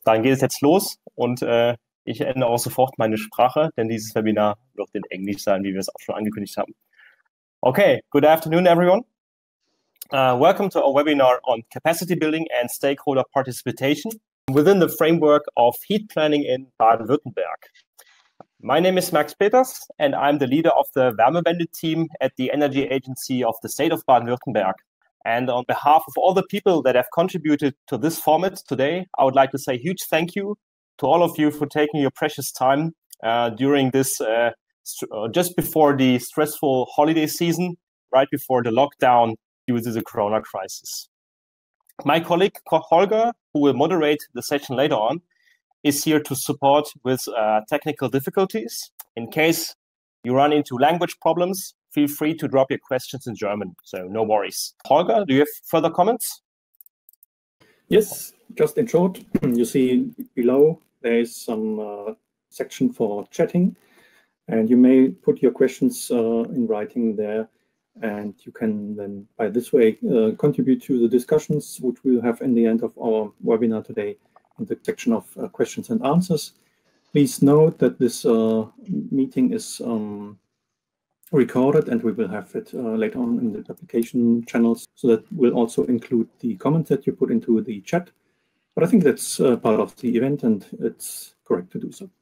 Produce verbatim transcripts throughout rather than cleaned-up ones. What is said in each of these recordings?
Dann geht es jetzt los und äh, ich ändere auch sofort meine Sprache, denn dieses Webinar wird in Englisch sein, wie wir es auch schon angekündigt haben. Okay, good afternoon, everyone. Uh, welcome to our webinar on capacity building and stakeholder participation within the framework of heat planning in Baden-Württemberg. My name is Max Peters, and I'm the leader of the Wärmewende team at the Energy Agency of the state of Baden-Württemberg. And on behalf of all the people that have contributed to this format today, I would like to say a huge thank you to all of you for taking your precious time uh, during this, uh, just before the stressful holiday season, right before the lockdown due to the corona crisis. My colleague Holger, who will moderate the session later on, is here to support with uh, technical difficulties. In case you run into language problems, feel free to drop your questions in German, so no worries. Holger, do you have further comments? Yes, just in short, you see below there is some uh, section for chatting, and you may put your questions uh, in writing there, and you can then by this way uh, contribute to the discussions which we'll have in the end of our webinar today in the section of uh, questions and answers. Please note that this uh, meeting is um, recorded, and we will have it uh, later on in the application channels, so that will also include the comments that you put into the chat. But I think that's uh, part of the event, and it's correct to do so.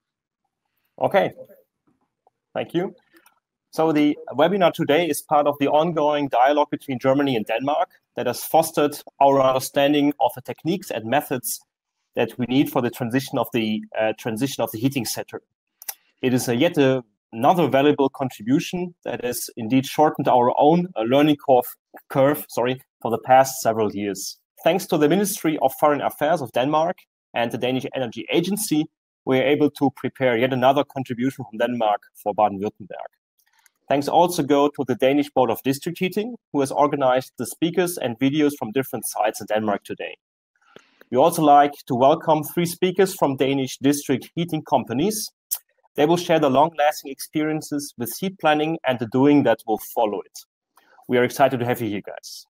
Okay, thank you. So the webinar today is part of the ongoing dialogue between Germany and Denmark that has fostered our understanding of the techniques and methods that we need for the transition of the uh, transition of the heating sector. It is a yet a another valuable contribution that has indeed shortened our own uh, learning curve, curve sorry, for the past several years. Thanks to the Ministry of Foreign Affairs of Denmark and the Danish Energy Agency, we are able to prepare yet another contribution from Denmark for Baden-Württemberg. Thanks also go to the Danish Board of District Heating, who has organized the speakers and videos from different sites in Denmark today. We also like to welcome three speakers from Danish district heating companies. They will share the long-lasting experiences with heat planning and the doing that will follow it. We are excited to have you here, guys.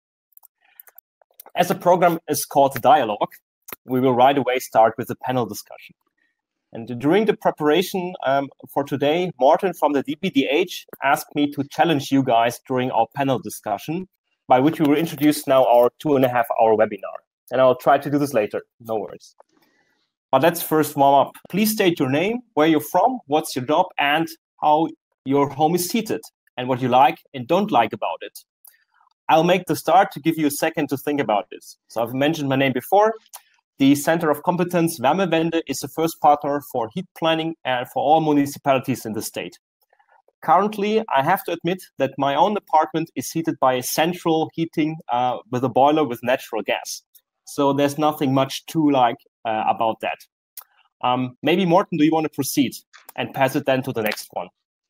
As the program is called Dialogue, we will right away start with a panel discussion. And during the preparation um, for today, Morten from the D P D H asked me to challenge you guys during our panel discussion, by which we will introduce now our two and a half hour webinar. And I'll try to do this later, no worries. But let's first warm up. Please state your name, where you're from, what's your job, and how your home is heated, and what you like and don't like about it. I'll make the start to give you a second to think about this. So I've mentioned my name before. The Center of Competence Wärmewende is the first partner for heat planning and for all municipalities in the state. Currently, I have to admit that my own apartment is heated by a central heating uh, with a boiler with natural gas. So there's nothing much to like uh, about that. Um, maybe Morten, do you want to proceed and pass it then to the next one?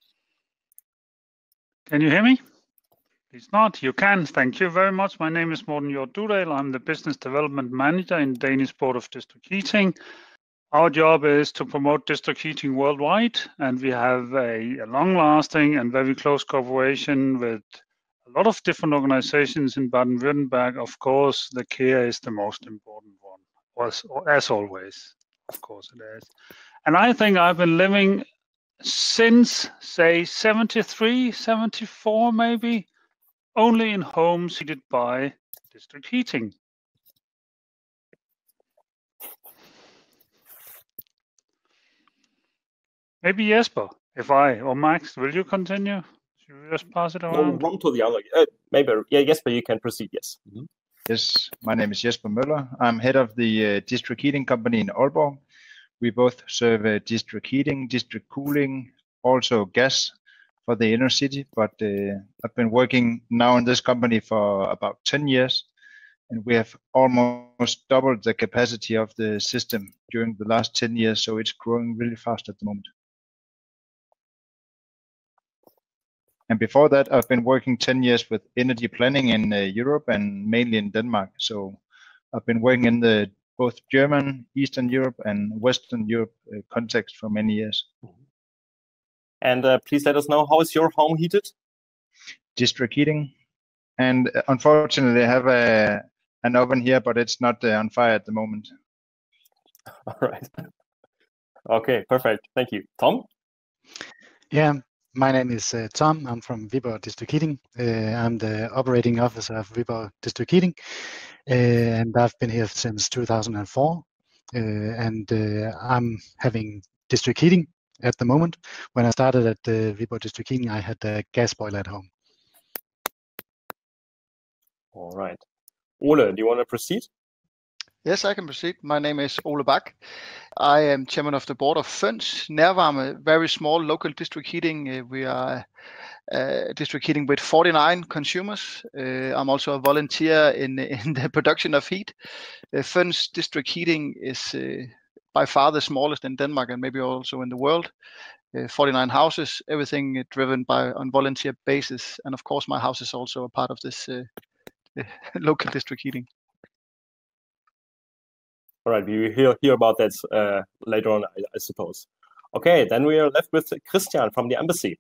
Can you hear me? Please not. You can. Thank you very much. My name is Morten Hjort Dudal. I'm the Business Development Manager in Danish Board of District Heating. Our job is to promote district heating worldwide, and we have a, a long-lasting and very close cooperation with a lot of different organizations in Baden-Württemberg. Of course, the C A E is the most important one, as, as always. Of course it is. And I think I've been living since, say, seventy-three, seventy-four maybe, only in homes heated by district heating. Maybe Jesper, if I, or Max, will you continue? Should we just pass it around? No, one to the other. Uh, maybe, yeah, Jesper, you can proceed, yes. Mm-hmm. Yes, my name is Jesper Møller. I'm head of the uh, district heating company in Aalborg. We both serve uh, district heating, district cooling, also gas for the inner city. But uh, I've been working now in this company for about ten years, and we have almost doubled the capacity of the system during the last ten years. So it's growing really fast at the moment. And before that, I've been working ten years with energy planning in uh, Europe and mainly in Denmark. So I've been working in the both German, Eastern Europe and Western Europe uh, context for many years. And uh, please let us know, how is your home heated? District heating. And uh, unfortunately, I have a, an oven here, but it's not uh, on fire at the moment. All right. Okay, perfect. Thank you. Tom? Yeah, my name is uh, Tom. I'm from Viborg District Heating. Uh, I'm the operating officer of Viborg District Heating, uh, and I've been here since two thousand four. Uh, and uh, I'm having district heating at the moment. When I started at the Viborg District Heating, I had a gas boiler at home. All right. Ole, do you want to proceed? Yes, I can proceed. My name is Ole Bak. I am chairman of the board of Føns Nærvarme, very small local district heating. Uh, we are uh, district heating with forty-nine consumers. Uh, I'm also a volunteer in, in the production of heat. Uh, Føns district heating is uh, by far the smallest in Denmark and maybe also in the world. Uh, forty-nine houses, everything driven by on volunteer basis. And of course, my house is also a part of this uh, local district heating. All right, we will hear, hear about that uh, later on, I, I suppose. Okay, then we are left with Christian from the embassy.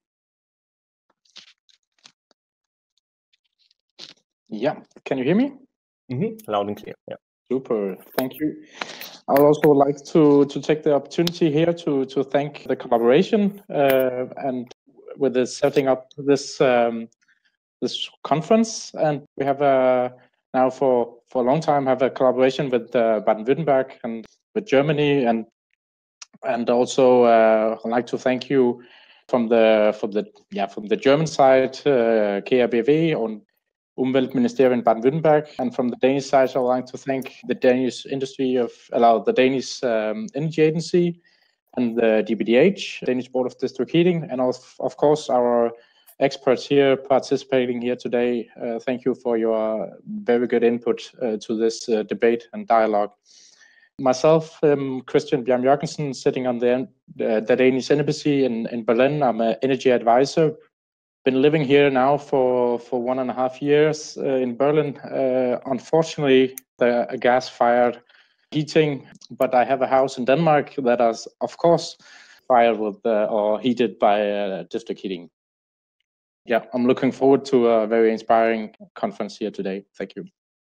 Yeah, can you hear me? Mm-hmm. Loud and clear, yeah. Super, thank you. I'd also like to, to take the opportunity here to, to thank the collaboration uh, and with the setting up this um, this conference. And we have a, now for, for a long time have a collaboration with uh, Baden-Württemberg and with Germany. And and also uh, I'd like to thank you from the from the yeah from the German side, uh, K R B V and Umweltministerium Baden-Württemberg, and from the Danish side, I would like to thank the Danish industry of, uh, the Danish um, Energy Agency and the D B D H, Danish Board of District Heating, and of, of course our experts here participating here today. Uh, thank you for your very good input uh, to this uh, debate and dialogue. Myself, um, Christian Bjarm Jørgensen, sitting on the, uh, the Danish Embassy in, in Berlin. I'm an energy advisor. Been living here now for, for one and a half years uh, in Berlin. Uh, unfortunately, the a gas-fired heating, but I have a house in Denmark that is, of course, fired with uh, or heated by uh, district heating. Yeah, I'm looking forward to a very inspiring conference here today. Thank you.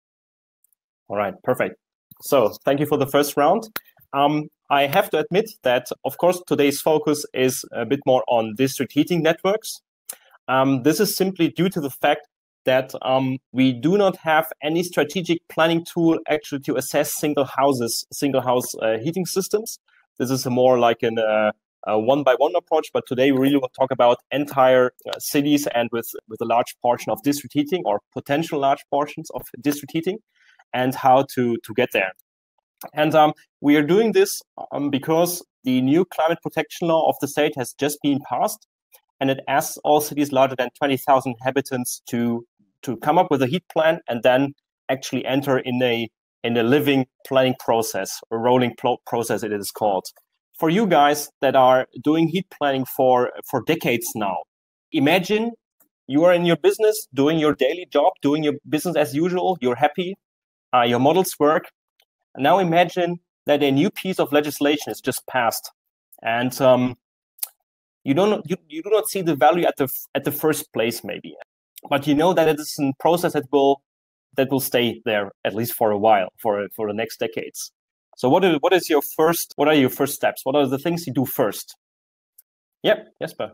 All right, perfect. So thank you for the first round. Um, I have to admit that, of course, today's focus is a bit more on district heating networks. Um, this is simply due to the fact that um, we do not have any strategic planning tool actually to assess single houses, single house uh, heating systems. This is a more like an uh, a one-by-one approach, but today we really will talk about entire uh, cities and with, with a large portion of district heating or potential large portions of district heating and how to, to get there. And um, we are doing this um, because the new climate protection law of the state has just been passed, and it asks all cities larger than twenty thousand inhabitants to to come up with a heat plan and then actually enter in a in a living planning process, a rolling process it is called. For you guys that are doing heat planning for for decades now, imagine you are in your business, doing your daily job, doing your business as usual, you're happy, uh, your models work. And now imagine that a new piece of legislation is just passed, and um, You don't you, you do not see the value at the at the first place maybe, but you know that it is a process that will that will stay there at least for a while, for for the next decades. So what is what is your first what are your first steps? What are the things you do first? Yep, Jesper.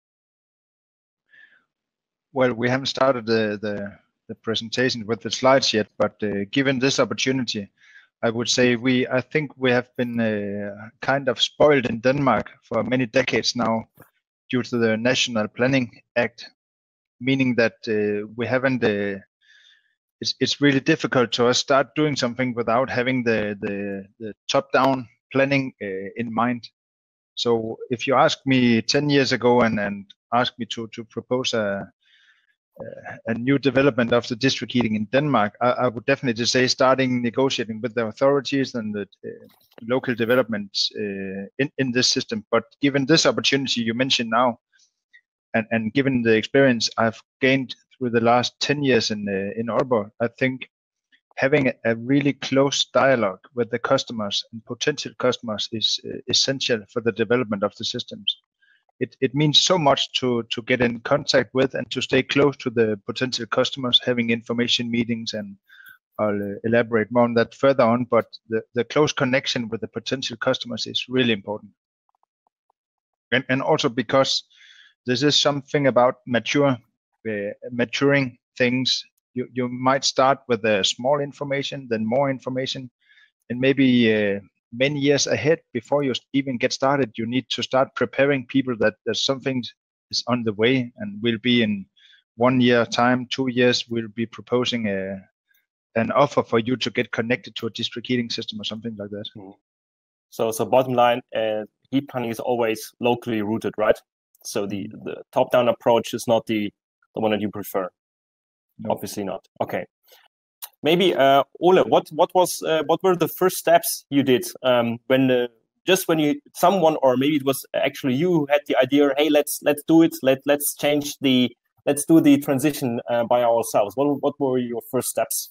Well, we haven't started the the, the presentation with the slides yet, but uh, given this opportunity, I would say we I think we have been uh, kind of spoiled in Denmark for many decades now, due to the National Planning Act, meaning that uh, we haven't, uh, it's, it's really difficult to start doing something without having the, the, the top-down planning uh, in mind. So if you ask me ten years ago and, and ask me to, to propose a, a new development of the district heating in Denmark, I, I would definitely say starting negotiating with the authorities and the uh, local developments uh, in, in this system. But given this opportunity you mentioned now, and, and given the experience I've gained through the last ten years in, uh, in Aalborg, I think having a, a really close dialogue with the customers and potential customers is uh, essential for the development of the systems. It, it means so much to, to get in contact with and to stay close to the potential customers, having information meetings and I'll uh, elaborate more on that further on, but the, the close connection with the potential customers is really important. And, and also because this is something about mature, uh, maturing things. You, you might start with a small information, then more information, and maybe uh, many years ahead before you even get started, you need to start preparing people that there's something is on the way and will be in one year time, two years, we'll be proposing a an offer for you to get connected to a district heating system or something like that. Mm. So, so bottom line, uh, heat planning is always locally rooted, right? So the, the top-down approach is not the, the one that you prefer. No. Obviously not. Okay. Maybe uh, Ole, what what was uh, what were the first steps you did um, when uh, just when you someone or maybe it was actually you who had the idea? Hey, let's let's do it. Let let's change the let's do the transition uh, by ourselves. What what were your first steps?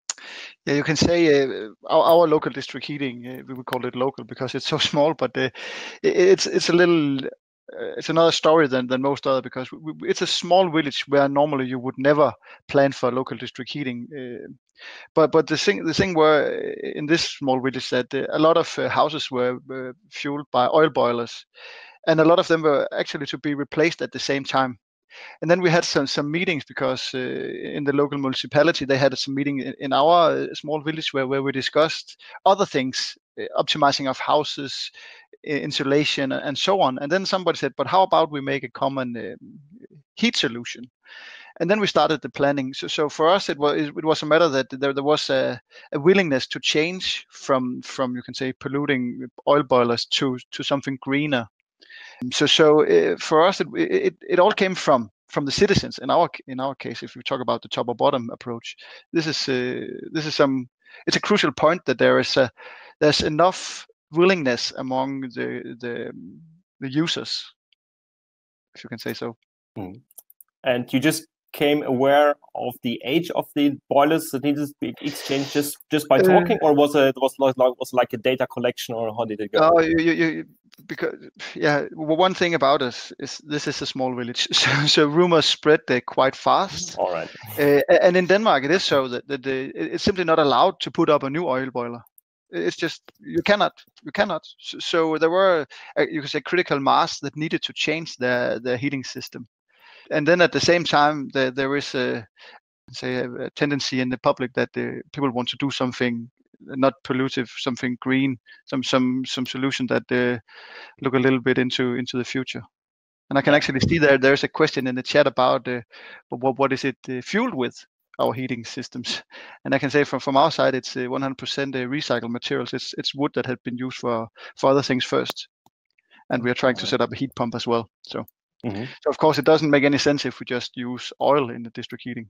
Yeah, you can say uh, our, our local district heating, uh, we would call it local because it's so small, but uh, it, it's it's a little, uh, it's another story than, than most other because we, we, it's a small village where normally you would never plan for local district heating. Uh, but but the thing the thing were in this small village that uh, a lot of uh, houses were uh, fueled by oil boilers, and a lot of them were actually to be replaced at the same time. And then we had some some meetings because uh, in the local municipality they had some meeting in, in our uh, small village where, where we discussed other things, uh, optimizing of houses, uh, insulation, and so on. And then somebody said, but how about we make a common uh, heat solution? And then we started the planning. So, so for us, it was it was a matter that there, there was a, a willingness to change from from you can say polluting oil boilers to to something greener. So, so uh, for us, it, it it all came from from the citizens. In our in our case, if we talk about the top or bottom approach, this is uh, this is some. It's a crucial point that there is a there's enough willingness among the the the users, if you can say so. Mm. And you just came aware of the age of the boilers that needed to be exchanged just, just by talking, uh, or was it was like was like a data collection, or how did it go? Oh, you, you, you, because yeah, well, one thing about us is this is a small village, so, so rumors spread uh, quite fast. All right. Uh, and in Denmark, it is so that, that the, it's simply not allowed to put up a new oil boiler. It's just you cannot, you cannot. So, so there were uh, you could say critical mass that needed to change their their heating system. And then at the same time, there, there is a, say a, a tendency in the public that the people want to do something not pollutive, something green, some some some solution that uh, look a little bit into into the future. And I can actually see there there's a question in the chat about uh, what what is it uh, fueled with, our heating systems. And I can say from from our side, it's uh, one hundred percent uh, recycled materials. It's it's wood that had been used for for other things first, and we are trying to set up a heat pump as well. So. Mm-hmm. So of course it doesn't make any sense if we just use oil in the district heating.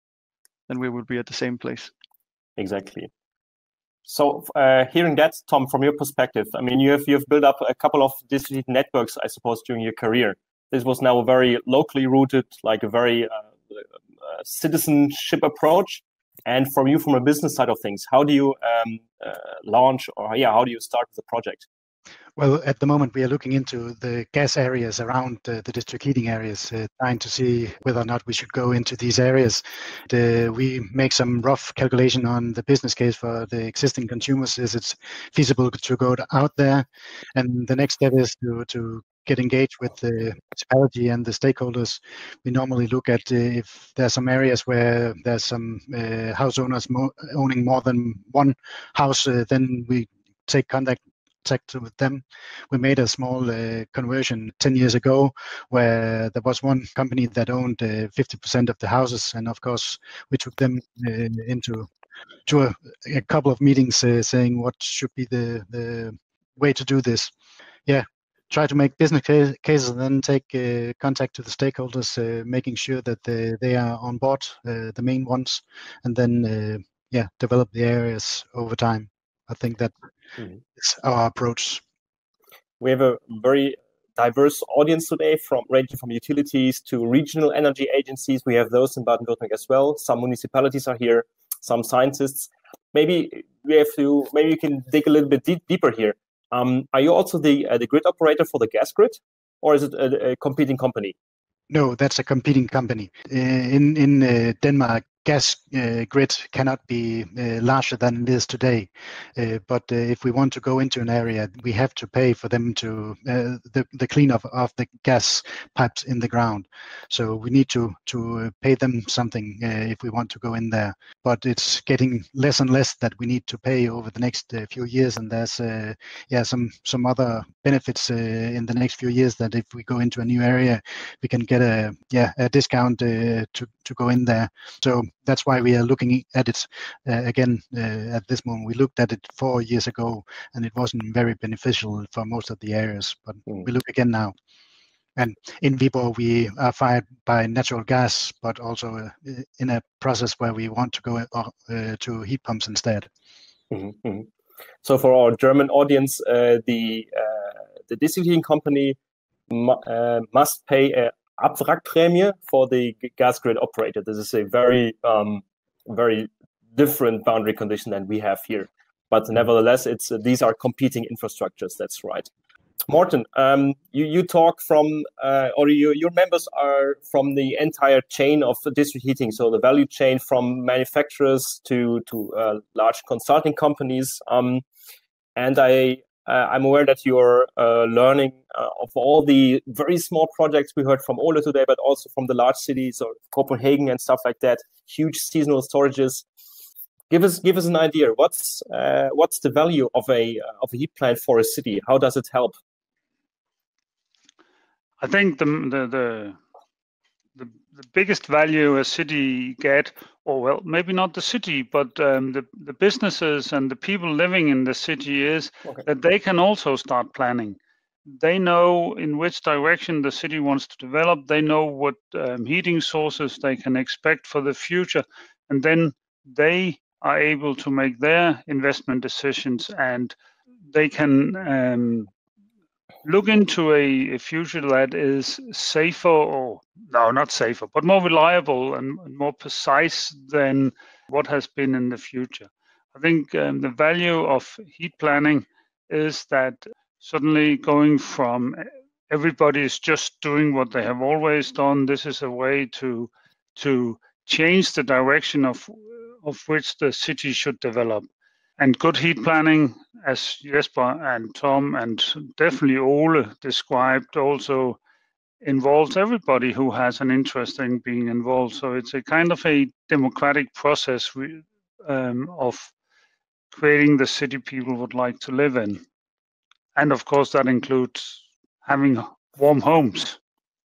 Then we will be at the same place. Exactly. So uh, hearing that, Tom, from your perspective, I mean, you have you have built up a couple of district heating networks, I suppose, during your career. This was now a very locally rooted, like a very uh, uh, citizenship approach. And from you, from a business side of things, how do you um, uh, launch, or yeah, how do you start the project? Well, at the moment, we are looking into the gas areas around uh, the district heating areas, uh, trying to see whether or not we should go into these areas. The, we make some rough calculation on the business case for the existing consumers. Is it feasible to go out there? And the next step is to, to get engaged with the municipality and the stakeholders. We normally look at uh, if there's some areas where there's some uh, house owners mo owning more than one house, uh, then we take contact with them. We made a small uh, conversion ten years ago where there was one company that owned uh, fifty percent of the houses, and of course we took them uh, into to a, a couple of meetings uh, saying what should be the, the way to do this. Yeah, try to make business case, cases and then take uh, contact to the stakeholders, uh, making sure that they, they are on board, uh, the main ones, and then uh, yeah, develop the areas over time. I think that mm-hmm. is our approach. We have a very diverse audience today, from ranging from utilities to regional energy agencies. We have those in Baden-Württemberg as well. Some municipalities are here, some scientists. Maybe we have to. Maybe you can dig a little bit deep, deeper here. Um, are you also the uh, the grid operator for the gas grid, or is it a, a competing company? No, that's a competing company. Uh, in in uh, Denmark, gas uh, grid cannot be uh, larger than it is today. Uh, but uh, if we want to go into an area, we have to pay for them to uh, the the cleanup of the gas pipes in the ground. So we need to to pay them something uh, if we want to go in there. But it's getting less and less that we need to pay over the next uh, few years, and there's uh, yeah some some other benefits uh, in the next few years that if we go into a new area, we can get a yeah a discount uh, to to go in there. So that's why we are looking at it uh, again uh, at this moment. We looked at it four years ago, and it wasn't very beneficial for most of the areas. But mm. we look again now. And in Viborg, we are fired by natural gas, but also uh, in a process where we want to go uh, uh, to heat pumps instead. Mm-hmm, mm-hmm. So for our German audience, uh, the uh, the district heating company mu uh, must pay a Abwrackprämie for the gas grid operator. This is a very um, very different boundary condition than we have here. But nevertheless, it's uh, these are competing infrastructures. That's right. Morten, um, you, you talk from, uh, or you, your members are from the entire chain of district heating, so the value chain from manufacturers to, to uh, large consulting companies. Um, and I, uh, I'm aware that you're uh, learning uh, of all the very small projects we heard from Ole today, but also from the large cities or Copenhagen and stuff like that, huge seasonal storages. Give us, give us an idea. What's, uh, what's the value of a, of a heat plant for a city? How does it help? I think the, the the the the biggest value a city get, or well, maybe not the city, but um, the the businesses and the people living in the city is okay. that they can also start planning. They know in which direction the city wants to develop. They know what um, heating sources they can expect for the future, and then they are able to make their investment decisions, and they can. Um, Look into a, a future that is safer, or no, not safer, but more reliable and more precise than what has been in the future. I think um, the value of heat planning is that suddenly going from everybody is just doing what they have always done. This is a way to to change the direction of of which the city should develop. And good heat planning, as Jesper and Tom and definitely Ole described, also involves everybody who has an interest in being involved. So it's a kind of a democratic process um, of creating the city people would like to live in. And of course, that includes having warm homes.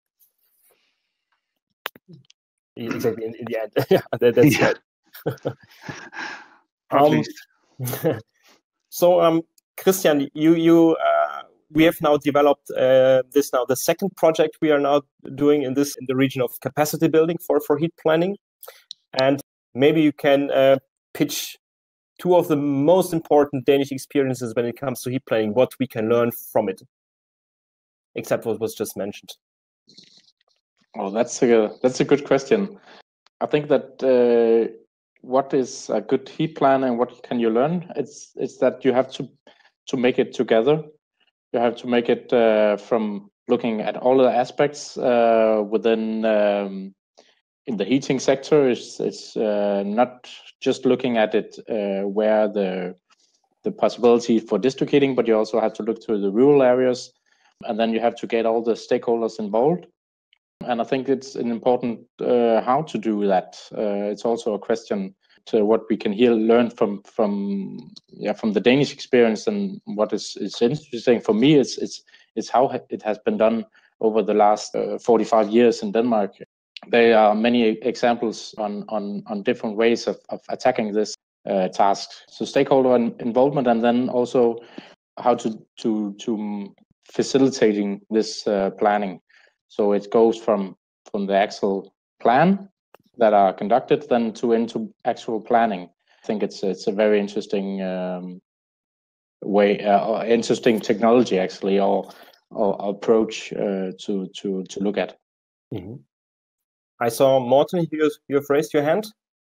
Exactly, in, in the end. Yeah, that, that's yeah. right. At um, least. So, um, Christian, you you uh, we have now developed uh, this now the second project we are now doing in this in the region of capacity building for for heat planning, and maybe you can uh, pitch two of the most important Danish experiences when it comes to heat planning. What we can learn from it, except what was just mentioned. Oh, that's a that's a good question. I think that. Uh, What is a good heat plan and what can you learn? It's it's that you have to to make it together. You have to make it uh, from looking at all the aspects uh, within um, in the heating sector. It's it's uh, not just looking at it uh, where the the possibility for district heating, but you also have to look to the rural areas, and then you have to get all the stakeholders involved. And I think it's an important uh, how to do that. Uh, it's also a question to what we can here learn from from yeah from the Danish experience, and what is is interesting for me is it's it's how it has been done over the last uh, forty-five years in Denmark. There are many examples on on on different ways of, of attacking this uh, task. So stakeholder involvement, and then also how to to to facilitating this uh, planning. So it goes from from the actual plan that are conducted then to into actual planning. I think it's it's a very interesting um, way, uh, interesting technology actually, or or approach uh, to to to look at. Mm-hmm. I saw Morten. You you've raised your hand.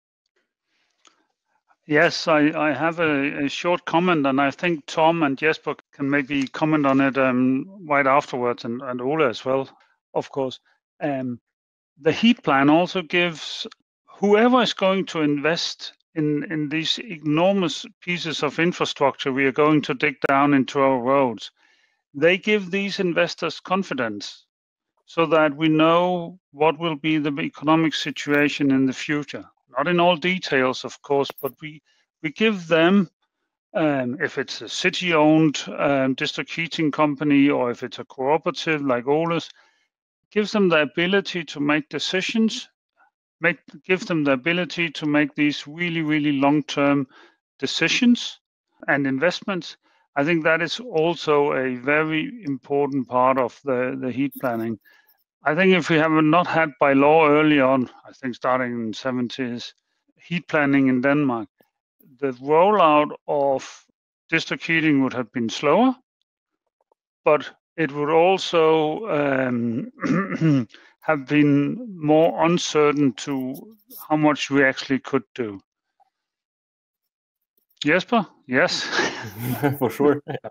Yes, I, I have a, a short comment, and I think Tom and Jesper can maybe comment on it um, right afterwards, and, and Ole as well, of course. Um, the heat plan also gives whoever is going to invest in, in these enormous pieces of infrastructure we are going to dig down into our roads, they give these investors confidence so that we know what will be the economic situation in the future. Not in all details, of course, but we, we give them, um, if it's a city-owned um, district heating company or if it's a cooperative like Ole's, gives them the ability to make decisions, make give them the ability to make these really, really long-term decisions and investments. I think that is also a very important part of the, the heat planning. I think if we have not had by law early on, I think starting in the seventies, heat planning in Denmark, the rollout of district heating would have been slower, but it would also um, have been more uncertain to how much we actually could do. Jesper? Yes. For sure. Yeah.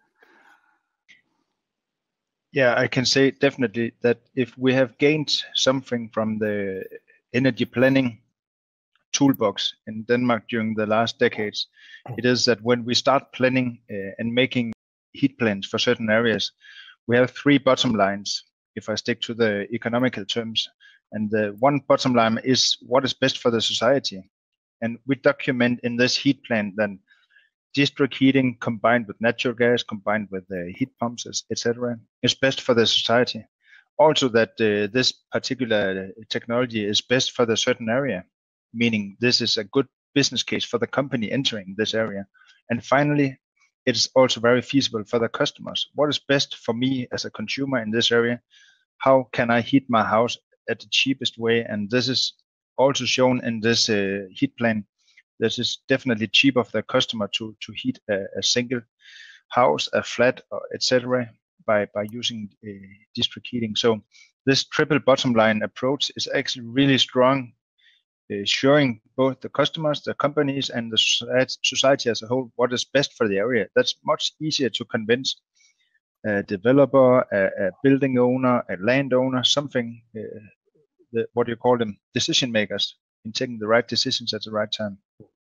Yeah, I can say definitely that if we have gained something from the energy planning toolbox in Denmark during the last decades, it is that when we start planning uh, and making heat plans for certain areas, we have three bottom lines, if I stick to the economical terms. And the one bottom line is what is best for the society. And we document in this heat plan then district heating combined with natural gas, combined with uh, heat pumps, et cetera, is best for the society. Also that uh, this particular technology is best for the certain area, meaning this is a good business case for the company entering this area. And finally, it's also very feasible for the customers. What is best for me as a consumer in this area? How can I heat my house at the cheapest way? And this is also shown in this uh, heat plan. This is definitely cheaper for the customer to, to heat a, a single house, a flat, et cetera, by, by using uh, district heating. So this triple bottom line approach is actually really strong, uh, showing both the customers, the companies, and the society as a whole what is best for the area. That's much easier to convince a developer, a, a building owner, a landowner, something, uh, the, what do you call them, decision makers, in taking the right decisions at the right time.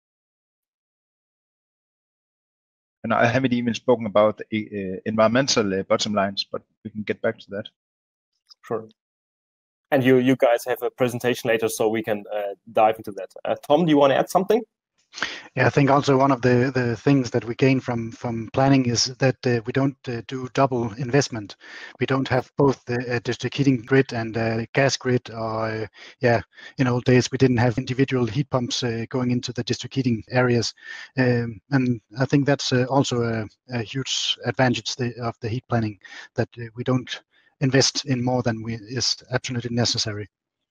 And I haven't even spoken about the uh, environmental uh, bottom lines, but we can get back to that. Sure. And you you guys have a presentation later, so we can uh, dive into that. Uh, Tom, do you want to add something? Yeah, I think also one of the, the things that we gain from, from planning is that uh, we don't uh, do double investment. We don't have both the uh, district heating grid and uh, gas grid, or uh, yeah, in old days we didn't have individual heat pumps uh, going into the district heating areas. Um, and I think that's uh, also a, a huge advantage of the heat planning, that uh, we don't invest in more than we, is absolutely necessary.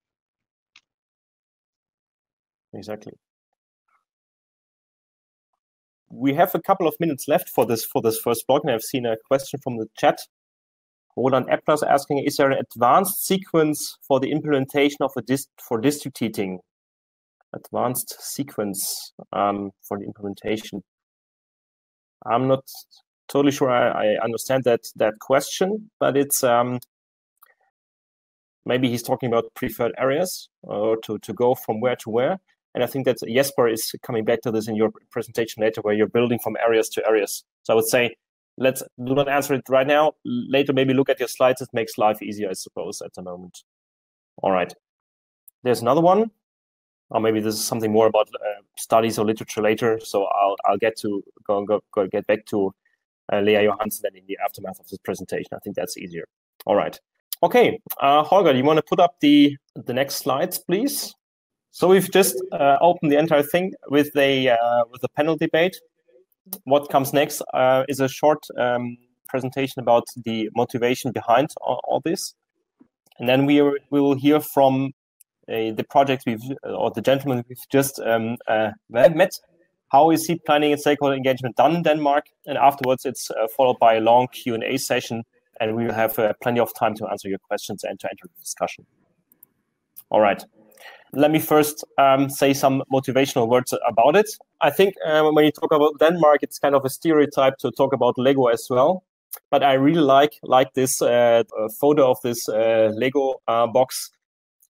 Exactly. We have a couple of minutes left for this for this first block, and I've seen a question from the chat. Roland Epler is asking, is there an advanced sequence for the implementation of a dist for district heating? Advanced sequence um, for the implementation. I'm not totally sure I, I understand that that question, but it's um, maybe he's talking about preferred areas, or to, to go from where to where. And I think that Jesper is coming back to this in your presentation later, where you're building from areas to areas. So I would say, let's do not answer it right now. Later, maybe look at your slides. It makes life easier, I suppose, at the moment. All right. There's another one. Or maybe this is something more about uh, studies or literature later. So I'll I'll get to go go, go get back to uh, Lea Johansen then in the aftermath of this presentation. I think that's easier. All right. Okay, uh, Holger, do you want to put up the the next slides, please? So we've just uh, opened the entire thing with a uh, with a panel debate. What comes next uh, is a short um, presentation about the motivation behind all, all this, and then we are, we will hear from uh, the project we've or the gentleman we've just um, uh, met. How is heat planning and stakeholder engagement done in Denmark? And afterwards, it's uh, followed by a long Q and A session, and we will have uh, plenty of time to answer your questions and to enter the discussion. All right. Let me first um, say some motivational words about it. I think uh, when you talk about Denmark, it's kind of a stereotype to talk about Lego as well. But I really like like this uh, photo of this uh, Lego uh, box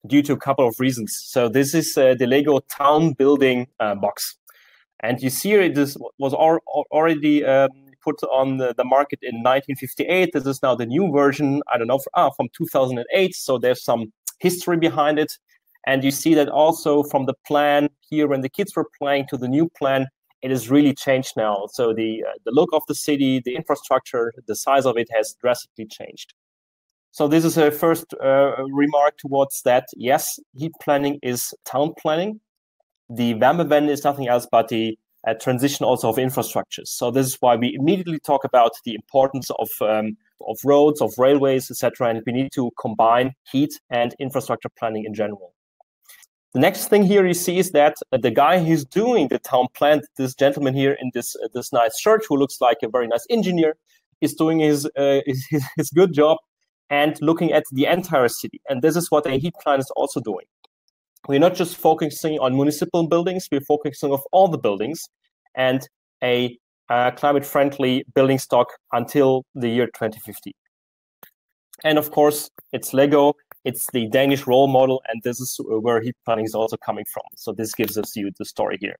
due to a couple of reasons. So this is uh, the Lego town building uh, box. And you see here, this was al already um, put on the, the market in nineteen fifty-eight. This is now the new version, I don't know, for, ah, from two thousand eight. So there's some history behind it. And you see that also from the plan here, when the kids were playing, to the new plan, it has really changed now. So the, uh, the look of the city, the infrastructure, the size of it has drastically changed. So this is a first uh, remark towards that. Yes, heat planning is town planning. The Wärmewende is nothing else but the uh, transition also of infrastructures. So this is why we immediately talk about the importance of um, of roads, of railways, et cetera. And we need to combine heat and infrastructure planning in general. The next thing here you see is that uh, the guy who's doing the town plan, this gentleman here in this uh, this nice shirt, who looks like a very nice engineer, is doing his, uh, his his good job and looking at the entire city. And this is what a heat plan is also doing. We're not just focusing on municipal buildings, we're focusing on all the buildings and a uh, climate-friendly building stock until the year twenty fifty. And of course, it's Lego, it's the Danish role model, and this is where heat planning is also coming from. So this gives us you the story here.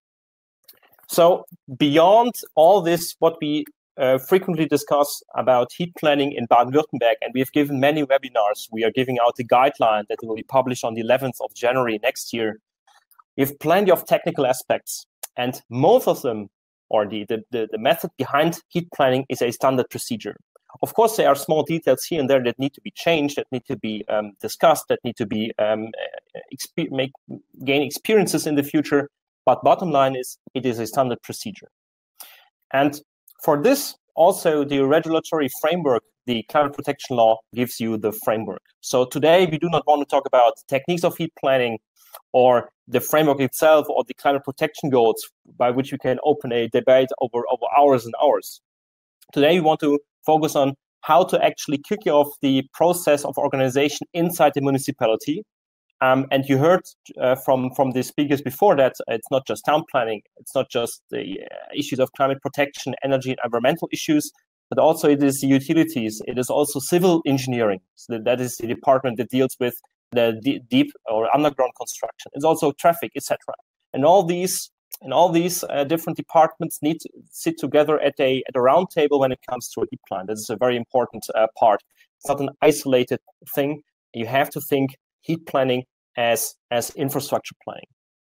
So beyond all this, what we uh, frequently discuss about heat planning in Baden-Württemberg, and we have given many webinars. We are giving out a guideline that will be published on the eleventh of January next year. We have plenty of technical aspects, and most of them, or the, the, the, the method behind heat planning, is a standard procedure. Of course, there are small details here and there that need to be changed, that need to be um, discussed, that need to be um, exp make gain experiences in the future. But bottom line is, it is a standard procedure. And for this, also the regulatory framework, the climate protection law, gives you the framework. So today, we do not want to talk about techniques of heat planning or the framework itself or the climate protection goals, by which you can open a debate over, over hours and hours. Today, we want to focus on how to actually kick off the process of organization inside the municipality. Um, and you heard uh, from, from the speakers before that it's not just town planning, it's not just the uh, issues of climate protection, energy and environmental issues, but also it is the utilities, it is also civil engineering. So that is the department that deals with the deep or underground construction. It's also traffic, et cetera. And all these and all these uh, different departments need to sit together at a at a round table when it comes to a heat plan. This is a very important uh, part. It's not an isolated thing. You have to think heat planning as as infrastructure planning.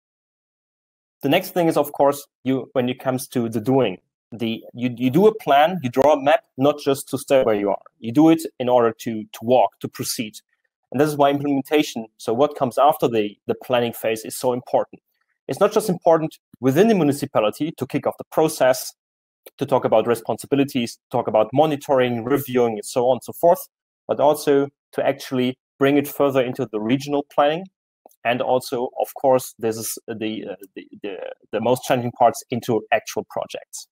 The next thing is, of course, you when it comes to the doing. The you you do a plan, you draw a map, not just to stay where you are. You do it in order to to walk, to proceed. And this is why implementation, so what comes after the, the planning phase, is so important. It's not just important within the municipality to kick off the process, to talk about responsibilities, to talk about monitoring, reviewing, and so on and so forth, but also to actually bring it further into the regional planning. And also, of course, this is the, uh, the, the, the most challenging parts, into actual projects.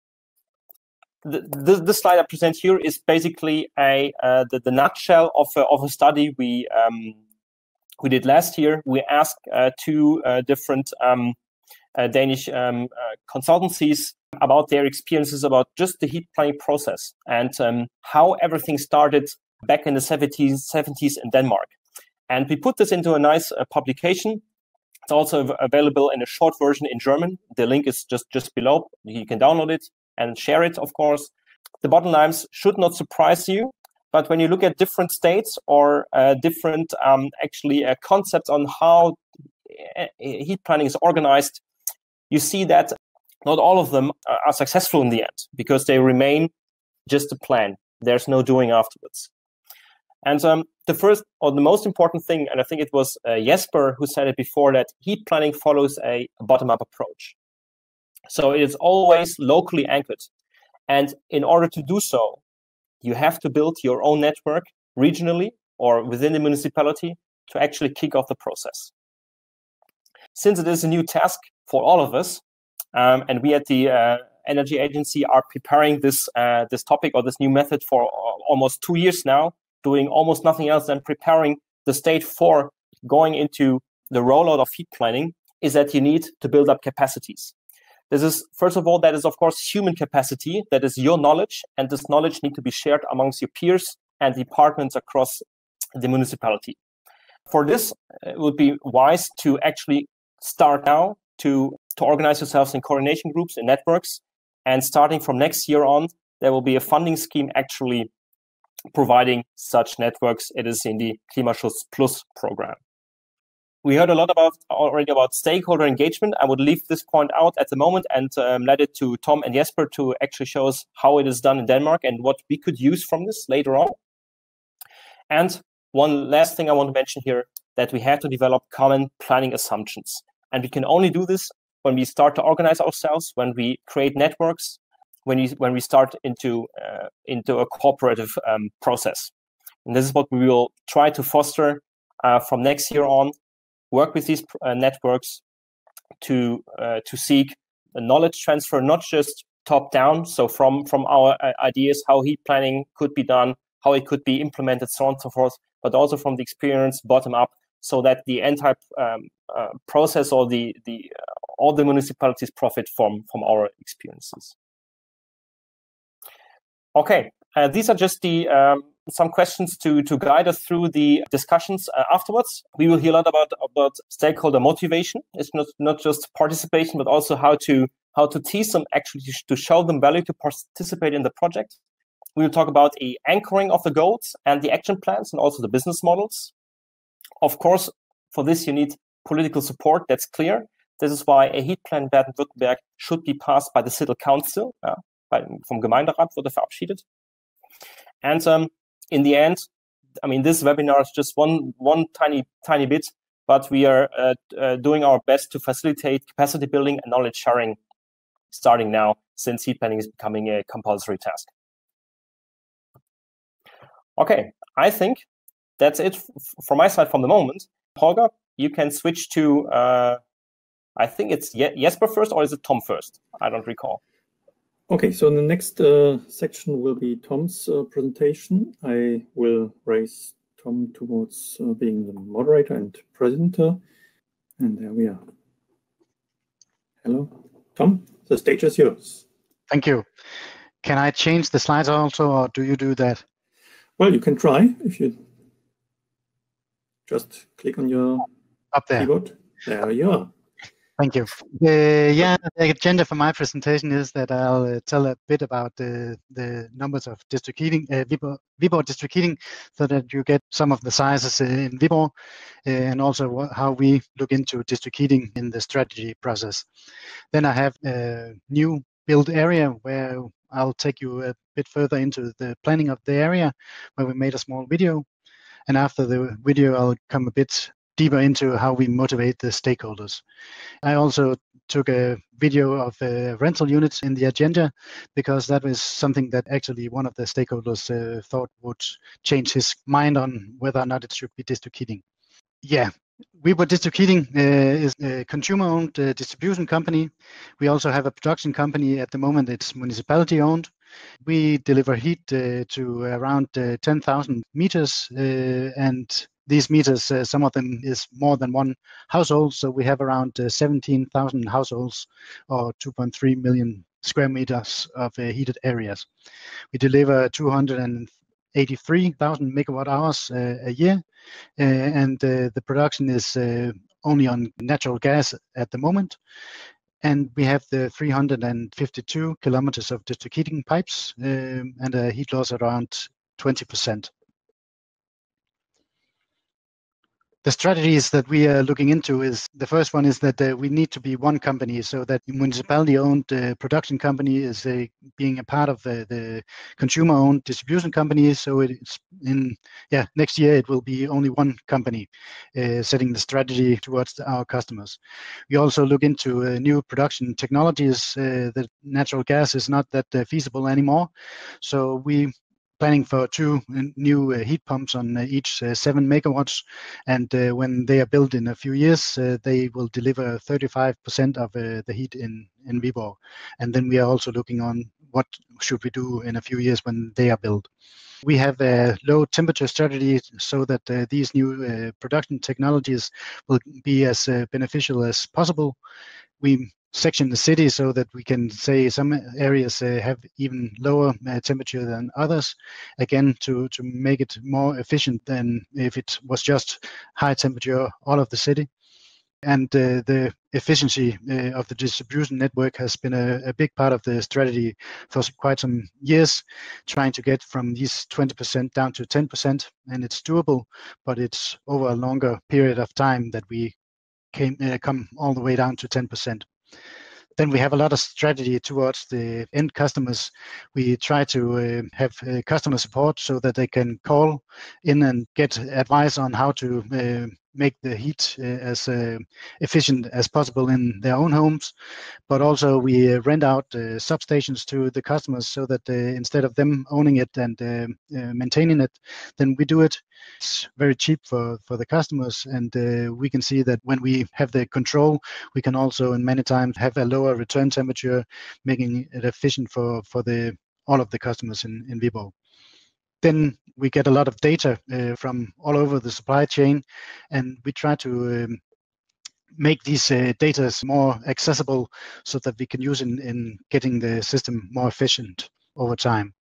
The, the, the slide I present here is basically a uh, the, the nutshell of a, of a study we um, we did last year. We asked uh, two uh, different um, uh, Danish um, uh, consultancies about their experiences about just the heat planning process and um, how everything started back in the seventies in Denmark. And we put this into a nice uh, publication. It's also available in a short version in German. The link is just just below. You can download it and share it, of course. The bottom lines should not surprise you, but when you look at different states or uh, different um, actually uh, concepts on how heat planning is organized, you see that not all of them are successful in the end because they remain just a plan. There's no doing afterwards. And um, the first or the most important thing, and I think it was uh, Jesper who said it before, that heat planning follows a bottom-up approach. So it is always locally anchored. And in order to do so, you have to build your own network regionally or within the municipality to actually kick off the process. Since it is a new task for all of us, um, and we at the uh, Energy Agency are preparing this, uh, this topic or this new method for almost two years now, doing almost nothing else than preparing the state for going into the rollout of heat planning, is that you need to build up capacities. This is, first of all, that is, of course, human capacity. That is your knowledge, and this knowledge needs to be shared amongst your peers and departments across the municipality. For this, it would be wise to actually start now to, to organize yourselves in coordination groups and networks. And starting from next year on, there will be a funding scheme actually providing such networks. It is in the Klimaschutz Plus program. We heard a lot about already about stakeholder engagement. I would leave this point out at the moment and um, let it to Tom and Jesper to actually show us how it is done in Denmark and what we could use from this later on. And one last thing I want to mention here, that we have to develop common planning assumptions. And we can only do this when we start to organize ourselves, when we create networks, when we, when we start into, uh, into a cooperative um, process. And this is what we will try to foster uh, from next year on, work with these uh, networks to, uh, to seek a knowledge transfer, not just top down, so from, from our uh, ideas, how heat planning could be done, how it could be implemented, so on and so forth, but also from the experience bottom up, so that the entire um, uh, process or the, the uh, all the municipalities profit from, from our experiences. Okay, uh, these are just the um, some questions to, to guide us through the discussions uh, afterwards. We will hear a lot about, about stakeholder motivation. It's not, not just participation, but also how to, how to teach them actually to, to show them value to participate in the project. We will talk about a anchoring of the goals and the action plans and also the business models. Of course, for this you need political support, that's clear. This is why a heat plan Baden-Württemberg should be passed by the City Council. Ja, bei, vom Gemeinderat wurde verabschiedet. And um, in the end, I mean, this webinar is just one, one tiny, tiny bit, but we are uh, uh, doing our best to facilitate capacity building and knowledge sharing starting now, since heat planning is becoming a compulsory task. Okay, I think that's it from my side from the moment. Holger, you can switch to, uh, I think it's Jesper first, or is it Tom first? I don't recall. Okay, so the next uh, section will be Tom's uh, presentation. I will raise Tom towards uh, being the moderator and presenter. And there we are. Hello, Tom, the stage is yours. Thank you. Can I change the slides also, or do you do that? Well, you can try if you just click on your up there. keyboard. There you are. Thank you. Uh, yeah, the agenda for my presentation is that I'll uh, tell a bit about the, the numbers of district heating, uh, Viborg, Viborg district heating, so that you get some of the sizes in Viborg, uh, and also how we look into district heating in the strategy process. Then I have a new build area where I'll take you a bit further into the planning of the area, where we made a small video. And after the video, I'll come a bit deeper into how we motivate the stakeholders. I also took a video of uh, rental units in the agenda, because that was something that actually one of the stakeholders uh, thought would change his mind on whether or not it should be district heating. Yeah, Viborg District Heating uh, is a consumer-owned uh, distribution company. We also have a production company at the moment. It's municipality-owned. We deliver heat uh, to around uh, ten thousand meters, uh, and these meters, uh, some of them is more than one household. So we have around uh, seventeen thousand households, or two point three million square meters of uh, heated areas. We deliver two hundred eighty-three thousand megawatt hours uh, a year, uh, and uh, the production is uh, only on natural gas at the moment. And we have the three hundred fifty-two kilometers of district heating pipes, um, and a heat loss around twenty percent. The strategies that we are looking into is, the first one is that uh, we need to be one company, so that the municipality-owned uh, production company is uh, being a part of uh, the consumer-owned distribution company. So it's in, yeah, next year it will be only one company uh, setting the strategy towards our customers. We also look into uh, new production technologies. Uh, that natural gas is not that uh, feasible anymore. So we planning for two new uh, heat pumps on uh, each uh, seven megawatts, and uh, when they are built in a few years, uh, they will deliver thirty-five percent of uh, the heat in in Viborg. And then we are also looking on what should we do in a few years when they are built. We have a low temperature strategy, so that uh, these new uh, production technologies will be as uh, beneficial as possible. we section the city so that we can say some areas uh, have even lower uh, temperature than others, again to to make it more efficient than if it was just high temperature all of the city. And uh, the efficiency uh, of the distribution network has been a, a big part of the strategy for quite some years, trying to get from these twenty percent down to ten percent. And it's doable, but it's over a longer period of time that we came uh, come all the way down to ten percent. Then we have a lot of strategy towards the end customers. We try to uh, have uh, customer support so that they can call in and get advice on how to uh, make the heat uh, as uh, efficient as possible in their own homes. But also we uh, rent out uh, substations to the customers so that uh, instead of them owning it and uh, uh, maintaining it, then we do it. It's very cheap for, for the customers, and uh, we can see that when we have the control, we can also in many times have a lower return temperature, making it efficient for, for the all of the customers in, in Viborg. Then we get a lot of data uh, from all over the supply chain, and we try to um, make these uh, data more accessible so that we can use in, in getting the system more efficient over time.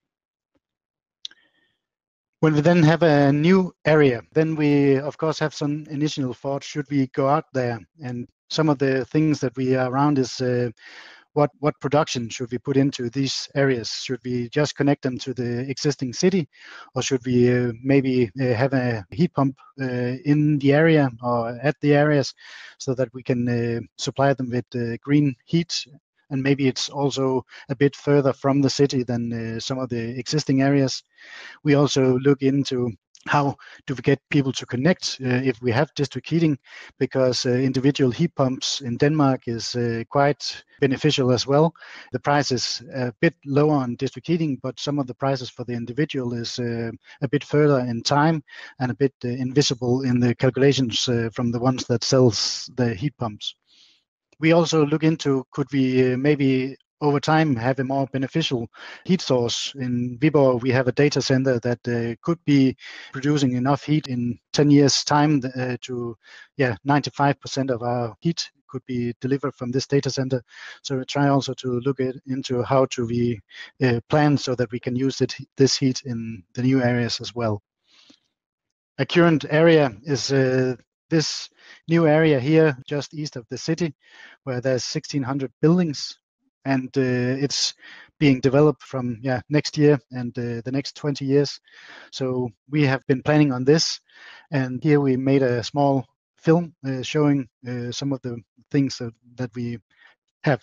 When we then have a new area, then we of course have some initial thoughts, should we go out there? And some of the things that we are around is uh, what what production should we put into these areas? Should we just connect them to the existing city, or should we uh, maybe uh, have a heat pump uh, in the area or at the areas so that we can uh, supply them with uh, green heat? And maybe it's also a bit further from the city than uh, some of the existing areas. We also look into how do we get people to connect uh, if we have district heating, because uh, individual heat pumps in Denmark is uh, quite beneficial as well. The price is a bit lower on district heating, but some of the prices for the individual is uh, a bit further in time and a bit uh, invisible in the calculations uh, from the ones that sells the heat pumps. We also look into, could we uh, maybe over time have a more beneficial heat source. In Viborg, we have a data center that uh, could be producing enough heat in ten years time uh, to, yeah, ninety-five percent of our heat could be delivered from this data center. So we try also to look at, into how to we uh, plan so that we can use it, this heat in the new areas as well. A current area is uh, this new area here just east of the city, where there's sixteen hundred buildings, and uh, it's being developed from yeah next year and uh, the next twenty years. So we have been planning on this, and here we made a small film uh, showing uh, some of the things that, that we have.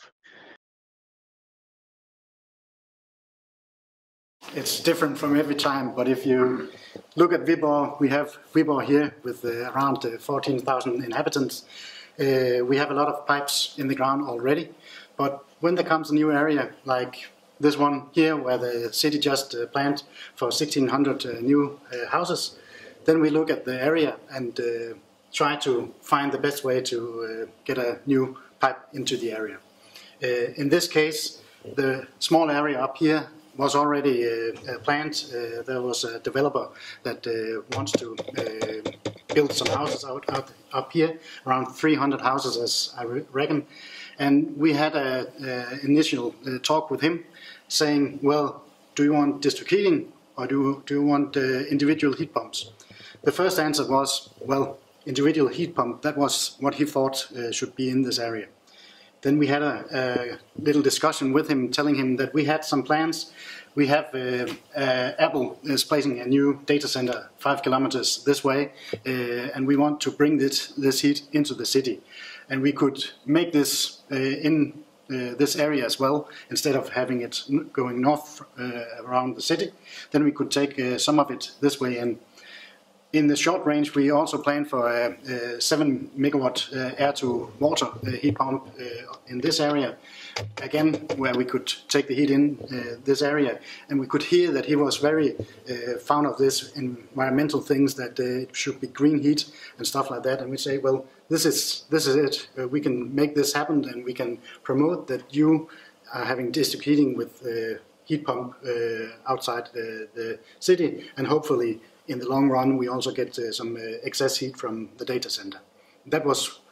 It's different from every time, but if you look at Viborg, we have Viborg here with uh, around uh, fourteen thousand inhabitants. Uh, we have a lot of pipes in the ground already, but when there comes a new area like this one here, where the city just uh, planned for sixteen hundred uh, new uh, houses, then we look at the area and uh, try to find the best way to uh, get a new pipe into the area. Uh, in this case, the small area up here was already uh, planned. Uh, there was a developer that uh, wants to uh, build some houses out, out up here, around three hundred houses, as I re reckon. And we had a, a initial uh, talk with him, saying, "Well, do you want district heating or do do you want uh, individual heat pumps?" The first answer was, "Well, individual heat pump." That was what he thought uh, should be in this area. Then we had a, a little discussion with him, telling him that we had some plans. We have uh, uh, Apple is placing a new data center five kilometers this way, uh, and we want to bring this, this heat into the city. And we could make this uh, in uh, this area as well, instead of having it going north uh, around the city. Then we could take uh, some of it this way in. In the short range, we also plan for a, a seven megawatt uh, air-to-water uh, heat pump uh, in this area, again, where we could take the heat in uh, this area. And we could hear that he was very uh, fond of this environmental things, that uh, it should be green heat and stuff like that. And we say, well, this is, this is it. Uh, we can make this happen, and we can promote that you are having district heating with uh, heat pump uh, outside the, the city, and hopefully in the long run, we also get uh, some uh, excess heat from the data center. That was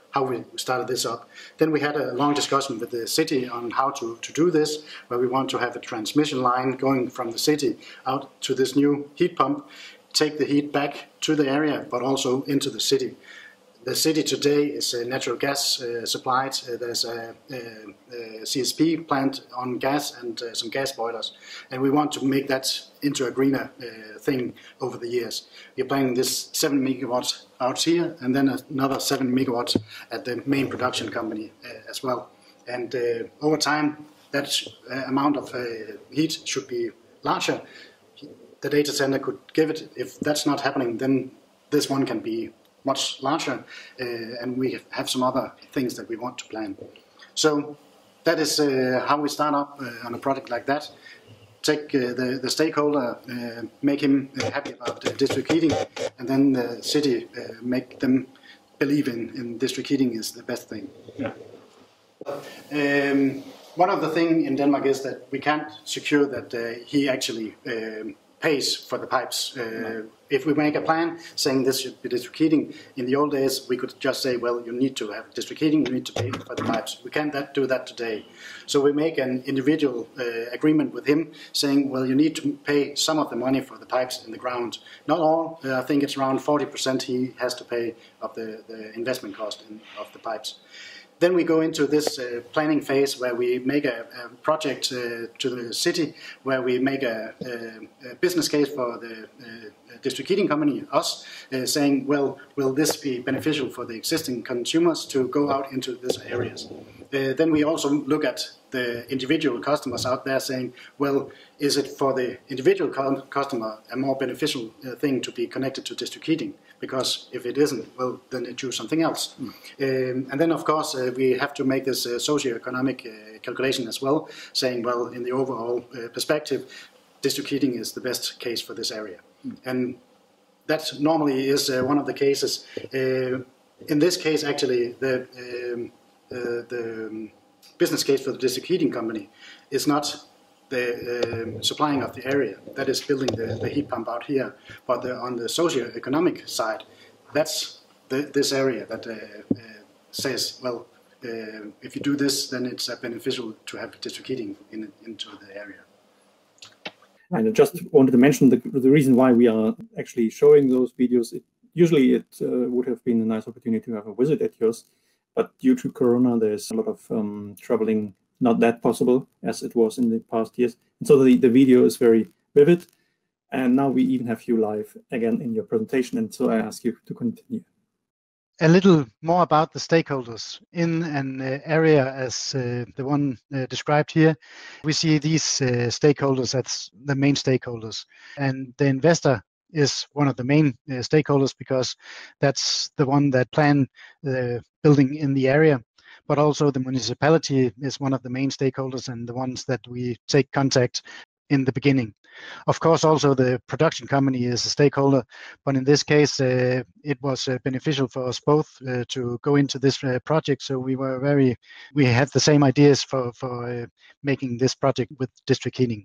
how we started this up. Then we had a long discussion with the city on how to, to do this, where we want to have a transmission line going from the city out to this new heat pump, take the heat back to the area, but also into the city. The city today is uh, natural gas uh, supplied. Uh, there's a, a, a C S P plant on gas and uh, some gas boilers. And we want to make that into a greener uh, thing over the years. We're planning this seven megawatts out here and then another seven megawatts at the main production company uh, as well. And uh, over time, that uh, amount of uh, heat should be larger. The data center could give it. If that's not happening, then this one can be much larger, uh, and we have some other things that we want to plan. So that is uh, how we start up uh, on a project like that. Take uh, the, the stakeholder, uh, make him uh, happy about uh, district heating, and then the city uh, make them believe in, in district heating is the best thing. Yeah. Um, one of the things in Denmark is that we can't secure that uh, he actually um, pays for the pipes. Uh, no. If we make a plan saying this should be district heating, in the old days we could just say, well, you need to have district heating, you need to pay for the pipes. We can't that, do that today. So we make an individual uh, agreement with him saying, well, you need to pay some of the money for the pipes in the ground. Not all, uh, I think it's around forty percent he has to pay of the, the investment cost in, of the pipes. Then we go into this uh, planning phase where we make a, a project uh, to the city, where we make a, a, a business case for the uh, district heating company, us, uh, saying, well, will this be beneficial for the existing consumers to go out into these areas? Uh, then we also look at the individual customers out there saying, well, is it for the individual customer a more beneficial uh, thing to be connected to district heating? Because if it isn't, well, then they choose something else. Mm. Um, and then, of course, uh, we have to make this uh, socio-economic uh, calculation as well, saying, well, in the overall uh, perspective, district heating is the best case for this area. Mm. And that normally is uh, one of the cases. Uh, in this case, actually, the, um, uh, the um, business case for the district heating company is not the uh, supplying of the area, that is building the, the heat pump out here. But the, on the socio-economic side, that's the, this area that uh, uh, says, well, uh, if you do this, then it's uh, beneficial to have district heating in, into the area. And I just wanted to mention the, the reason why we are actually showing those videos. It, usually it uh, would have been a nice opportunity to have a visit at yours, but due to Corona, there's a lot of um, traveling not that possible as it was in the past years. And so the, the video is very vivid. And now we even have you live again in your presentation. And so I ask you to continue. A little more about the stakeholders in an uh, area as uh, the one uh, described here. We see these uh, stakeholders as the main stakeholders. And the investor is one of the main uh, stakeholders because that's the one that plan the building in the area. But also the municipality is one of the main stakeholders and the ones that we take contact in the beginning. Of course, also the production company is a stakeholder, but in this case, uh, it was uh, beneficial for us both uh, to go into this uh, project. So we were very, we had the same ideas for, for uh, making this project with district heating.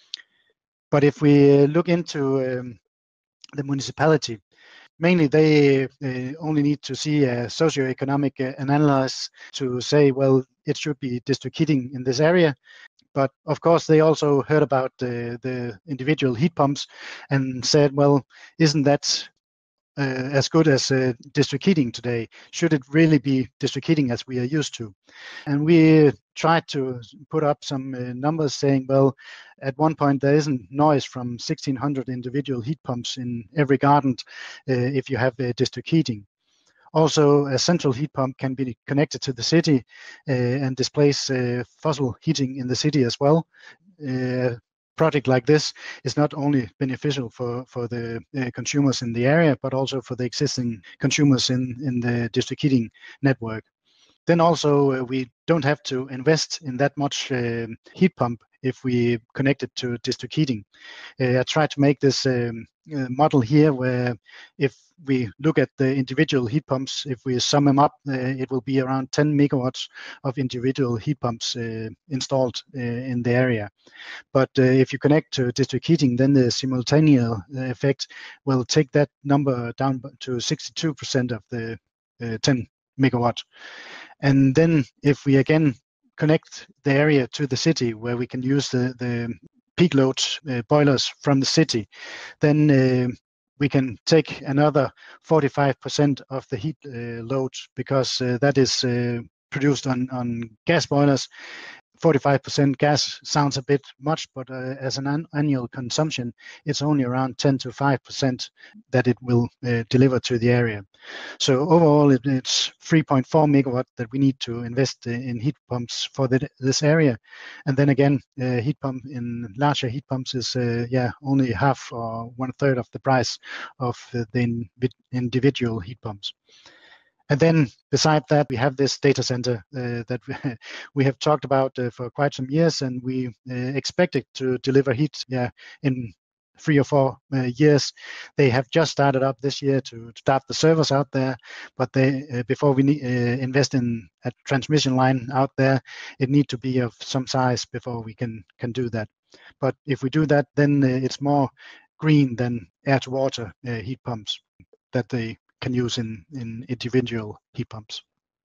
But if we uh, look into um, the municipality, mainly they uh, only need to see a socio-economic uh, analysis to say, well, it should be district heating in this area. But of course, they also heard about uh, the individual heat pumps and said, well, isn't that uh, as good as uh, district heating today? Should it really be district heating as we are used to? And we tried to put up some uh, numbers saying, well, at one point there isn't noise from sixteen hundred individual heat pumps in every garden uh, if you have uh, district heating. Also, a central heat pump can be connected to the city uh, and displace uh, fossil heating in the city as well. Uh, project like this is not only beneficial for, for the uh, consumers in the area, but also for the existing consumers in, in the district heating network. Then also uh, we don't have to invest in that much uh, heat pump if we connect it to district heating. Uh, I tried to make this um, uh, model here where if we look at the individual heat pumps, if we sum them up, uh, it will be around ten megawatts of individual heat pumps uh, installed uh, in the area. But uh, if you connect to district heating, then the simultaneous effect will take that number down to sixty-two percent of the uh, ten megawatt. And then if we again connect the area to the city where we can use the, the peak load uh, boilers from the city, then uh, we can take another forty-five percent of the heat uh, load, because uh, that is uh, produced on, on gas boilers. forty-five percent gas sounds a bit much, but uh, as an an annual consumption, it's only around ten to five percent that it will uh, deliver to the area. So overall, it, it's three point four megawatt that we need to invest in heat pumps for the, this area. And then again, uh, heat pump in larger heat pumps is uh, yeah only half or one third of the price of uh, the in, individual heat pumps. And then beside that, we have this data center uh, that we have talked about uh, for quite some years, and we uh, expect it to deliver heat yeah, in three or four uh, years. They have just started up this year to start the servers out there, but they uh, before we need, uh, invest in a transmission line out there, it needs to be of some size before we can, can do that. But if we do that, then uh, it's more green than air-to-water uh, heat pumps that they can use in, in individual heat pumps.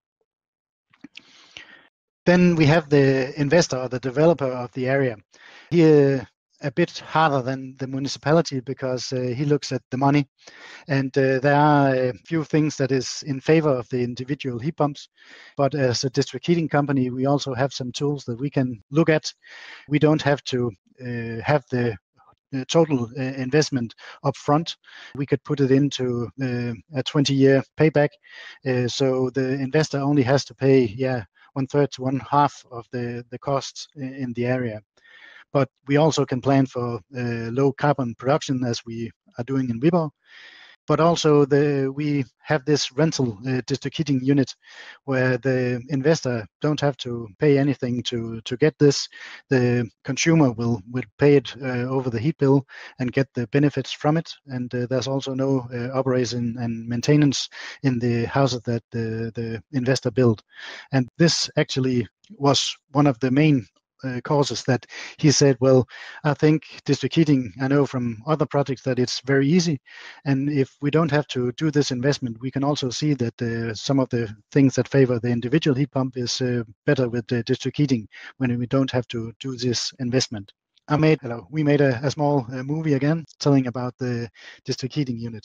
Then we have the investor or the developer of the area. Here, a bit harder than the municipality, because uh, he looks at the money, and uh, there are a few things that is in favor of the individual heat pumps. But as a district heating company, we also have some tools that we can look at. We don't have to uh, have the Uh, total uh, investment up front. We could put it into uh, a twenty year payback. Uh, so the investor only has to pay yeah one third to one half of the, the costs in the area. But we also can plan for uh, low carbon production, as we are doing in Viborg. But also the, we have this rental uh, district heating unit where the investor don't have to pay anything to, to get this. The consumer will, will pay it uh, over the heat bill and get the benefits from it. And uh, there's also no uh, operation and maintenance in the houses that the, the investor built. And this actually was one of the main Uh, causes that he said, well, I think district heating, I know from other projects that it's very easy, and if we don't have to do this investment, we can also see that uh, some of the things that favor the individual heat pump is uh, better with the district heating when we don't have to do this investment. I made, hello, we made a, a small uh, movie again telling about the district heating unit.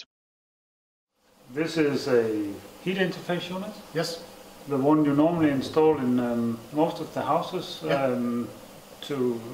This is a heat interface unit? Yes. The one you normally install in um, most of the houses yeah. um, to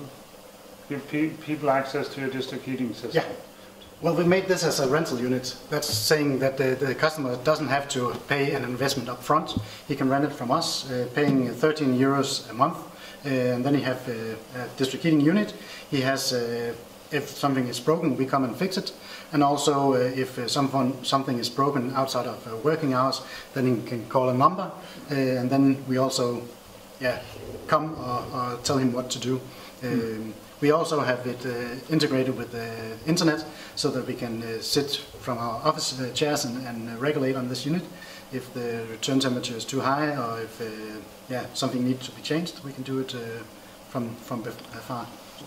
give pe people access to your district heating system. Yeah. Well, we made this as a rental unit. That's saying that the, the customer doesn't have to pay an investment up front. He can rent it from us, uh, paying thirteen euros a month. Uh, and then he have a, a district heating unit. He has, uh, if something is broken, we come and fix it. And also, uh, if uh, someone, something is broken outside of uh, working hours, then he can call a number, uh, and then we also, yeah, come or, or tell him what to do. Um, mm. We also have it uh, integrated with the internet, so that we can uh, sit from our office uh, chairs and, and uh, regulate on this unit. If the return temperature is too high, or if uh, yeah something needs to be changed, we can do it uh, from from afar.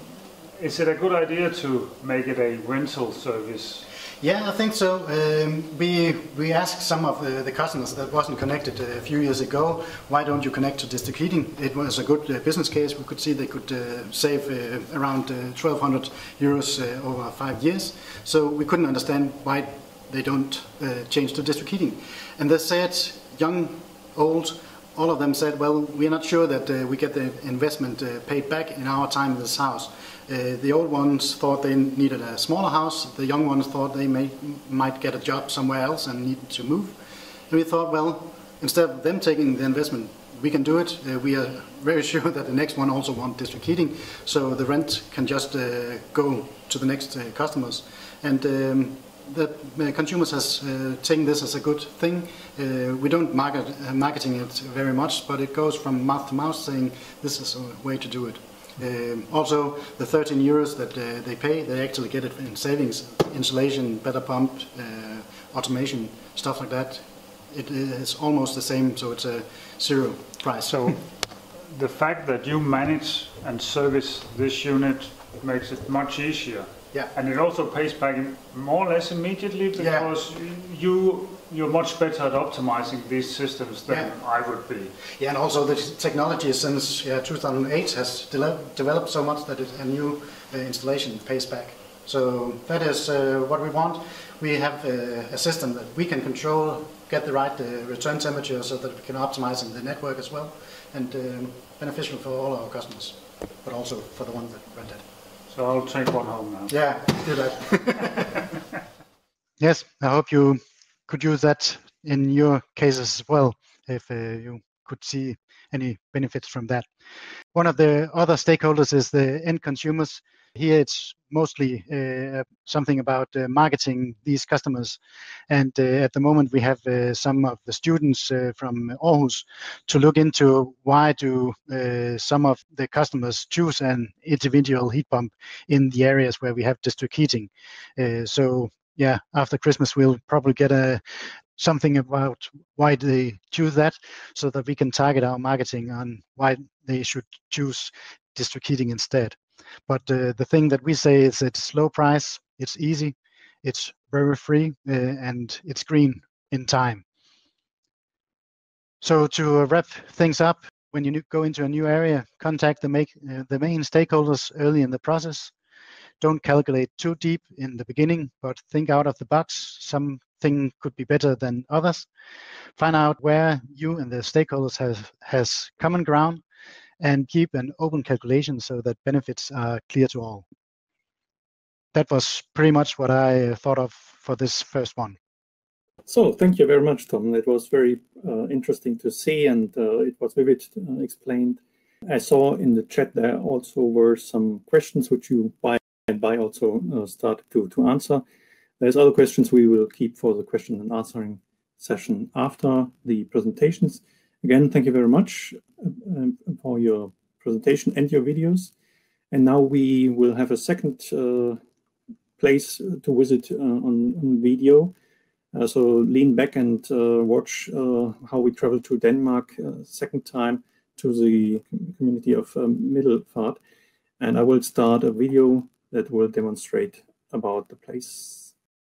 Is it a good idea to make it a rental service? Yeah, I think so. Um, we we asked some of the, the customers that wasn't connected a few years ago, why don't you connect to district heating? It was a good uh, business case. We could see they could uh, save uh, around uh, twelve hundred euros uh, over five years. So we couldn't understand why they don't uh, change to district heating. And they said, young, old, all of them said, well, we're not sure that uh, we get the investment uh, paid back in our time in this house. Uh, the old ones thought they needed a smaller house. The young ones thought they may, might get a job somewhere else and need to move. And we thought, well, instead of them taking the investment, we can do it. Uh, we are very sure that the next one also wants district heating, so the rent can just uh, go to the next uh, customers. And um, the uh, consumers has uh, taken this as a good thing. Uh, we don't market uh, marketing it very much, but it goes from mouth to mouth saying this is a way to do it. Um, also, the thirteen euros that uh, they pay, they actually get it in savings, insulation, better pump, uh, automation, stuff like that. It is almost the same, so it's a zero price. So, the fact that you manage and service this unit makes it much easier. Yeah. And it also pays back more or less immediately because yeah. you, you're much better at optimizing these systems than yeah. I would be. Yeah, and also the technology since yeah, two thousand eight has de developed so much that it, a new uh, installation pays back. So that is uh, what we want. We have uh, a system that we can control, get the right uh, return temperature so that we can optimize in the network as well, and um, beneficial for all our customers, but also for the ones that rent it. So I'll take one home now. Yeah, do that. Yes, I hope you could use that in your cases as well, if uh, you could see any benefits from that. One of the other stakeholders is the end consumers. Here it's mostly uh, something about uh, marketing these customers. And uh, at the moment we have uh, some of the students uh, from Aarhus to look into why do uh, some of the customers choose an individual heat pump in the areas where we have district heating. Uh, so yeah, after Christmas we'll probably get a something about why they choose that, so that we can target our marketing on why they should choose district heating instead. But uh, the thing that we say is it's low price, it's easy, it's very free, uh, and it's green in time. So to uh, wrap things up, when you go into a new area, contact the, make, uh, the main stakeholders early in the process. Don't calculate too deep in the beginning, but think out of the box. Something could be better than others. Find out where you and the stakeholders have has common ground, and keep an open calculation so that benefits are clear to all. That was pretty much what I thought of for this first one. So thank you very much, Tom. It was very uh, interesting to see, and uh, it was vivid uh, explained. I saw in the chat there also were some questions which you by and by also uh, started to, to answer. There's other questions we will keep for the question and answering session after the presentations. Again, thank you very much uh, for your presentation and your videos. And now we will have a second uh, place to visit uh, on, on video. Uh, so lean back and uh, watch uh, how we travel to Denmark uh, second time to the community of um, Middelfart. And I will start a video that will demonstrate about the place.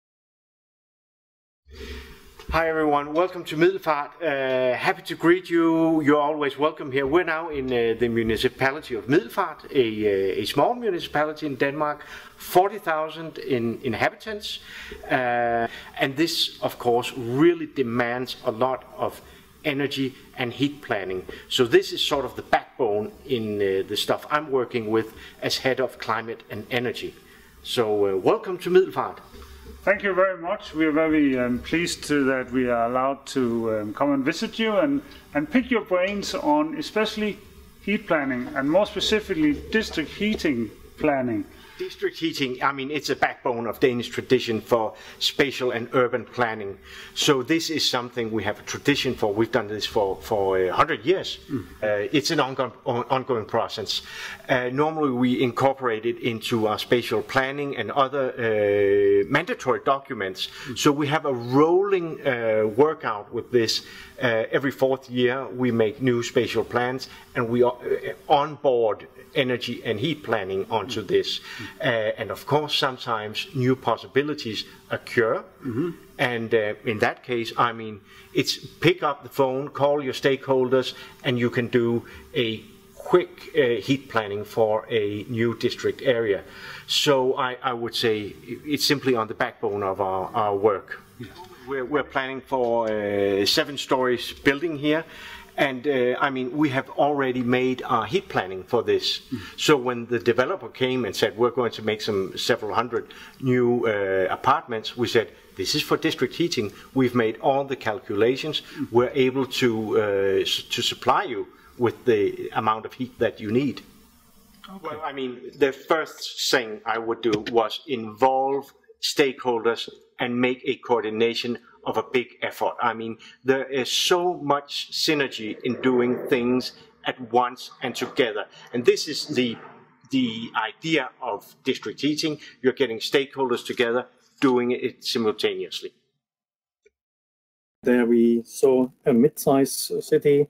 Hi everyone, welcome to Middelfart. Uh, happy to greet you. You're always welcome here. We're now in uh, the municipality of Middelfart, a, a small municipality in Denmark, forty thousand in, inhabitants. Uh, and this, of course, really demands a lot of energy and heat planning. So this is sort of the backbone in uh, the stuff I'm working with as head of climate and energy. So uh, welcome to Middelfart. Thank you very much. We are very um, pleased to, that we are allowed to um, come and visit you and, and pick your brains on especially heat planning, and more specifically district heating planning. District heating, I mean, it's a backbone of Danish tradition for spatial and urban planning. So this is something we have a tradition for. We've done this for, for one hundred years. Mm. Uh, it's an ongoing, ongoing process. Uh, normally we incorporate it into our spatial planning and other uh, mandatory documents. Mm. So we have a rolling uh, workout with this. Uh, every fourth year we make new spatial plans, and we uh, onboard energy and heat planning onto this. Uh, and of course, sometimes new possibilities occur. Mm-hmm. And uh, in that case, I mean, it's pick up the phone, call your stakeholders, and you can do a quick uh, heat planning for a new district area. So I, I would say it's simply on the backbone of our, our work. Yeah. We're, we're planning for a seven stories building here. And uh, I mean, we have already made our heat planning for this. Mm. So when the developer came and said, we're going to make some several hundred new uh, apartments, we said, this is for district heating. We've made all the calculations. Mm. We're able to, uh, to supply you with the amount of heat that you need. Okay. Well, I mean, the first thing I would do was involve stakeholders and make a coordination of a big effort. I mean, there is so much synergy in doing things at once and together. And this is the, the idea of district heating. You're getting stakeholders together, doing it simultaneously. There we saw a mid-sized city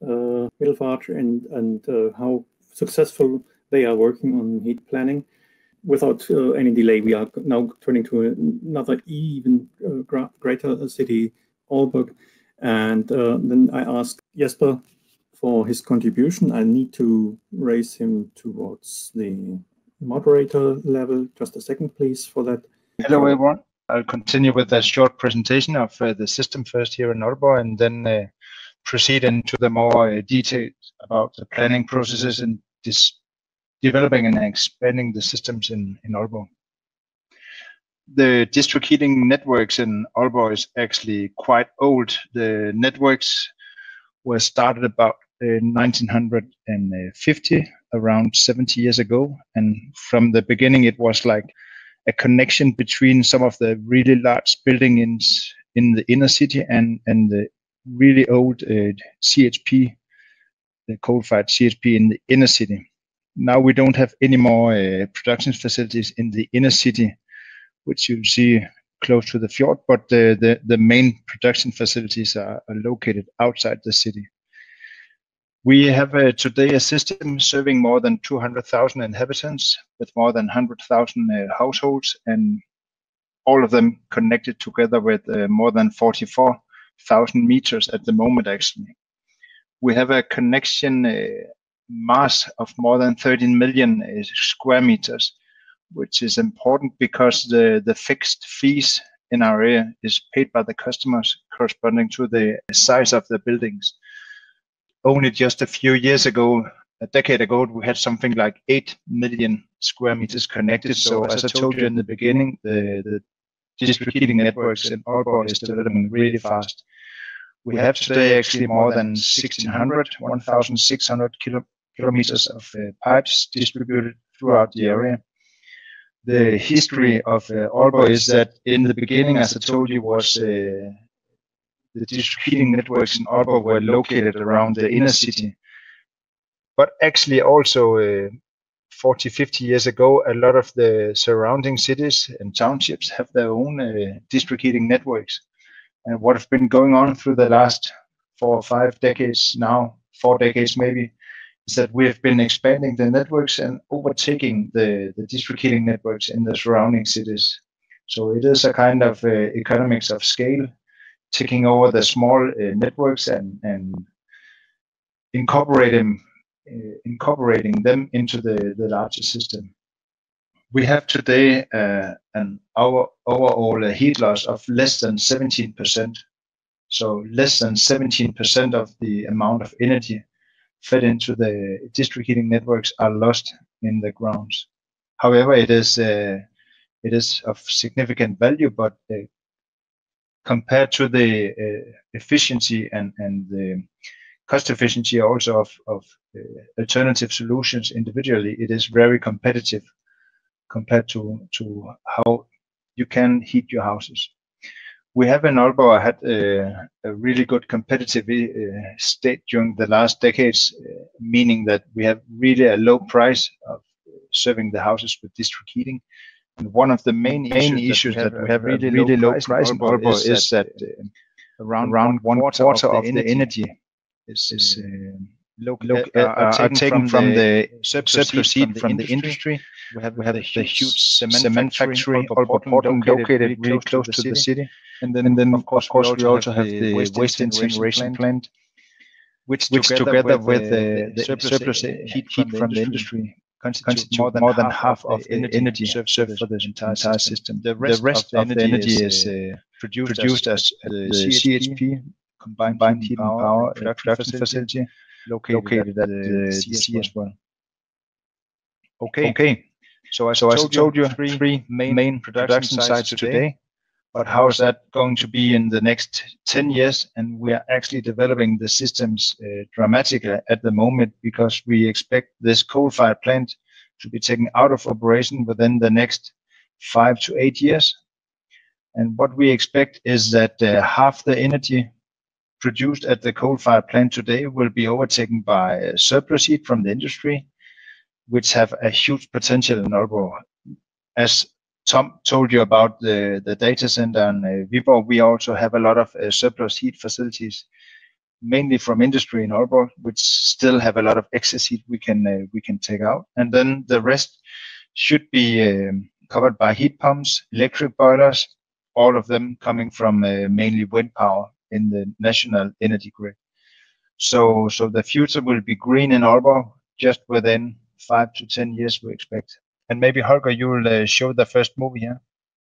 uh, Middelfart and, and uh, how successful they are working on heat planning. Without uh, any delay, we are now turning to another even uh, greater city, Aalborg. And uh, then I asked Jesper for his contribution. I need to raise him towards the moderator level. Just a second, please, for that. Hello, everyone. I'll continue with a short presentation of uh, the system first here in Aalborg, and then uh, proceed into the more uh, details about the planning processes and this developing and expanding the systems in, in Aalborg. The district heating networks in Aalborg is actually quite old. The networks were started about uh, nineteen fifty, around seventy years ago. And from the beginning, it was like a connection between some of the really large buildings in the inner city and, and the really old uh, C H P, the coal-fired C H P in the inner city. Now we don't have any more uh, production facilities in the inner city, which you see close to the fjord, but the, the, the main production facilities are, are located outside the city. We have uh, today a system serving more than two hundred thousand inhabitants with more than one hundred thousand uh, households, and all of them connected together with uh, more than forty-four thousand meters at the moment, actually. We have a connection uh, mass of more than thirteen million uh, square meters, which is important because the, the fixed fees in our area is paid by the customers corresponding to the size of the buildings. Only just a few years ago, a decade ago, we had something like eight million square meters connected. So as I told you in the beginning, the, the district heating networks in Aalborg is developing really fast. We have today actually more than sixteen hundred, one thousand six hundred kilo, kilometers of uh, pipes distributed throughout the area. The history of uh, Aalborg is that in the beginning, as I told you, was uh, the district heating networks in Aalborg were located around the inner city. But actually also uh, forty, fifty years ago, a lot of the surrounding cities and townships have their own uh, district heating networks. And what has been going on through the last four or five decades now, four decades maybe, is that we have been expanding the networks and overtaking the, the district heating networks in the surrounding cities. So it is a kind of uh, economics of scale, taking over the small uh, networks and, and incorporating, uh, incorporating them into the, the larger system. We have today uh, an our overall uh, heat loss of less than seventeen percent. So less than seventeen percent of the amount of energy fed into the district heating networks are lost in the grounds. However, it is uh, it is of significant value, but uh, compared to the uh, efficiency and and the cost efficiency also of of uh, alternative solutions individually, it is very competitive compared to to how you can heat your houses. We have in Aalborg had a, a really good competitive uh, state during the last decades, uh, meaning that we have really a low price of serving the houses with district heating. And one of the main, main issues that we have, that we have really, really low price in Aalborg is, is that uh, around, around one quarter, quarter of, of the energy is, is uh, local, uh, uh, are taken, taken from, from the surplus heat from the industry. We have, we have the huge cement, cement factory, Aalborg Portland, located really close to the city. And then, and then of course, of course we also have the waste, waste incineration plant, which, which together, together with the, the surplus, surplus heat, heat from the industry constitute more than, more than half of the energy, energy served for the entire system. system. The rest, the rest of, of the energy is uh, produced, produced as, as the C H P, combined, combined heat and power production, production facility, located, located at the, the sea as well. Okay. Okay. So as, so I told, told you, three, three main, main production sites today. But how is that going to be in the next ten years? And we are actually developing the systems uh, dramatically at the moment, because we expect this coal-fired plant to be taken out of operation within the next five to eight years. And what we expect is that uh, half the energy produced at the coal-fired plant today will be overtaken by uh, surplus heat from the industry, which have a huge potential in Aalborg. As Tom told you about the, the data center in uh, Viborg, we also have a lot of uh, surplus heat facilities mainly from industry in Aalborg, which still have a lot of excess heat we can uh, we can take out, and then the rest should be um, covered by heat pumps, electric boilers, all of them coming from uh, mainly wind power in the national energy grid. So, so the future will be green in Aalborg just within five to ten years, we expect. And maybe Holger, you will uh, show the first movie here.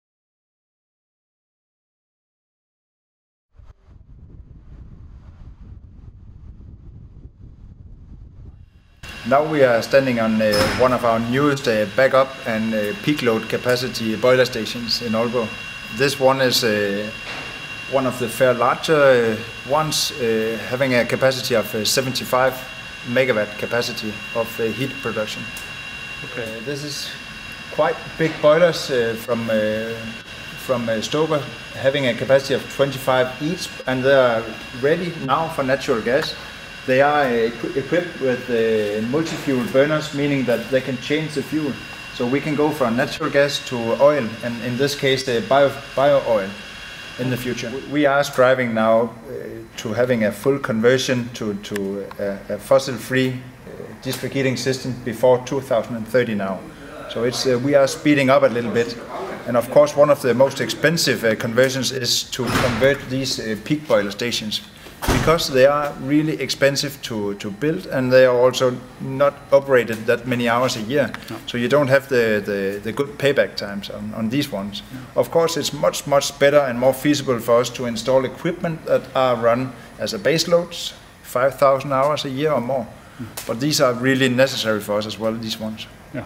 Now we are standing on uh, one of our newest uh, backup and uh, peak load capacity boiler stations in Aalborg. This one is uh, one of the fair larger uh, ones, uh, having a capacity of uh, seventy-five megawatt capacity of uh, heat production. Okay, uh, this is quite big boilers uh, from uh, from uh, Stoker, having a capacity of twenty-five each, and they are ready now for natural gas. They are uh, equipped with uh, multi-fuel burners, meaning that they can change the fuel. So we can go from natural gas to oil, and in this case, the bio, bio oil in the future. We are striving now uh, to having a full conversion to, to a, a fossil-free uh, district heating system before two thousand thirty now. So it's, uh, we are speeding up a little bit. And of course, one of the most expensive uh, conversions is to convert these uh, peak boiler stations, because they are really expensive to, to build, and they are also not operated that many hours a year. No. So you don't have the, the, the good payback times on, on these ones. No. Of course, it's much, much better and more feasible for us to install equipment that are run as a base load, five thousand hours a year or more. Mm. But these are really necessary for us as well, these ones. Yeah.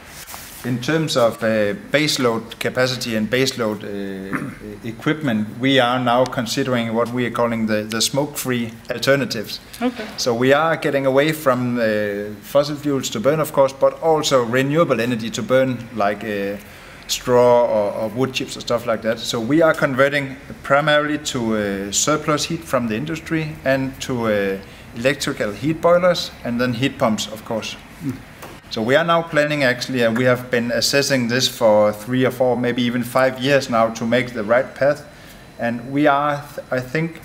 In terms of uh, baseload capacity and baseload uh, equipment, we are now considering what we are calling the, the smoke-free alternatives. Okay. So we are getting away from uh, fossil fuels to burn, of course, but also renewable energy to burn, like uh, straw or, or wood chips or stuff like that. So we are converting primarily to uh, surplus heat from the industry and to uh, electrical heat boilers, and then heat pumps, of course. Mm. So we are now planning, actually, and we have been assessing this for three or four, maybe even five years now to make the right path. And we are, I think,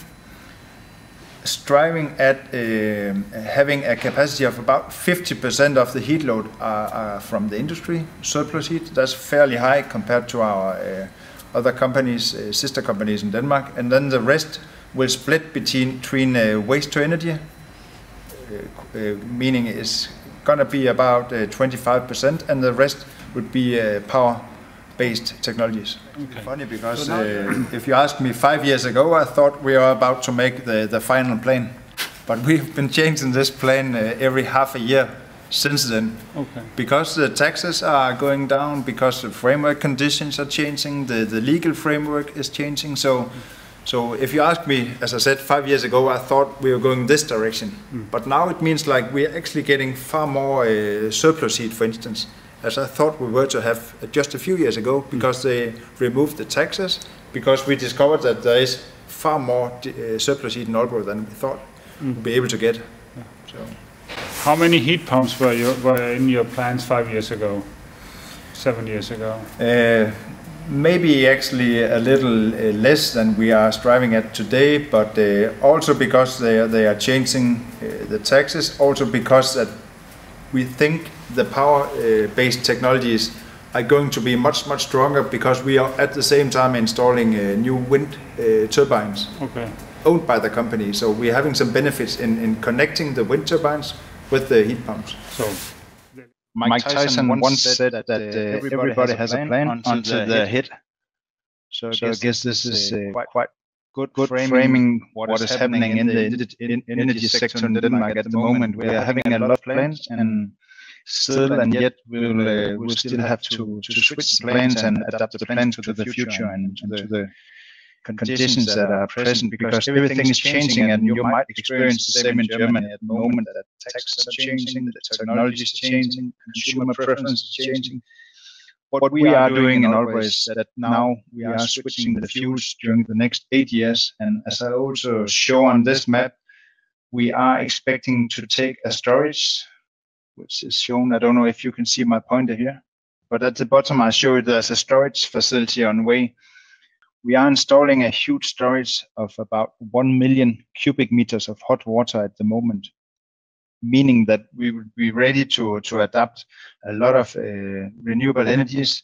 striving at uh, having a capacity of about fifty percent of the heat load are, are from the industry, surplus heat. That's fairly high compared to our uh, other companies, uh, sister companies in Denmark. And then the rest will split between, between uh, waste to energy, uh, uh, meaning is going to be about uh, twenty-five percent, and the rest would be uh, power-based technologies. Okay. Funny, because so uh, if you asked me five years ago, I thought we were about to make the, the final plan. But we've been changing this plan uh, every half a year since then. Okay. Because the taxes are going down, because the framework conditions are changing, the, the legal framework is changing. So. Mm. So if you ask me, as I said, five years ago, I thought we were going this direction. Mm. But now it means like we're actually getting far more uh, surplus heat, for instance, as I thought we were to have just a few years ago, because mm. they removed the taxes, because we discovered that there is far more uh, surplus heat in Aalborg than we thought mm. we'd be able to get. Yeah. So. How many heat pumps were, you, were in your plans five years ago, seven years ago? Uh, Maybe actually a little uh, less than we are striving at today, but uh, also because they are, they are changing uh, the taxes, also because that we think the power-based uh, technologies are going to be much, much stronger, because we are at the same time installing uh, new wind uh, turbines okay. owned by the company. So we're having some benefits in, in connecting the wind turbines with the heat pumps. So. Mike, Mike Tyson, Tyson once said that, that uh, everybody, everybody has a plan, has a plan until the hit. So, so I guess this is uh, quite, quite good, good framing, framing what, what is happening in the in, in energy sector in Denmark at the moment. We are having a lot of plans, and still and yet we'll uh, we'll still have to to switch the plans and adapt the plans to the future and to the conditions that are present, because everything is changing, and you might experience the same in Germany at the moment, that taxes are changing, the technology is changing, consumer preference is changing. What we are doing in Aalborg is that now we are switching the fuels during the next eight years, and as I also show on this map, we are expecting to take a storage, which is shown, I don't know if you can see my pointer here, but at the bottom I show you there's a storage facility on way. We are installing a huge storage of about one million cubic meters of hot water at the moment, meaning that we will be ready to, to adapt a lot of uh, renewable energies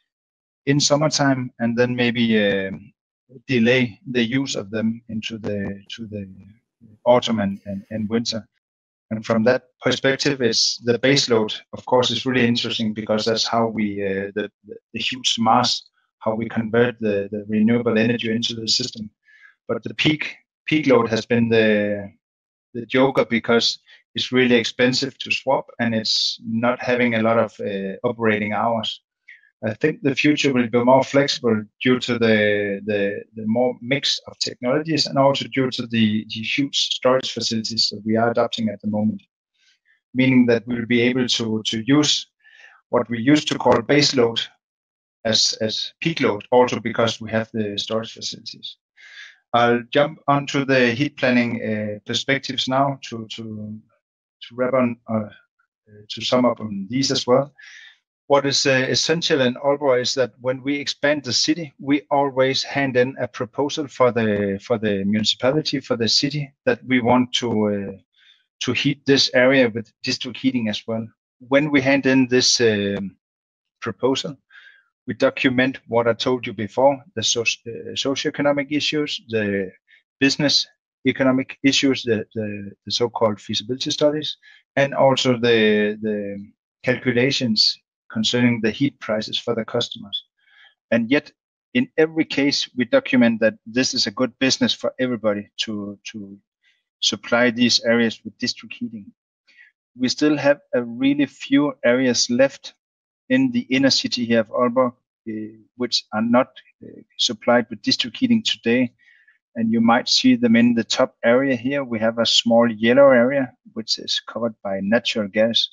in summertime, and then maybe uh, delay the use of them into the to the autumn and, and, and winter. And from that perspective, is the base load, of course, is really interesting, because that's how we uh, the, the the huge mass, how we convert the, the renewable energy into the system. But the peak peak load has been the the joker, because it's really expensive to swap, and it's not having a lot of uh, operating hours. I think the future will be more flexible due to the, the, the more mix of technologies, and also due to the, the huge storage facilities that we are adopting at the moment. Meaning that we'll be able to, to use what we used to call base load as, as peak load, also because we have the storage facilities. I'll jump onto the heat planning uh, perspectives now to, to, to wrap on, uh, to sum up on these as well. What is uh, essential in Aalborg is that when we expand the city, we always hand in a proposal for the for the municipality, for the city, that we want to uh, to heat this area with district heating as well. When we hand in this uh, proposal, we document what I told you before: the soci uh, socioeconomic issues, the business economic issues, the the, the so-called feasibility studies, and also the the calculations concerning the heat prices for the customers. And yet, in every case, we document that this is a good business for everybody to, to supply these areas with district heating. We still have a really few areas left in the inner city here of Aalborg, uh, which are not uh, supplied with district heating today. And you might see them in the top area here. We have a small yellow area, which is covered by natural gas.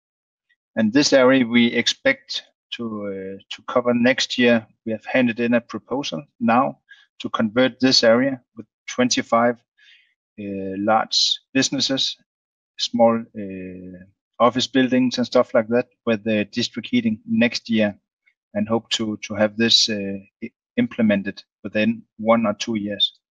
And this area we expect to uh, to cover next year. We have handed in a proposal now to convert this area with twenty-five uh, large businesses, small uh, office buildings and stuff like that, with the district heating next year, and hope to to have this uh, implemented within one or two years.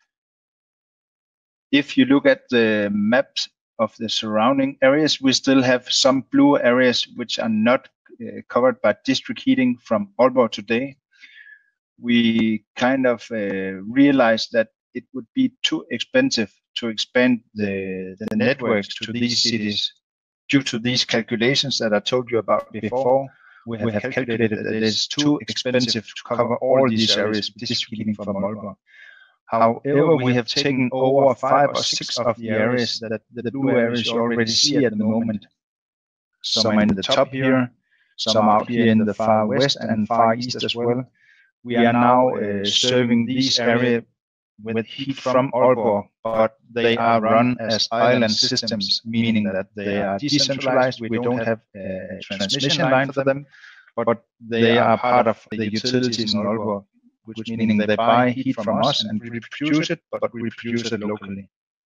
If you look at the maps of the surrounding areas, we still have some blue areas which are not uh, covered by district heating from Aalborg today. We kind of uh, realized that it would be too expensive to expand the, the networks to these cities. Due to these calculations that I told you about before, we have, we have calculated that it is too expensive to cover all these areas with district heating from Aalborg. However, we have taken over five or six of the areas that the blue areas you already see at the moment. Some are in the top here, some out here in the far west and far east as well. We are now uh, serving these areas with heat from Aalborg, but they are run as island systems, meaning that they are decentralized. We don't have a transmission line for them, but they are part of the utilities in Aalborg, which meaning they buy heat from us and we produce it, but we produce it locally.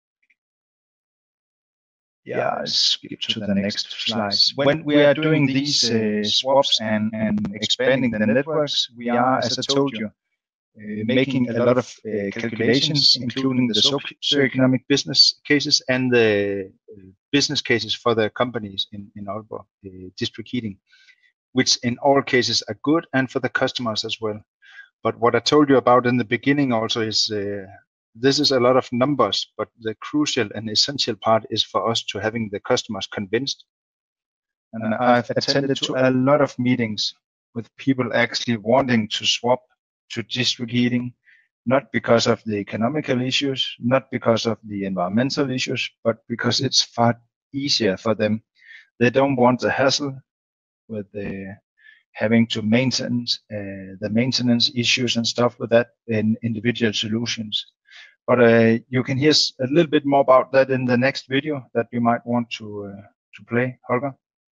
Yeah, let's skip to the next slides. When we are doing these uh, swaps and, and expanding the networks, we are, as I told you, uh, making a lot of uh, calculations, including the socioeconomic business cases and the uh, business cases for the companies in, in Aalborg uh, district heating, which in all cases are good, and for the customers as well. But what I told you about in the beginning also is uh, this is a lot of numbers, but the crucial and essential part is for us to having the customers convinced. And I've attended to a lot of meetings with people actually wanting to swap to district heating, not because of the economical issues, not because of the environmental issues, but because it's far easier for them. They don't want the hassle with the having to maintain uh, the maintenance issues and stuff with that in individual solutions. But uh, you can hear a little bit more about that in the next video that you might want to uh, to play, Holger.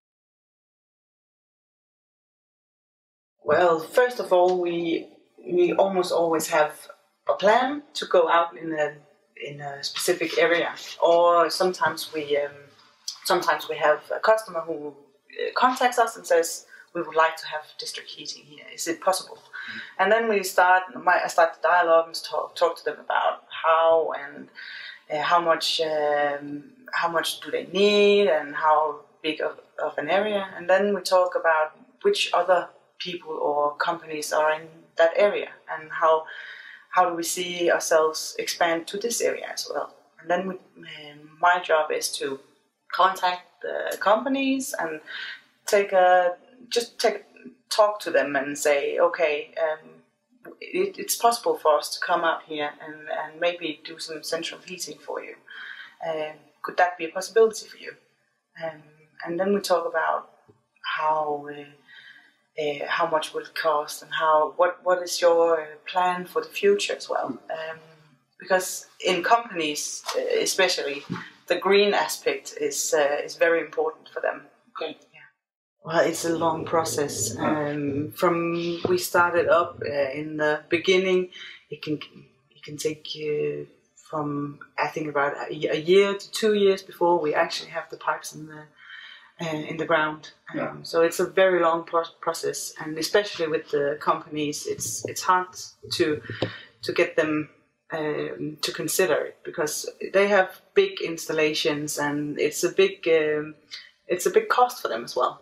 Well, first of all, we we almost always have a plan to go out in a in a specific area, or sometimes we um, sometimes we have a customer who contacts us and says, we would like to have district heating here. Is it possible? Mm. And then we start. I start the dialogue and talk talk to them about how and uh, how much um, how much do they need and how big of, of an area. And then we talk about which other people or companies are in that area and how how do we see ourselves expand to this area as well. And then we, um, my job is to contact the companies and take a just take talk to them and say, okay, um, it, it's possible for us to come out here and, and maybe do some central heating for you. Um, could that be a possibility for you? Um, and then we talk about how uh, uh, how much will it cost and how what what is your plan for the future as well. Um, because in companies, uh, especially, the green aspect is uh, is very important for them. Okay. Yeah. Well, it's a long process. Um, from we started up uh, in the beginning, it can it can take uh, from I think about a, a year to two years before we actually have the pipes in the uh, in the ground. Um, yeah. So it's a very long pro- process, and especially with the companies, it's it's hard to to get them. Um, to consider it because they have big installations and it's a big um, it's a big cost for them as well.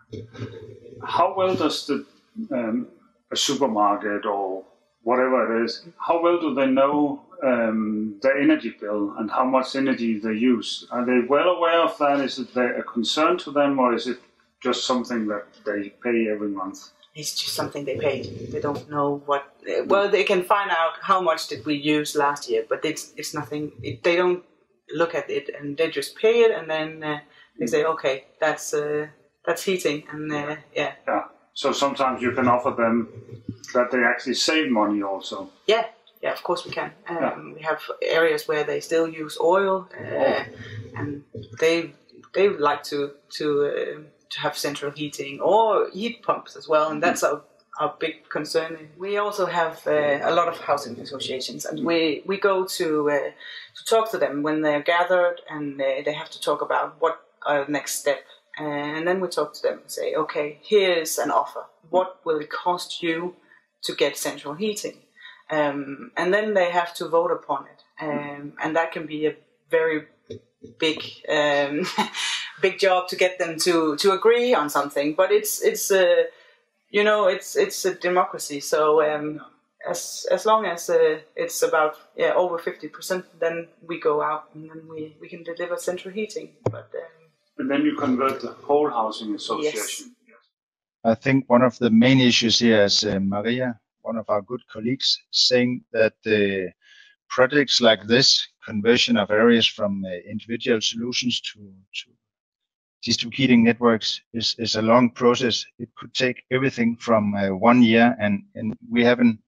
How well does the um, a supermarket or whatever it is, how well do they know um, the energy bill and how much energy they use? Are they well aware of that? Is it a concern to them, or is it just something that they pay every month? It's just something they pay. They don't know what. Well, they can find out how much did we use last year, but it's it's nothing. It, they don't look at it and they just pay it, and then uh, they say, okay, that's uh, that's heating, and uh, yeah. Yeah. So sometimes you can offer them that they actually save money also. Yeah. Yeah. Of course we can. Um, yeah. We have areas where they still use oil, uh, and they they would like to to. Uh, to have central heating or heat pumps as well, and that's our, our big concern. We also have uh, a lot of housing associations, and we, we go to uh, to talk to them when they're gathered, and uh, they have to talk about what are the next step. And then we talk to them and say, okay, here's an offer. What will it cost you to get central heating? Um, and then they have to vote upon it, um, and that can be a very big um, big job to get them to, to agree on something. But it's it's uh, you know it's it's a democracy. So um, as as long as uh, it's about yeah over fifty percent, then we go out and then we, we can deliver central heating. But um, and then you convert the whole housing association. Yes. I think one of the main issues here is uh, Maria, one of our good colleagues, saying that the projects like this, conversion of areas from uh, individual solutions to, to district heating networks, is, is a long process. It could take everything from uh, one year, and, and we haven't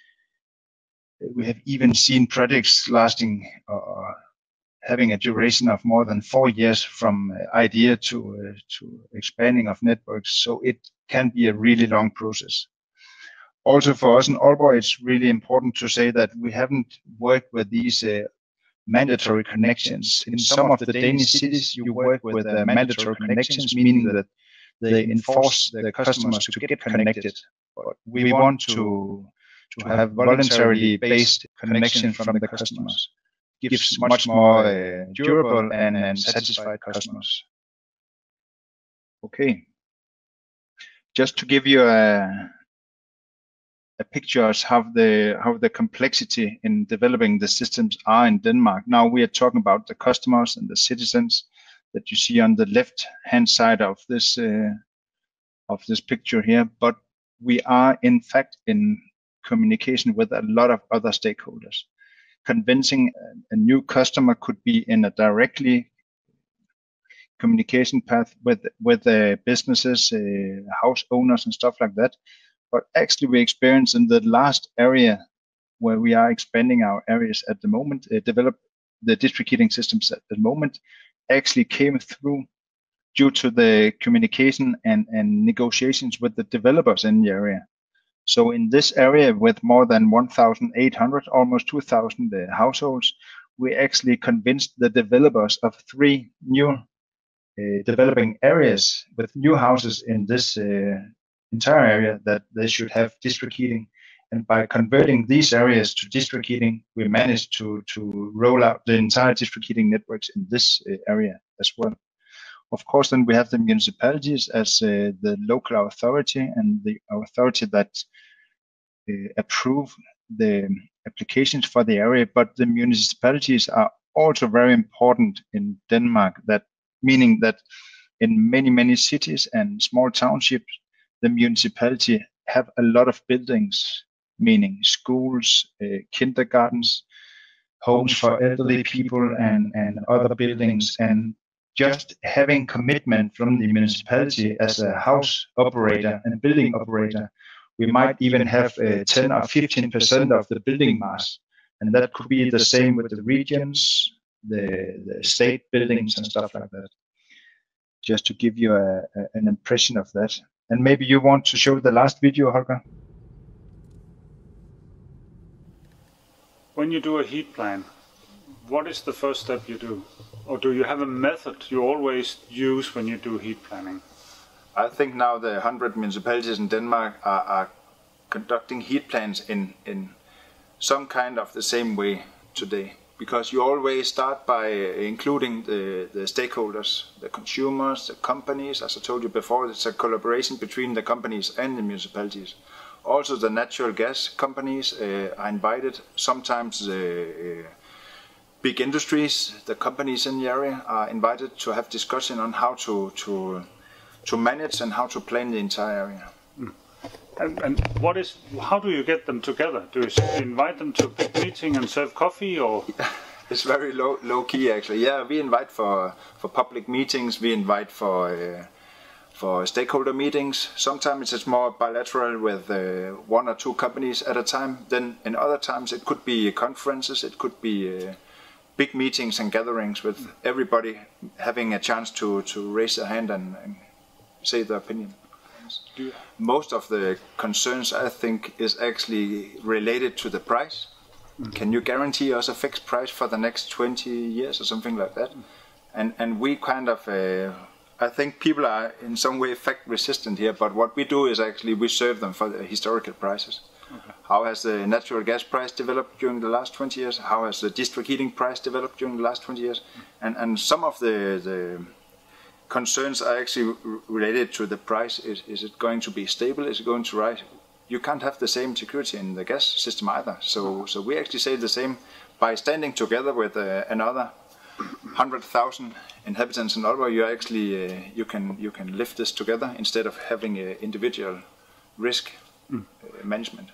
we have even seen projects lasting uh, having a duration of more than four years from uh, idea to uh, to expanding of networks. So it can be a really long process. Also for us in Aalborg, it's really important to say that we haven't worked with these uh, mandatory connections. In some of the Danish cities, you work with uh, mandatory connections, meaning that they enforce the customers to get connected. But we want to, to have voluntarily based connection from the customers. It gives much more uh, durable and, and satisfied customers. Okay. Just to give you a a picture of how the how the complexity in developing the systems are in Denmark. Now we are talking about the customers and the citizens that you see on the left hand side of this uh, of this picture here, but we are in fact in communication with a lot of other stakeholders. Convincing a new customer could be in a directly communication path with with uh, businesses, uh, house owners and stuff like that. But actually we experience in the last area where we are expanding our areas at the moment, uh, develop the district heating systems at the moment, actually came through due to the communication and, and negotiations with the developers in the area. So in this area with more than one thousand eight hundred, almost two thousand uh, households, we actually convinced the developers of three new uh, developing areas with new houses in this uh, entire area that they should have district heating. And by converting these areas to district heating, we managed to, to roll out the entire district heating networks in this uh, area as well. Of course, then we have the municipalities as uh, the local authority and the authority that uh, approve the applications for the area, but the municipalities are also very important in Denmark, that meaning that in many, many cities and small townships, the municipality have a lot of buildings, meaning schools, uh, kindergartens, homes for elderly people, and, and other buildings. And just having commitment from the municipality as a house operator and building operator, we might even have uh, ten or fifteen percent of the building mass. And that could be the same with the regions, the, the state buildings and stuff like that. Just to give you a, a, an impression of that. And maybe you want to show the last video, Holger? When you do a heat plan, what is the first step you do? Or do you have a method you always use when you do heat planning? I think now the one hundred municipalities in Denmark are, are conducting heat plans in, in some kind of the same way today. Because you always start by including the, the stakeholders, the consumers, the companies. As I told you before, it's a collaboration between the companies and the municipalities. Also, the natural gas companies uh, are invited. Sometimes the uh, big industries, the companies in the area are invited to have discussion on how to, to, to manage and how to plan the entire area. Mm. And, and what is? How do you get them together? Do you invite them to a big meeting and serve coffee, or? It's very low low key actually. Yeah, we invite for for public meetings. We invite for uh, for stakeholder meetings. Sometimes it's more bilateral with uh, one or two companies at a time. Then in other times it could be conferences. It could be uh, big meetings and gatherings with everybody having a chance to to raise their hand and, and say their opinion. Most of the concerns, I think, is actually related to the price. Mm-hmm. Can you guarantee us a fixed price for the next twenty years or something like that? Mm-hmm. And and we kind of, uh, I think people are in some way fact resistant here, but what we do is actually we serve them for the historical prices. Okay. How has the natural gas price developed during the last twenty years? How has the district heating price developed during the last twenty years? Mm-hmm. And and some of the, the concerns are actually related to the price. Is, is it going to be stable? Is it going to rise? You can't have the same security in the gas system either. So, so we actually say the same by standing together with uh, another one hundred thousand inhabitants in Aalborg. You actually uh, you can you can lift this together instead of having a individual risk mm. uh, management.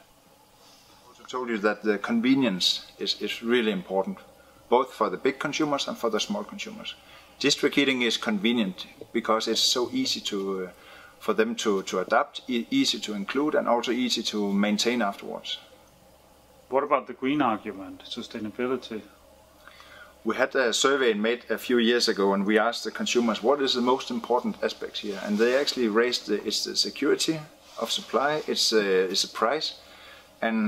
I also told you that the convenience is is really important, both for the big consumers and for the small consumers. District heating is convenient because it's so easy to uh, for them to, to adapt, e easy to include, and also easy to maintain afterwards. What about the green argument, sustainability? We had a survey made a few years ago, and we asked the consumers what is the most important aspects here, and they actually raised the, it's the security of supply, it's uh, it's the price, and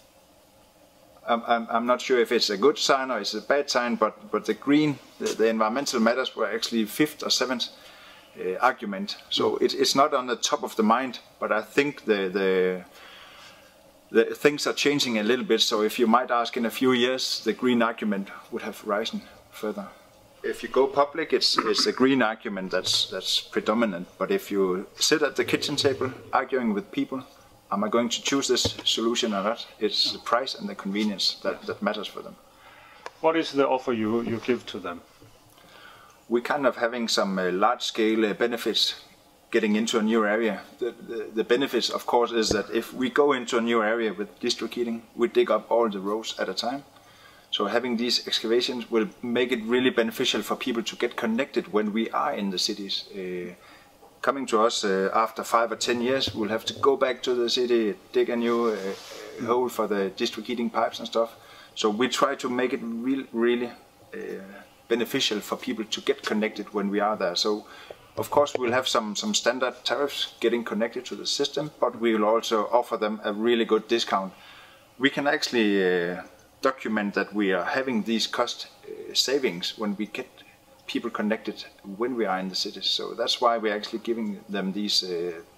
I'm, I'm, I'm not sure if it's a good sign or it's a bad sign, but, but the green, the, the environmental matters were actually fifth or seventh uh, argument. So it, it's not on the top of the mind, but I think the, the, the things are changing a little bit. So if you might ask in a few years, the green argument would have risen further. If you go public, it's, it's the green argument that's, that's predominant. But if you sit at the kitchen table arguing with people, am I going to choose this solution or not? It's the price and the convenience that, that matters for them. What is the offer you, you give to them? We're kind of having some uh, large-scale uh, benefits getting into a new area. The, the, the benefits, of course, is that if we go into a new area with district heating, we dig up all the rows at a time. So having these excavations will make it really beneficial for people to get connected when we are in the cities. Uh, Coming to us uh, after five or ten years, we'll have to go back to the city, dig a new uh, hole for the district heating pipes and stuff. So we try to make it really, really uh, beneficial for people to get connected when we are there. So, of course, we'll have some, some standard tariffs getting connected to the system, but we will also offer them a really good discount. We can actually uh, document that we are having these cost uh, savings when we get people connected when we are in the cities. So that's why we're actually giving them these uh,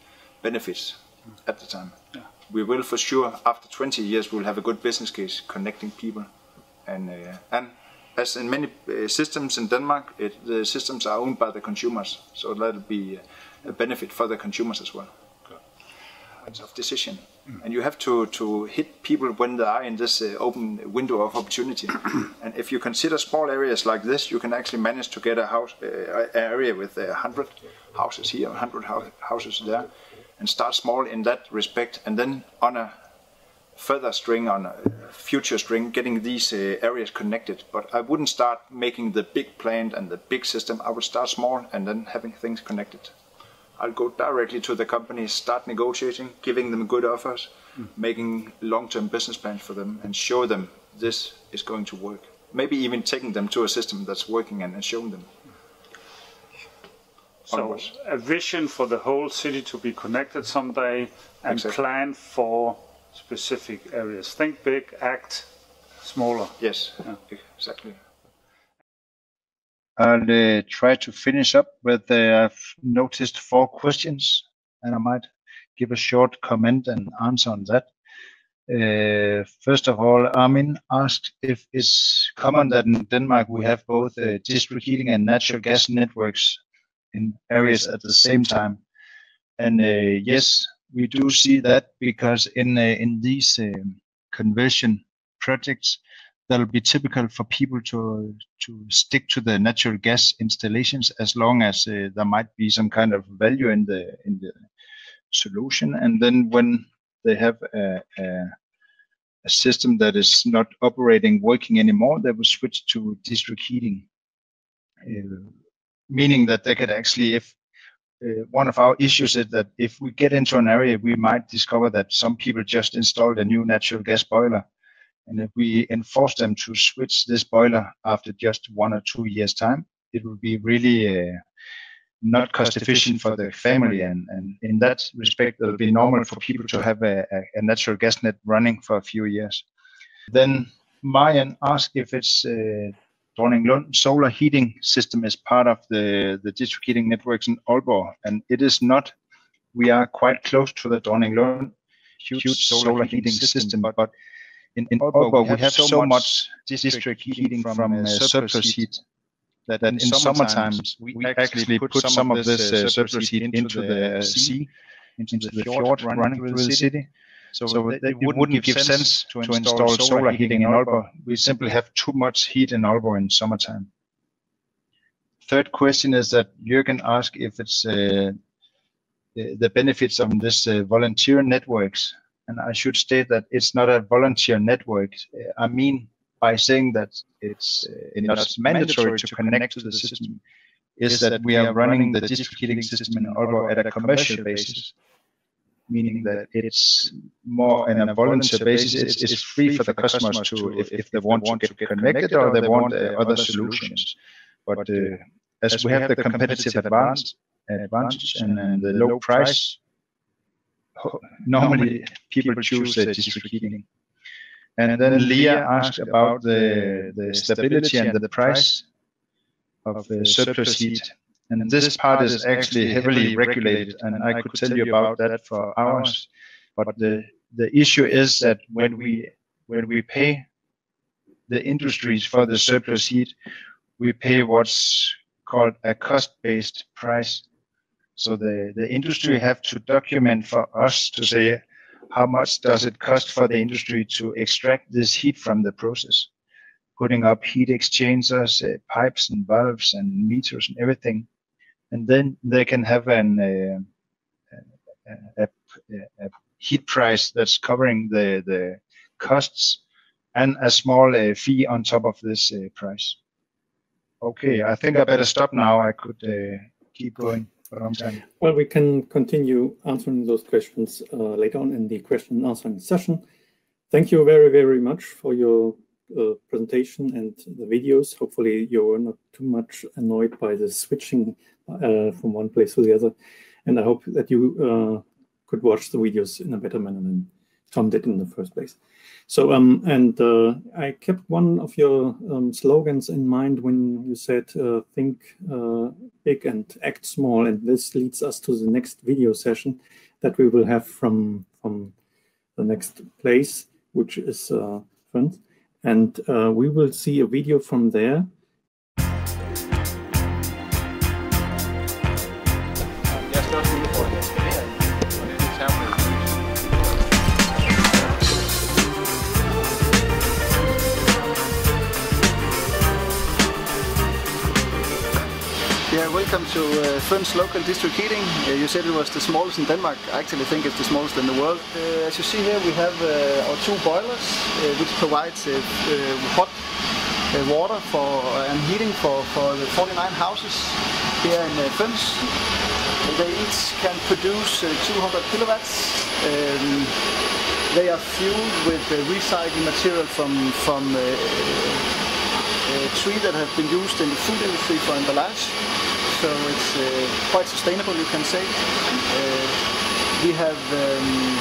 benefits at the time. Yeah. We will for sure, after twenty years, we'll have a good business case connecting people. And, uh, and as in many uh, systems in Denmark, it, the systems are owned by the consumers. So that'll be a benefit for the consumers as well. Of decision, mm. and you have to to hit people when they are in this uh, open window of opportunity. And if you consider small areas like this, you can actually manage to get a house uh, area with a uh, hundred houses here, a hundred ho houses there, and start small in that respect, and then on a further string, on a future string, getting these uh, areas connected. But I wouldn't start making the big plant and the big system. I would start small and then having things connected. I'll go directly to the companies, start negotiating, giving them good offers, mm. making long-term business plans for them, and show them this is going to work. Maybe even taking them to a system that's working and, and showing them. So onwards. A vision for the whole city to be connected someday, and exactly. plan for specific areas. Think big, act smaller. Yes, yeah. Exactly. I'll uh, try to finish up with, uh, I've noticed four questions, and I might give a short comment and answer on that. Uh, first of all, Armin asked if it's common that in Denmark we have both uh, district heating and natural gas networks in areas at the same time. And uh, yes, we do see that, because in, uh, in these uh, conversion projects, that'll be typical for people to to stick to the natural gas installations as long as uh, there might be some kind of value in the in the solution. And then when they have a, a, a system that is not operating, working anymore, they will switch to district heating, uh, meaning that they could actually, if uh, one of our issues is that if we get into an area, we might discover that some people just installed a new natural gas boiler. And if we enforce them to switch this boiler after just one or two years' time, it will be really uh, not cost efficient for the family. And, and in that respect, it will be normal for people to have a, a, a natural gas net running for a few years. Then Marian asked if it's uh, Dronninglund solar heating system is part of the, the district heating networks in Aalborg. And it is not. We are quite close to the Dronninglund huge, huge solar, solar heating system, system but, but In, in Aalborg, we have, we have so, so much district heating from, from uh, surplus heat that, that in summer times we, we actually put some of this uh, surplus heat into the sea, into the fjord running through the city. So, so it, it wouldn't give sense to install solar heating in Aalborg. We simply have too much heat in Aalborg in summertime. Third question is that Jürgen asked if it's uh, the, the benefits of this uh, volunteer networks. And I should state that it's not a volunteer network. I mean, by saying that it's uh, not mandatory to connect to the system, is that we are running the district heating system in Aalborg at a commercial basis, meaning that it's more on a volunteer basis. It's, it's free for the customers to, if, if they want to get connected or they want uh, other solutions. But uh, as we have the competitive advantage, advantage and, and the low price, normally people choose uh, district heating. And then Leah asked about the, the stability and the price of the surplus heat. And this part is actually heavily regulated, and I could tell you about that for hours. But the, the issue is that when we when we pay the industries for the surplus heat, we pay what's called a cost-based price. So the, the industry have to document for us to say how much does it cost for the industry to extract this heat from the process, putting up heat exchangers, uh, pipes and valves and meters and everything. And then they can have an, uh, a, a, a heat price that's covering the, the costs and a small uh, fee on top of this uh, price. Okay, I think I better stop now. I could uh, keep going for a long time. Well, we can continue answering those questions uh, later on in the question and answering session. Thank you very, very much for your uh, presentation and the videos. Hopefully you were not too much annoyed by the switching uh, from one place to the other. And I hope that you uh, could watch the videos in a better manner than Tom did in the first place. So, um, and uh, I kept one of your um, slogans in mind when you said, uh, think uh, big and act small. And this leads us to the next video session that we will have from, from the next place, which is uh, Føns. And uh, we will see a video from there. Yeah, welcome to uh, Føns local district heating. Uh, you said it was the smallest in Denmark. I actually think it's the smallest in the world. Uh, as you see here, we have uh, our two boilers, uh, which provides uh, uh, hot uh, water for uh, and heating for, for the forty-nine houses here in uh, Føns. They each can produce uh, two hundred kilowatts. Um, they are fueled with uh, recycled material from from uh, uh, tree that have been used in the food industry for emballage. So it's uh, quite sustainable, you can say. Uh, we have um,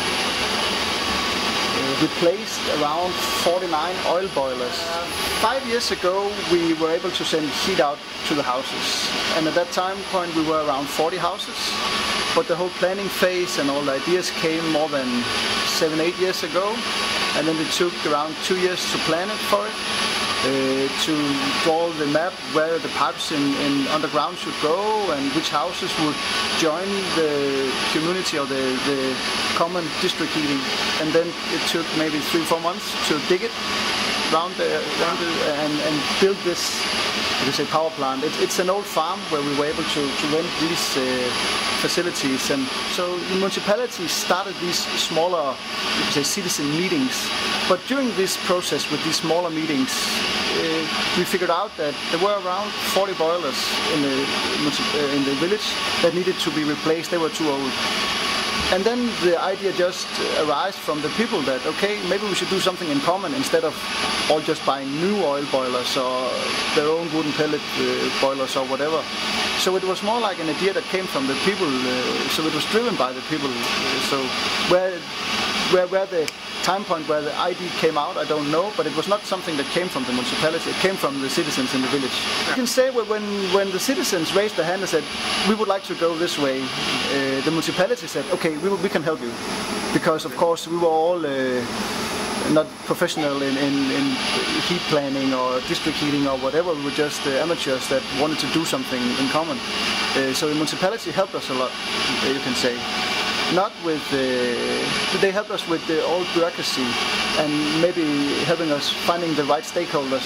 uh, replaced around forty-nine oil boilers. Uh, five years ago, we were able to send heat out to the houses. And at that time point, we were around forty houses. But the whole planning phase and all the ideas came more than seven, eight years ago. And then it took around two years to plan it for it. Uh, to draw the map where the pipes in, in underground should go and which houses would join the community or the, the common district heating. And then it took maybe three, four months to dig it round, the, round the, and, and build this, you could say, power plant. It, it's an old farm where we were able to, to rent these uh, facilities. And so the municipality started these smaller, you could say, citizen meetings. But during this process with these smaller meetings, uh, we figured out that there were around forty boilers in the, uh, in the village that needed to be replaced. They were too old. And then the idea just arose from the people that, okay, maybe we should do something in common instead of all just buying new oil boilers or their own wooden pellet uh, boilers or whatever. So it was more like an idea that came from the people, uh, so it was driven by the people. Uh, so where, where, where the time point where the idea came out, I don't know, but it was not something that came from the municipality, it came from the citizens in the village. You can say when, when the citizens raised their hand and said, we would like to go this way, uh, the municipality said, okay, we, we can help you. Because of course we were all uh, not professional in, in, in heat planning or district heating or whatever, we were just uh, amateurs that wanted to do something in common. Uh, so the municipality helped us a lot, uh, you can say. Not with, uh, they helped us with the old bureaucracy and maybe helping us finding the right stakeholders,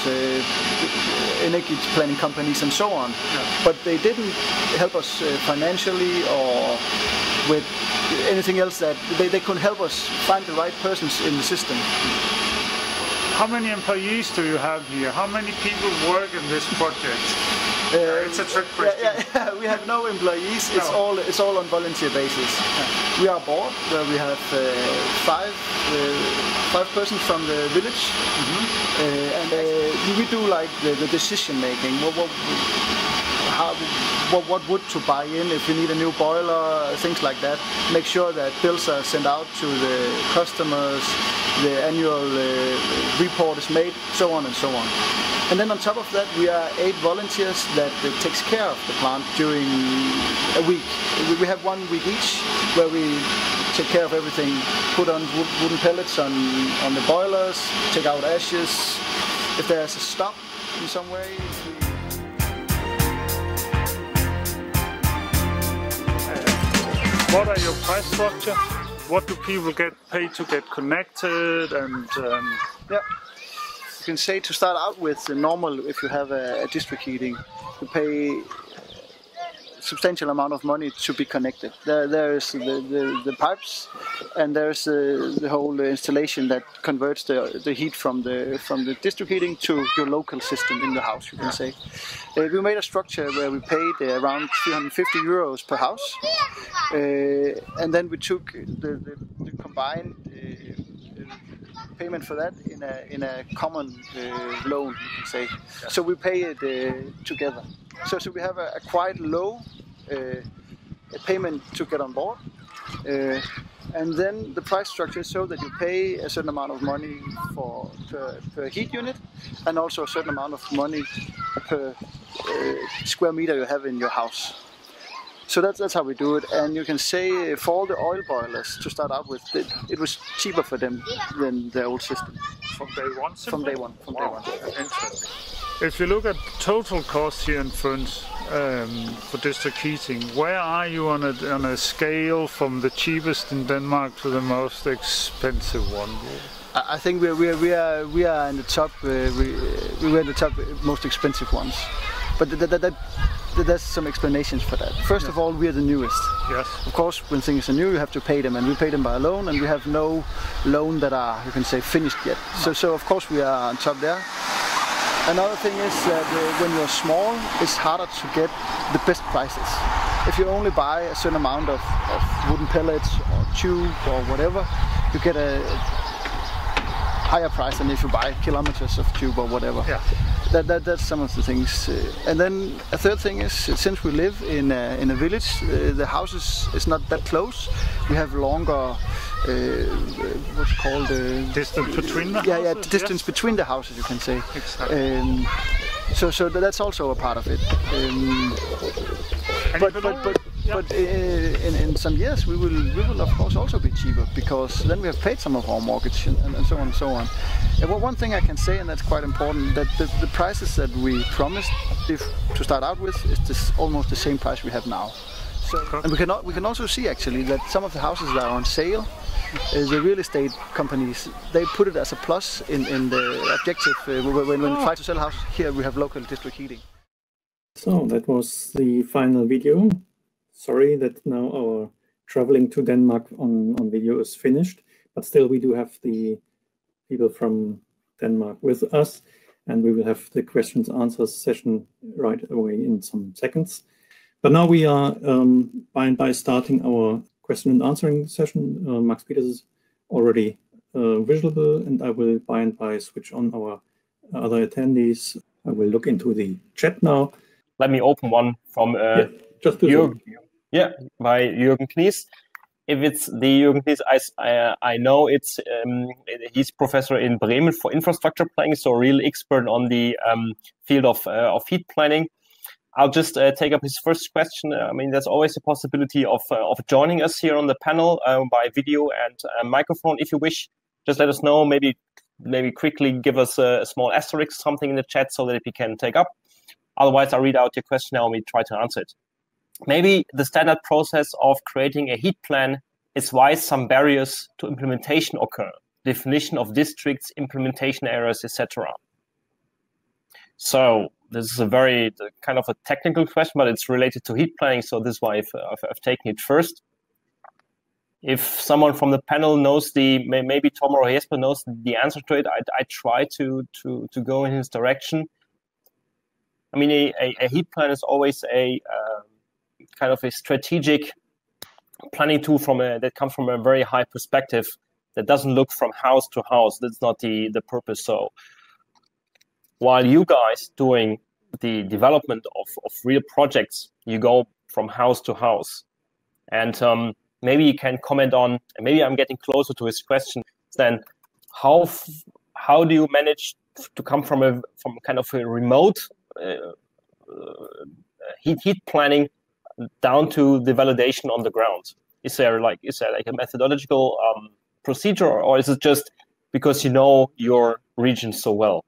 uh, energy planning companies and so on. Yeah. But they didn't help us uh, financially or with anything else that they, they couldn't help us find the right persons in the system. How many employees do you have here? How many people work in this project? Uh, it's a trick question. Yeah, yeah, yeah. We have no employees. It's no. all it's all on volunteer basis. Yeah. We are a board where we have uh, five uh, five persons from the village, mm-hmm. uh, and uh, we do like the, the decision making. What what, how, what what wood to buy in if you need a new boiler, things like that. Make sure that bills are sent out to the customers. The annual uh, report is made, so on and so on. And then on top of that, we are eight volunteers that uh, takes care of the plant during a week. We have one week each where we take care of everything, put on wood, wooden pellets on, on the boilers, take out ashes. If there's a stop in some way. What are your price structure? What do people get paid to get connected? And um... yeah. You can say to start out with the normal, if you have a, a district heating, you pay a substantial amount of money to be connected. There, there's the, the, the pipes, and there's uh, the whole installation that converts the, the heat from the from the district heating to your local system in the house, you can say. Uh, we made a structure where we paid uh, around three hundred fifty euros per house, uh, and then we took the, the, the combined uh, payment for that in a in a common uh, loan, you can say. Yeah. So we pay it uh, together. So so we have a, a quite low uh, payment to get on board. Uh, And then the price structure is so that you pay a certain amount of money for per, per heat unit, and also a certain amount of money per uh, square meter you have in your house. So that's that's how we do it. And you can say for all the oil boilers to start out with, it, it was cheaper for them than the old system. From day one? From day one. From wow. day one. Interesting. If you look at total cost here in Føns um, for district heating, where are you on a, on a scale from the cheapest in Denmark to the most expensive one? I, I think we are, we are we are we are in the top. Uh, we we were in the top most expensive ones, but that, that, that, there's some explanations for that. First yeah. of all, we are the newest. Yes. Of course, when things are new, you have to pay them, and we pay them by a loan, and we have no loan that are, you can say, finished yet. No. So so of course we are on top there. Another thing is that uh, when you're small, it's harder to get the best prices. If you only buy a certain amount of, of wooden pellets or tube or whatever, you get a higher price than if you buy kilometers of tube or whatever. Yeah. That, that, that's some of the things. Uh, and then a third thing is, since we live in a, in a village, uh, the houses is not that close. We have longer, uh, what's called? Uh, distance between the yeah, houses? Yeah, distance yes. between the houses, you can say. Exactly. Um, so, so that's also a part of it. Um, but, but, but, yeah. but uh, in, in some years we will, we will of course also be cheaper, because then we have paid some of our mortgage and, and so on and so on. And well, one thing I can say, and that's quite important, that the, the prices that we promised if, to start out with is this, almost the same price we have now. So, and we can we can also see actually that some of the houses that are on sale, uh, the real estate companies, they put it as a plus in, in the objective uh, when, when we try to sell houses. Here we have local district heating. So that was the final video. Sorry that now our traveling to Denmark on, on video is finished, but still we do have the people from Denmark with us, and we will have the questions answers session right away in some seconds. But now we are um, by and by starting our question and answering session. Uh, Max Peters is already uh, visible, and I will by and by switch on our other attendees. I will look into the chat now. Let me open one from uh, yeah, just Jürgen. Yeah, by Jürgen Knies. If it's the Jürgen Knies, I, I, I know it's um, he's professor in Bremen for infrastructure planning, so a real expert on the um, field of uh, of heat planning. I'll just uh, take up his first question. I mean, there's always a possibility of uh, of joining us here on the panel uh, by video and uh, microphone. If you wish, just let us know. Maybe maybe quickly give us a, a small asterisk, something in the chat, so that we can take up. Otherwise, I'll read out your question now and we try to answer it. Maybe the standard process of creating a heat plan is why some barriers to implementation occur. Definition of districts, implementation areas, et cetera. So this is a very kind of a technical question, but it's related to heat planning. So this is why I've, I've, I've taken it first. If someone from the panel knows the, maybe Tom or Jesper knows the answer to it, I, I try to, to, to go in his direction. I mean, a, a, a heat plan is always a uh, kind of a strategic planning tool from a, that comes from a very high perspective that doesn't look from house to house. That's not the, the purpose. So while you guys doing the development of, of real projects, you go from house to house. And um, maybe you can comment on, and maybe I'm getting closer to his question, then how how do you manage to come from a from kind of a remote uh, uh, heat heat planning down to the validation on the ground? Is there like is there like a methodological um, procedure, or is it just because you know your region so well?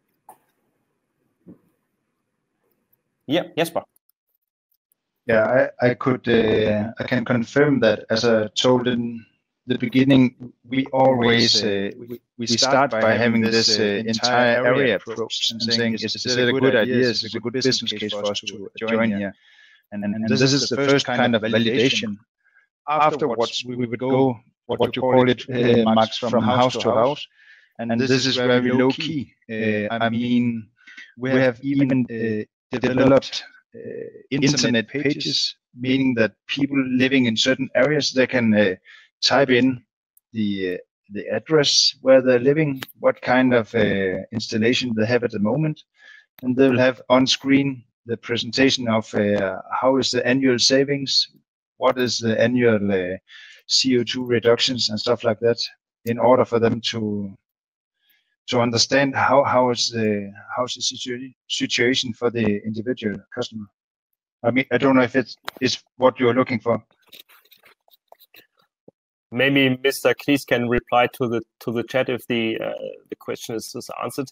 Yeah, Jesper. Yeah, I, I could uh, I can confirm that, as I told in the beginning, we always uh, we, we start by having this uh, entire area approach and saying, is, is it a good idea, is it a good business case for us to join here? And, and, and this is the first kind of validation. Afterwards, we would go, what you call it, uh, Max, from house to house. And, and this is very low key. Uh, I mean, we have even uh, developed uh, internet pages, meaning that people living in certain areas, they can uh, type in the uh, the address where they're living, what kind of uh, installation they have at the moment, and they will have on screen the presentation of uh, how is the annual savings, what is the annual uh, C O two reductions and stuff like that, in order for them to to understand how how is the how's the situa- situation for the individual customer. I mean, I don't know if it is what you're looking for. Maybe Mister Knies can reply to the to the chat if the uh, the question is, is answered.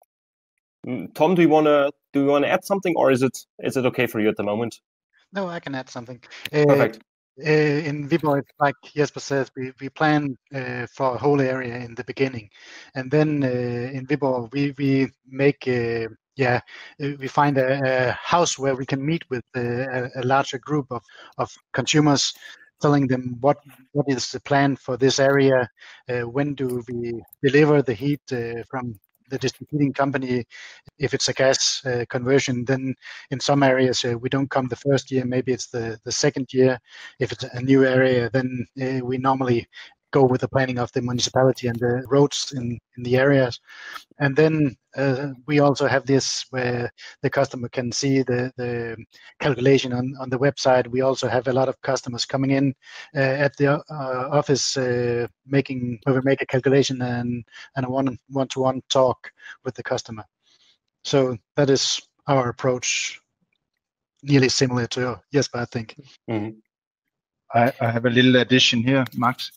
Tom, do you wanna do you wanna add something, or is it is it okay for you at the moment? No, I can add something. Perfect. Uh, uh, in Viborg, like Jesper says, we we plan uh, for a whole area in the beginning, and then uh, in Viborg we we make. Uh, Yeah, we find a, a house where we can meet with a, a larger group of, of consumers, telling them what what is the plan for this area, uh, when do we deliver the heat uh, from the district heating company. If it's a gas uh, conversion, then in some areas uh, we don't come the first year, maybe it's the, the second year. If it's a new area, then uh, we normally go with the planning of the municipality and the roads in, in the areas. And then uh, we also have this where the customer can see the, the calculation on, on the website. We also have a lot of customers coming in uh, at the uh, office uh, making, where we make a calculation and, and a one, one-to-one talk with the customer. So that is our approach, nearly similar to Jesper, I think. Mm-hmm. I, I have a little addition here, Max.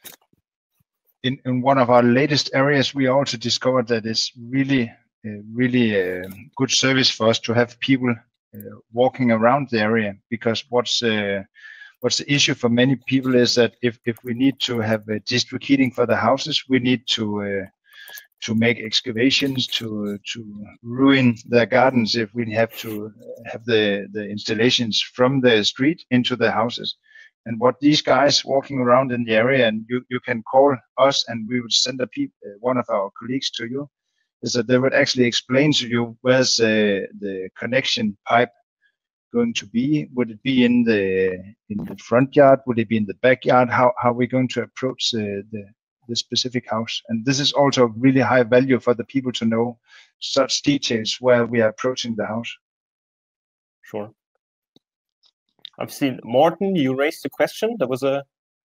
In, in one of our latest areas, we also discovered that it's really, uh, really uh, good service for us to have people uh, walking around the area, because what's uh, what's the issue for many people is that if, if we need to have uh, district heating for the houses, we need to uh, to make excavations to to ruin their gardens if we have to have the the installations from the street into the houses. And what these guys walking around in the area, and you, you can call us and we would send a peop, uh, one of our colleagues to you, is that they would actually explain to you where's uh, the connection pipe going to be. Would it be in the in the front yard? Would it be in the backyard? How, how are we going to approach uh, the, the specific house? And this is also really high value for the people to know such details where we are approaching the house. Sure. I've seen Morten, you raised a question. There was a.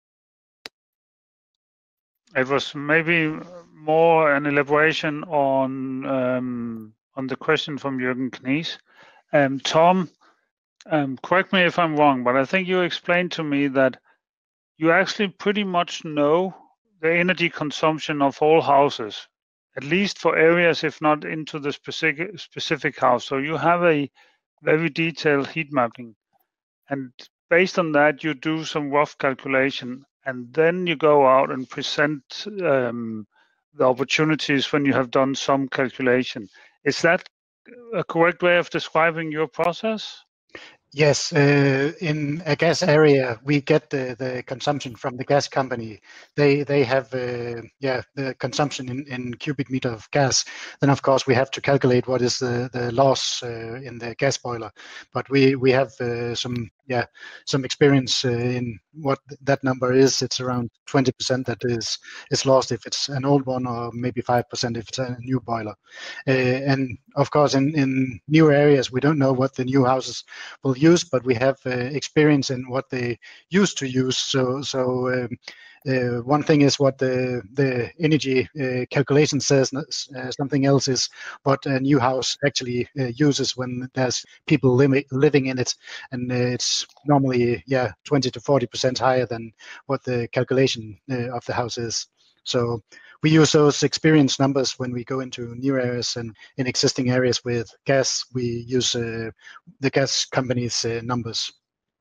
It was maybe more an elaboration on um, on the question from Jürgen Knies. Um, Tom, um, correct me if I'm wrong, but I think you explained to me that you actually pretty much know the energy consumption of all houses, at least for areas, if not into the specific specific house. So you have a very detailed heat mapping. And based on that, you do some rough calculation, and then you go out and present um, the opportunities when you have done some calculation. Is that a correct way of describing your process? Yes, uh, in a gas area, we get the, the consumption from the gas company. They they have uh, yeah the consumption in, in cubic meter of gas. Then of course we have to calculate what is the the loss uh, in the gas boiler. But we we have uh, some yeah some experience uh, in what that number is. It's around twenty percent that is is lost if it's an old one, or maybe five percent if it's a new boiler. Uh, and of course in in new areas we don't know what the new houses will use, but we have uh, experience in what they used to use. So, so um, uh, one thing is what the the energy uh, calculation says. Uh, something else is what a new house actually uh, uses when there's people li living in it, and uh, it's normally yeah twenty to forty percent higher than what the calculation uh, of the house is. So we use those experience numbers when we go into new areas, and in existing areas with gas, we use uh, the gas company's uh, numbers.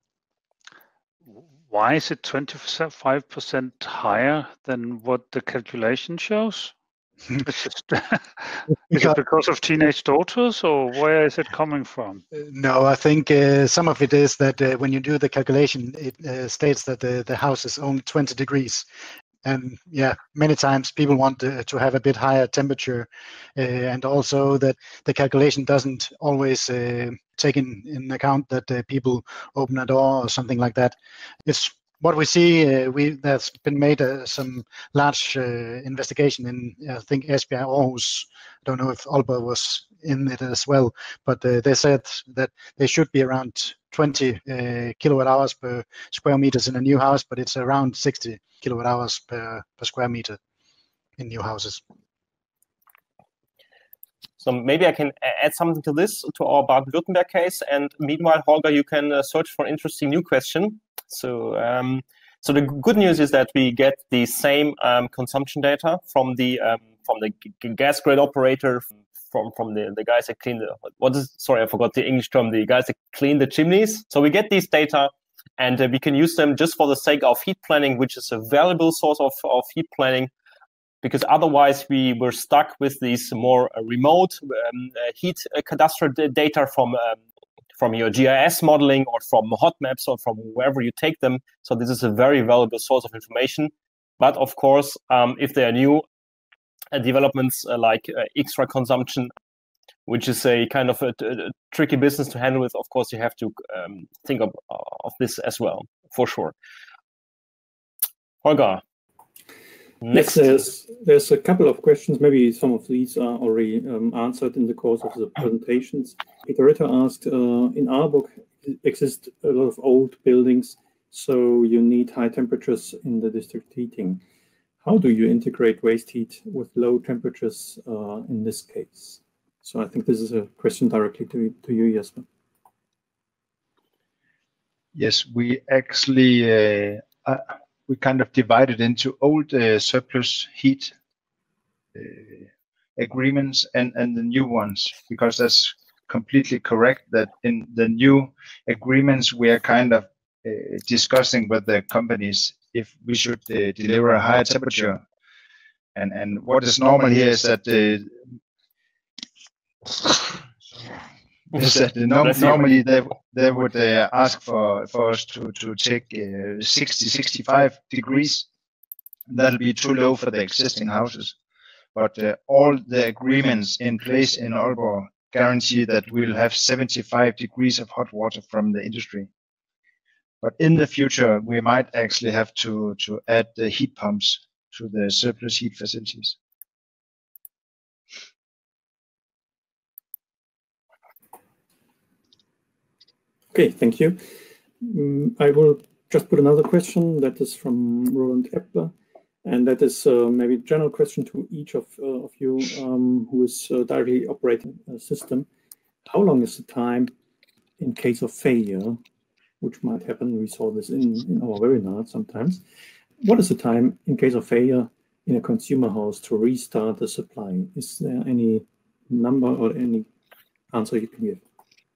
Why is it twenty-five percent higher than what the calculation shows? Is it, is it because of teenage daughters, or where is it coming from? No, I think uh, some of it is that uh, when you do the calculation, it uh, states that the, the house is only twenty degrees. And yeah, many times people want to, to have a bit higher temperature, uh, and also that the calculation doesn't always uh, take in, in account that uh, people open a door or something like that. It's what we see. Uh, we there's been made uh, some large uh, investigation in I think Esbjerg, Aarhus. I don't know if Aalborg was in it as well, but uh, they said that they should be around twenty uh, kilowatt hours per square meters in a new house, but it's around sixty kilowatt hours per, per square meter in new houses. So maybe I can add something to this, to our Baden-Württemberg case. And meanwhile, Holger, you can uh, search for an interesting new question. So, um, so the good news is that we get the same um, consumption data from the um, from the g gas grid operator, from from the the guys that clean the what is sorry I forgot the English term, the guys that clean the chimneys. So we get these data, and uh, we can use them just for the sake of heat planning, which is a valuable source of of heat planning. Because otherwise we were stuck with these more uh, remote um, uh, heat uh, cadastral data from um, from your G I S modeling or from hot maps or from wherever you take them. So this is a very valuable source of information. But of course, um, if there are new uh, developments uh, like uh, extra consumption, which is a kind of a, a tricky business to handle with, of course, you have to um, think of, of this as well, for sure. Holger. Next. Yes, there's, there's a couple of questions. Maybe some of these are already um, answered in the course of the presentations. Peter Ritter asked, uh, in Aalborg exist a lot of old buildings, so you need high temperatures in the district heating. How do you integrate waste heat with low temperatures uh, in this case? So I think this is a question directly to, to you, Jesper. Yes, we actually uh, uh, we kind of divided into old uh, surplus heat uh, agreements and, and the new ones, because that's completely correct that in the new agreements we are kind of uh, discussing with the companies if we should uh, deliver a higher temperature. And, and what is normal here is that uh, is that the norm, normally they they would uh, ask for for us to to take uh, sixty, sixty-five degrees. That'll be too low for the existing houses, but uh, all the agreements in place in Aalborg guarantee that we'll have seventy-five degrees of hot water from the industry. But in the future, we might actually have to to add the heat pumps to the surplus heat facilities. Okay, thank you. Um, I will just put another question that is from Roland Kepler, and that is uh, maybe a general question to each of, uh, of you um, who is uh, directly operating a system. How long is the time in case of failure, which might happen? We saw this in, in our webinar sometimes. What is the time in case of failure in a consumer house to restart the supply? Is there any number or any answer you can give?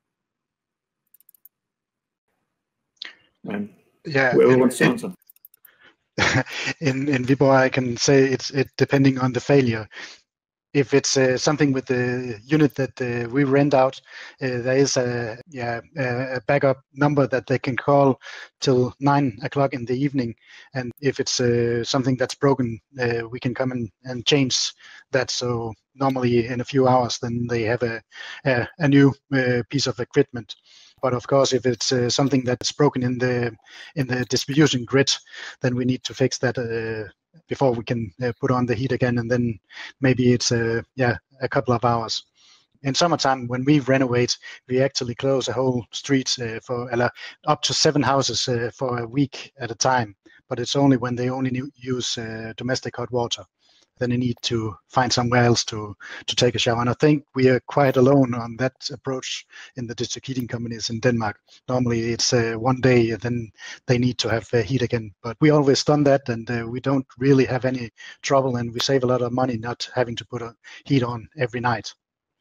And yeah, whoever wants to answer. in in Viborg, I can say it's it depending on the failure. If it's uh, something with the unit that uh, we rent out, uh, there is a yeah a backup number that they can call till nine o'clock in the evening. And if it's uh, something that's broken, uh, we can come in and change that. So normally in a few hours, then they have a a, a new uh, piece of equipment. But of course, if it's uh, something that's broken in the in the distribution grid, then we need to fix that uh, before we can uh, put on the heat again, and then maybe it's uh, yeah a couple of hours. In summertime, when we renovate, we actually close a whole street uh, for uh, up to seven houses uh, for a week at a time. But it's only when they only use uh, domestic hot water. Then you need to find somewhere else to to take a shower. And I think we are quite alone on that approach in the district heating companies in Denmark. Normally it's uh, one day and then they need to have uh, heat again. But we always done that, and uh, we don't really have any trouble, and we save a lot of money not having to put a heat on every night.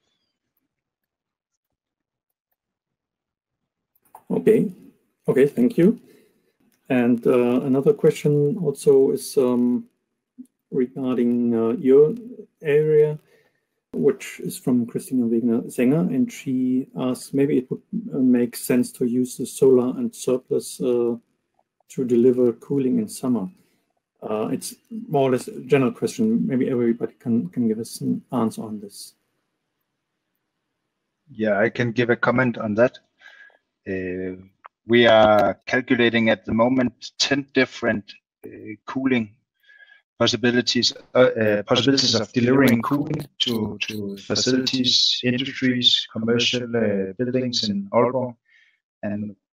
Okay, okay, thank you. And uh, another question also is um, regarding uh, your area, which is from Christina Wegner-Sänger, and she asks, maybe it would uh, make sense to use the solar and surplus uh, to deliver cooling in summer. Uh, it's more or less a general question. Maybe everybody can, can give us an answer on this. Yeah, I can give a comment on that. Uh, we are calculating at the moment ten different uh, cooling possibilities uh, uh, possibilities of delivering cooling to, to facilities, industries, commercial uh, buildings in Aalborg. And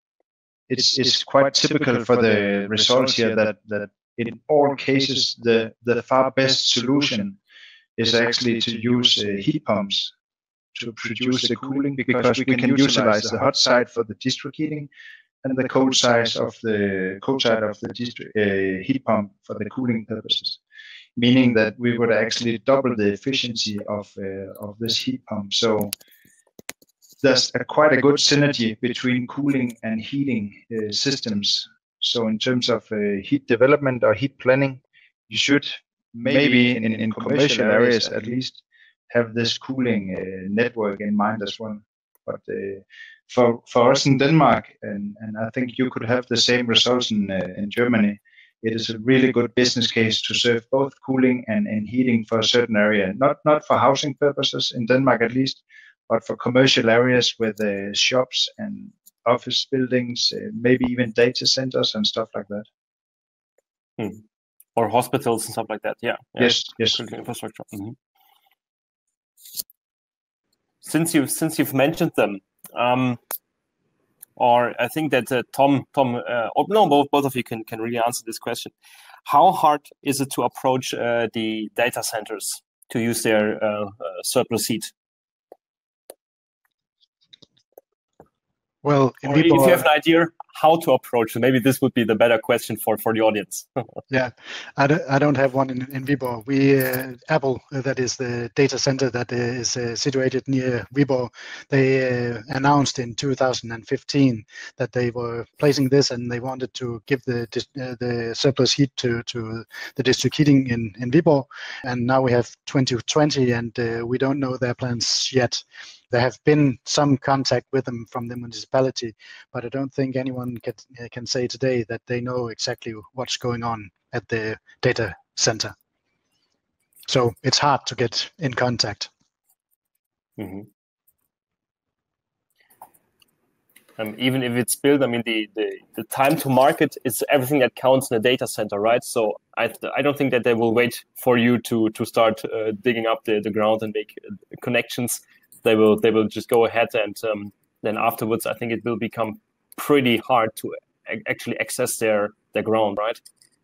it's it's quite typical for the results here that that in all cases the the far best solution is actually to use uh, heat pumps to produce the cooling, because we can utilize the hot side for the district heating and the cold side of the cold side of the district uh, heat pump for the cooling purposes, meaning that we would actually double the efficiency of uh, of this heat pump. So there's a, quite a good synergy between cooling and heating uh, systems. So in terms of uh, heat development or heat planning, you should maybe in, in commercial areas at least have this cooling uh, network in mind as well. But uh, for for us in Denmark, and, and I think you could have the same results in uh, in Germany, it is a really good business case to serve both cooling and, and heating for a certain area. Not not for housing purposes in Denmark at least, but for commercial areas with uh, shops and office buildings, uh, maybe even data centers and stuff like that. Hmm. Or hospitals and stuff like that. Yeah. yeah. Yes. Yes. Infrastructure. Mm-hmm. Since you've since you've mentioned them, um, or I think that uh, Tom Tom uh, or no both both of you can can really answer this question. How hard is it to approach uh, the data centers to use their uh, uh, surplus heat? Well, in or Viborg, if you have an idea how to approach it, maybe this would be the better question for, for the audience. Yeah, I don't, I don't have one in, in Viborg. We, uh, Apple, uh, that is the data center that is uh, situated near Viborg, they uh, announced in two thousand fifteen that they were placing this and they wanted to give the uh, the surplus heat to, to the district heating in, in Viborg. And now we have twenty twenty and uh, we don't know their plans yet. There have been some contact with them from the municipality, but I don't think anyone can, can say today that they know exactly what's going on at the data center. So it's hard to get in contact. Mm-hmm. Um, even if it's built, I mean, the, the, the time to market is everything that counts in a data center, right? So I, I don't think that they will wait for you to, to start uh, digging up the, the ground and make uh, connections. They will they will just go ahead, and um, then afterwards, I think it will become pretty hard to actually access their their ground, right?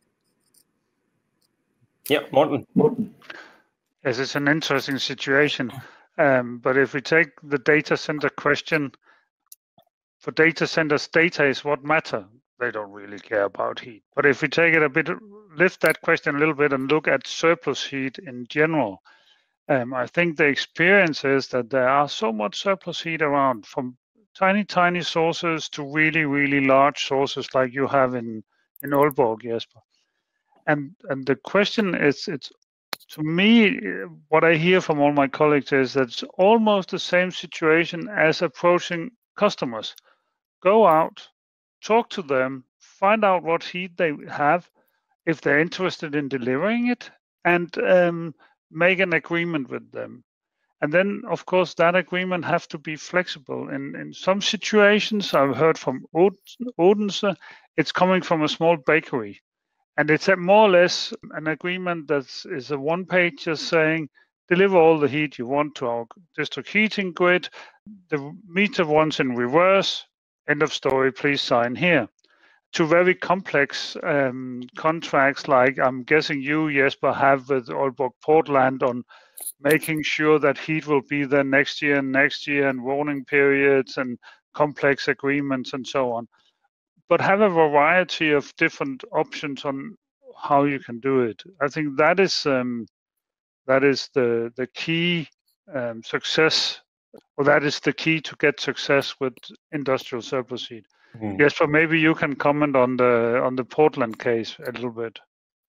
Yeah, Morten. Morten. Yes, it's an interesting situation. Um, but if we take the data center question, for data centers, data is what matter. They don't really care about heat. But if we take it a bit, lift that question a little bit and look at surplus heat in general. Um, I think the experience is that there are so much surplus heat around, from tiny, tiny sources to really, really large sources like you have in, in Aalborg, Jesper. And and the question is, it's to me, what I hear from all my colleagues is that it's almost the same situation as approaching customers. Go out, talk to them, find out what heat they have, if they're interested in delivering it, and um, make an agreement with them. And then, of course, that agreement have to be flexible. In, in some situations, I've heard from Odense, it's coming from a small bakery. And it's a more or less an agreement that is a one page just saying, deliver all the heat you want to our district heating grid. The meter wants in reverse, end of story, please sign here. To very complex um, contracts, like I'm guessing you, Jesper, have with Aalborg Portland on making sure that heat will be there next year and next year, and warning periods and complex agreements and so on. But have a variety of different options on how you can do it. I think that is um, that is the the key um, success, or that is the key to get success with industrial surplus heat. Mm. Yes, but maybe you can comment on the on the Portland case a little bit.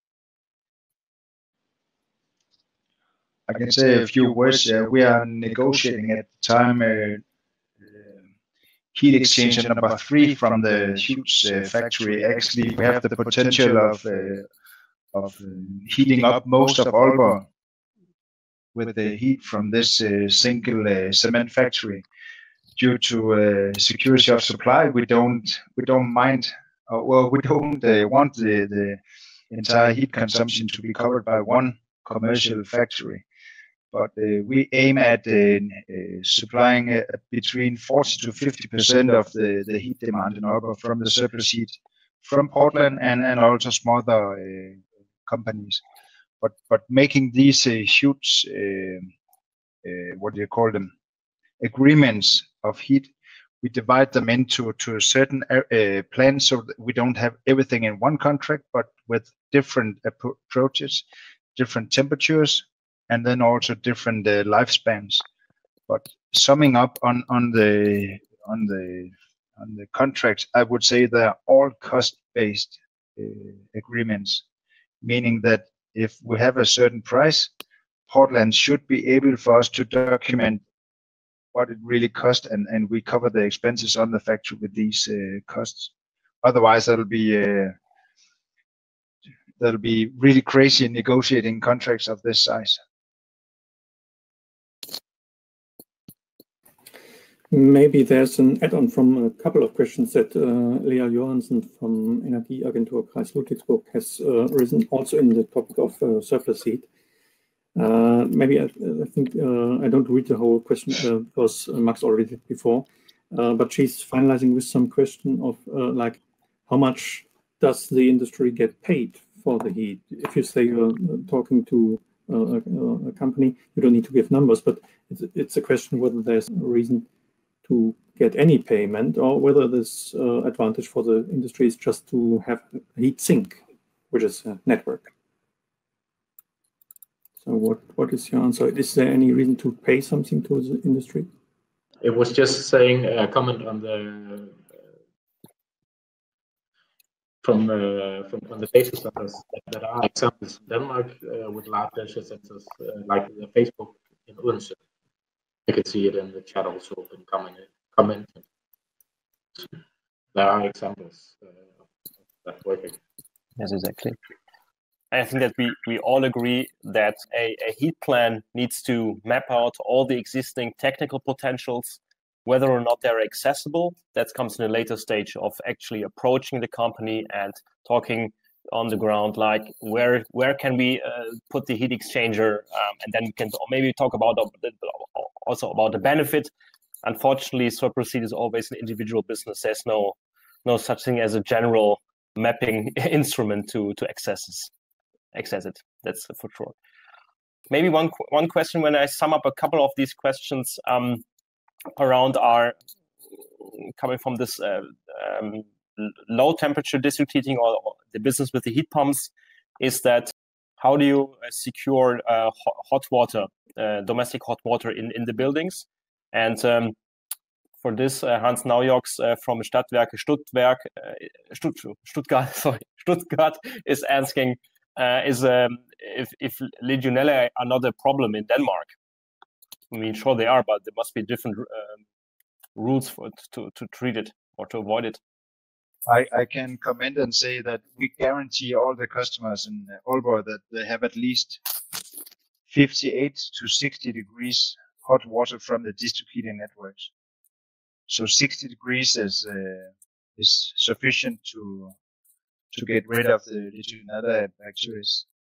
I can say a few words. Uh, we are negotiating at the time uh, uh, heat exchanger number three from the huge uh, factory. Actually, we have the potential of uh, of uh, heating up most of Aalborg with the heat from this uh, single uh, cement factory. Due to uh, security of supply, we don't we don't mind, uh, well, we don't uh, want the, the entire heat consumption to be covered by one commercial factory. but uh, we aim at uh, uh, supplying uh, between forty to fifty percent of the, the heat demand in Aalborg from the surplus heat from Portland and, and also some other uh, companies. But but making these uh, huge, uh, uh, what do you call them, agreements of heat, we divide them into to certain uh, plans so that we don't have everything in one contract, but with different appro approaches, different temperatures, and then also different uh, lifespans. But summing up on on the on the on the contracts, I would say they're all cost-based uh, agreements, meaning that if we have a certain price, Portland should be able for us to document what it really cost, and, and we cover the expenses on the factory with these uh, costs. Otherwise, that'll be uh, that'll be really crazy negotiating contracts of this size. Maybe there's an add-on from a couple of questions that uh, Lea Johansen from Energieagentur Kreis Ludwigsburg has uh, risen also in the topic of uh, surplus heat. Uh, maybe I, I think uh, I don't read the whole question uh, because Max already did before, uh, but she's finalizing with some question of uh, like how much does the industry get paid for the heat? If you say you're talking to uh, a, a company, you don't need to give numbers, but it's, it's a question whether there's a reason to get any payment or whether this uh, advantage for the industry is just to have a heat sink, which is a network. So what, what is your answer? Is there any reason to pay something to the industry? It was just saying a comment on the uh, from uh, from on the data centers that, that are examples in Denmark uh, with large data centers uh, like the Facebook in Odense. You can see it in the chat also in comment commenting. There are examples uh, of that working. Yes, exactly. I think that we, we all agree that a, a heat plan needs to map out all the existing technical potentials, whether or not they're accessible. That comes in a later stage of actually approaching the company and talking on the ground, like where where can we uh, put the heat exchanger, um, and then we can maybe talk about also about the benefit. Unfortunately, surplus heat is always an individual business. There's no no such thing as a general mapping instrument to to access access it. That's for sure. Maybe one one question when I sum up a couple of these questions um, around are coming from this uh, um, low temperature district heating or, or the business with the heat pumps, is that how do you uh, secure uh, hot water, uh, domestic hot water in, in the buildings? And um, for this, uh, Hans Naujoks uh, from Stadtwerke Stuttgart, uh, Stutt Stuttgart, sorry, Stuttgart is asking, uh, is um, if, if Legionella are not a problem in Denmark. I mean, sure they are, but there must be different um, rules for to, to treat it or to avoid it. I, I can comment and say that we guarantee all the customers in Aalborg that they have at least fifty-eight to sixty degrees hot water from the district heating networks. So sixty degrees is uh, is sufficient to to get rid of the Legionella bacteria.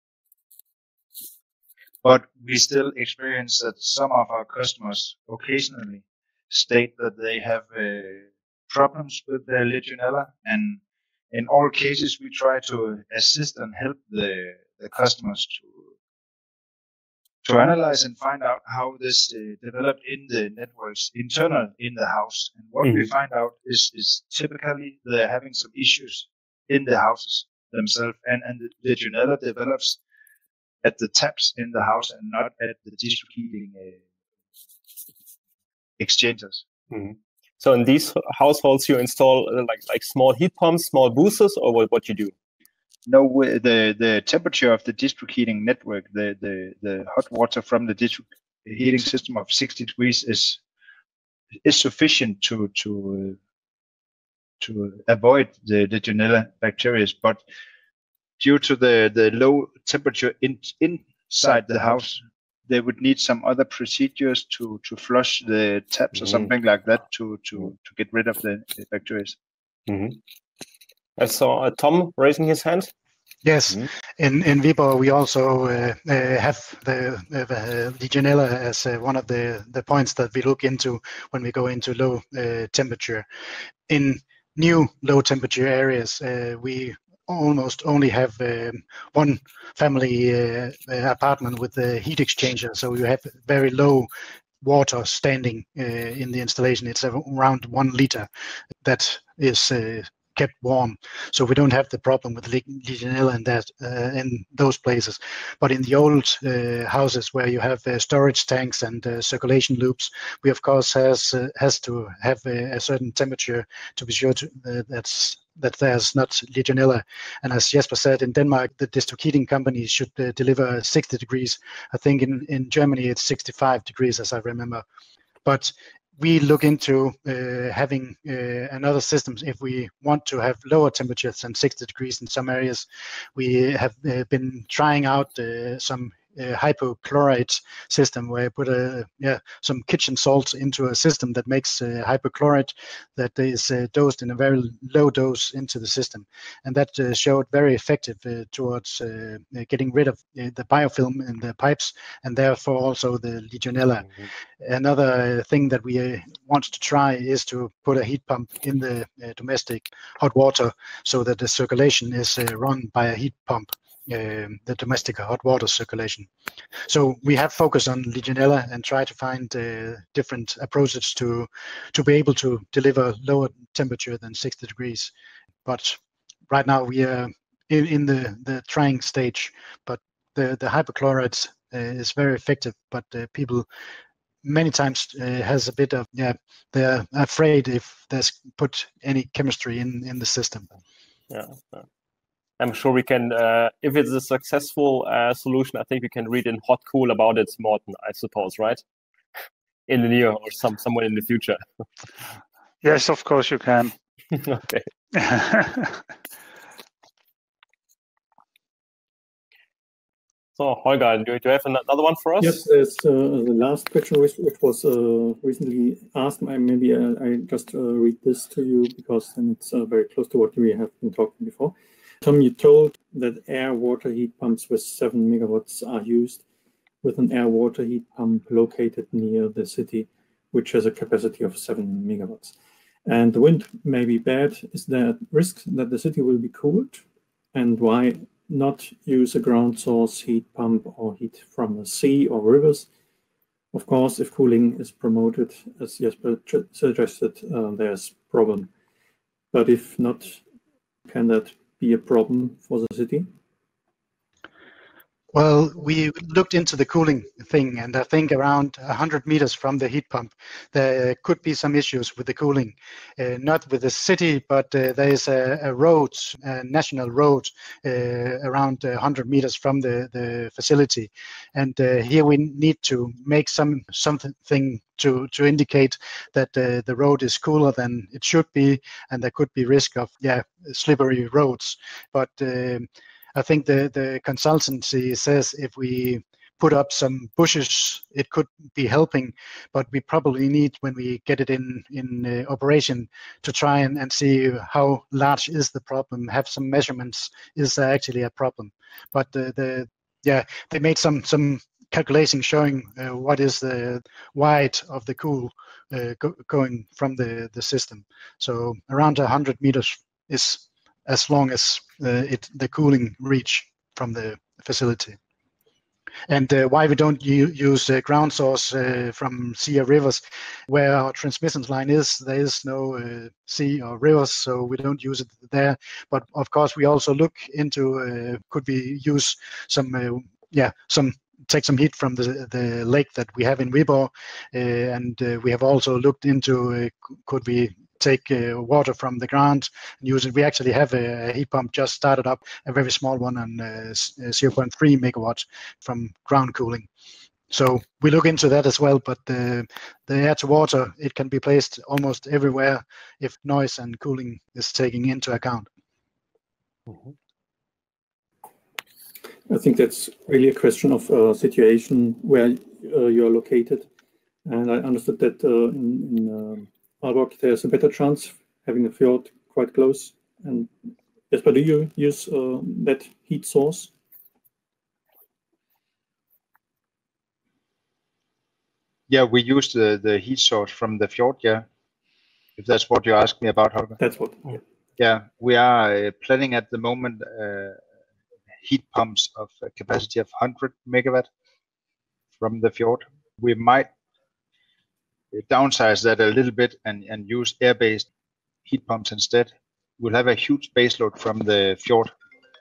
But we still experience that some of our customers occasionally state that they have uh, problems with their Legionella, and in all cases we try to assist and help the, the customers to to analyze and find out how this uh, developed in the networks internal in the house. And what mm-hmm. we find out is is typically they're having some issues in the houses themselves, and and the Legionella develops at the taps in the house and not at the district heating uh, exchangers. Mm-hmm. So in these households, you install uh, like like small heat pumps, small boosters, or what, what you do? No, the the temperature of the district heating network, the the the hot water from the district heating system of sixty degrees is is sufficient to to uh, to avoid the Legionella bacteria, but due to the the low temperature in inside the house, they would need some other procedures to to flush the taps or mm-hmm. something like that to to to get rid of the, the bacteria. Mm-hmm. I saw uh, Tom raising his hand. Yes, mm-hmm. in in Viborg we also uh, uh, have the, uh, the Legionella as uh, one of the the points that we look into when we go into low uh, temperature. In new low temperature areas, uh, we almost only have um, one family uh, apartment with the heat exchanger, so you have very low water standing uh, in the installation. It's around one liter that is uh, kept warm, so we don't have the problem with Legionella in that uh, in those places. But in the old uh, houses where you have uh, storage tanks and uh, circulation loops, we of course has uh, has to have a, a certain temperature to be sure to, uh, that's that there's not Legionella. And as Jesper said, in Denmark, the district heating companies should uh, deliver sixty degrees. I think in, in Germany it's sixty-five degrees, as I remember. But we look into uh, having uh, another systems if we want to have lower temperatures than sixty degrees in some areas. We have uh, been trying out uh, some uh, hypochlorite system where you put a yeah some kitchen salt into a system that makes uh, hypochlorite that is uh, dosed in a very low dose into the system, and that uh, showed very effective uh, towards uh, getting rid of uh, the biofilm in the pipes and therefore also the Legionella. Mm-hmm. Another thing that we uh, want to try is to put a heat pump in the uh, domestic hot water so that the circulation is uh, run by a heat pump. Uh, the domestic hot water circulation. So we have focused on Legionella and try to find uh, different approaches to to be able to deliver lower temperature than sixty degrees. But right now we are in, in the, the trying stage, but the, the hypochlorite uh, is very effective, but uh, people many times uh, has a bit of, yeah, they're afraid if there's put any chemistry in, in the system. Yeah. yeah. I'm sure we can, uh, if it's a successful uh, solution, I think we can read in Hot Cool about it, Morten, I suppose, right? In the near or some somewhere in the future. Yes, of course you can. Okay. So, Holger, do you have another one for us? Yes, there's uh, the last question which, which was uh, recently asked. Maybe I, I just uh, read this to you because then it's uh, very close to what we have been talking before. Tom, you told that air-water heat pumps with seven megawatts are used with an air-water heat pump located near the city, which has a capacity of seven megawatts. And the wind may be bad. Is there a risk that the city will be cooled? And why not use a ground source heat pump or heat from the sea or rivers? Of course, if cooling is promoted, as Jesper suggested, uh, there's a problem. But if not, can that be a problem for the city? Well, we looked into the cooling thing, and I think around one hundred meters from the heat pump, there could be some issues with the cooling. Uh, not with the city, but uh, there is a, a road, a national road, uh, around one hundred meters from the, the facility. And uh, here we need to make some something to, to indicate that uh, the road is cooler than it should be, and there could be risk of yeah slippery roads. But uh, I think the, the consultancy says if we put up some bushes, it could be helping, but we probably need, when we get it in, in uh, operation, to try and, and see how large is the problem, have some measurements, is there actually a problem? But the, the yeah, they made some, some calculation showing uh, what is the wide of the cool uh, go, going from the, the system. So around one hundred meters is as long as uh, it the cooling reach from the facility. And uh, why we don't use uh, ground source uh, from sea or rivers, where our transmission line is, there is no uh, sea or rivers, so we don't use it there. But of course, we also look into uh, could we use some, uh, yeah, some take some heat from the the lake that we have in Viborg, uh, and uh, we have also looked into uh, could we take uh, water from the ground and use it. We actually have a, a heat pump just started up, a very small one on uh, zero point three megawatts from ground cooling. So we look into that as well, but the, the air to water, it can be placed almost everywhere if noise and cooling is taken into account. Mm-hmm. I think that's really a question of uh, situation where uh, you're located. And I understood that uh, in, in um, Aalborg, there's a better chance having a fjord quite close, and Yes, but do you use uh, that heat source? Yeah, we use the, the heat source from the fjord, yeah. If that's what you asked me about, Holger. That's what, yeah. Yeah, we are uh, planning at the moment uh, heat pumps of a capacity of one hundred megawatt from the fjord. We might downsize that a little bit and, and use air-based heat pumps instead. We'll have a huge baseload from the fjord.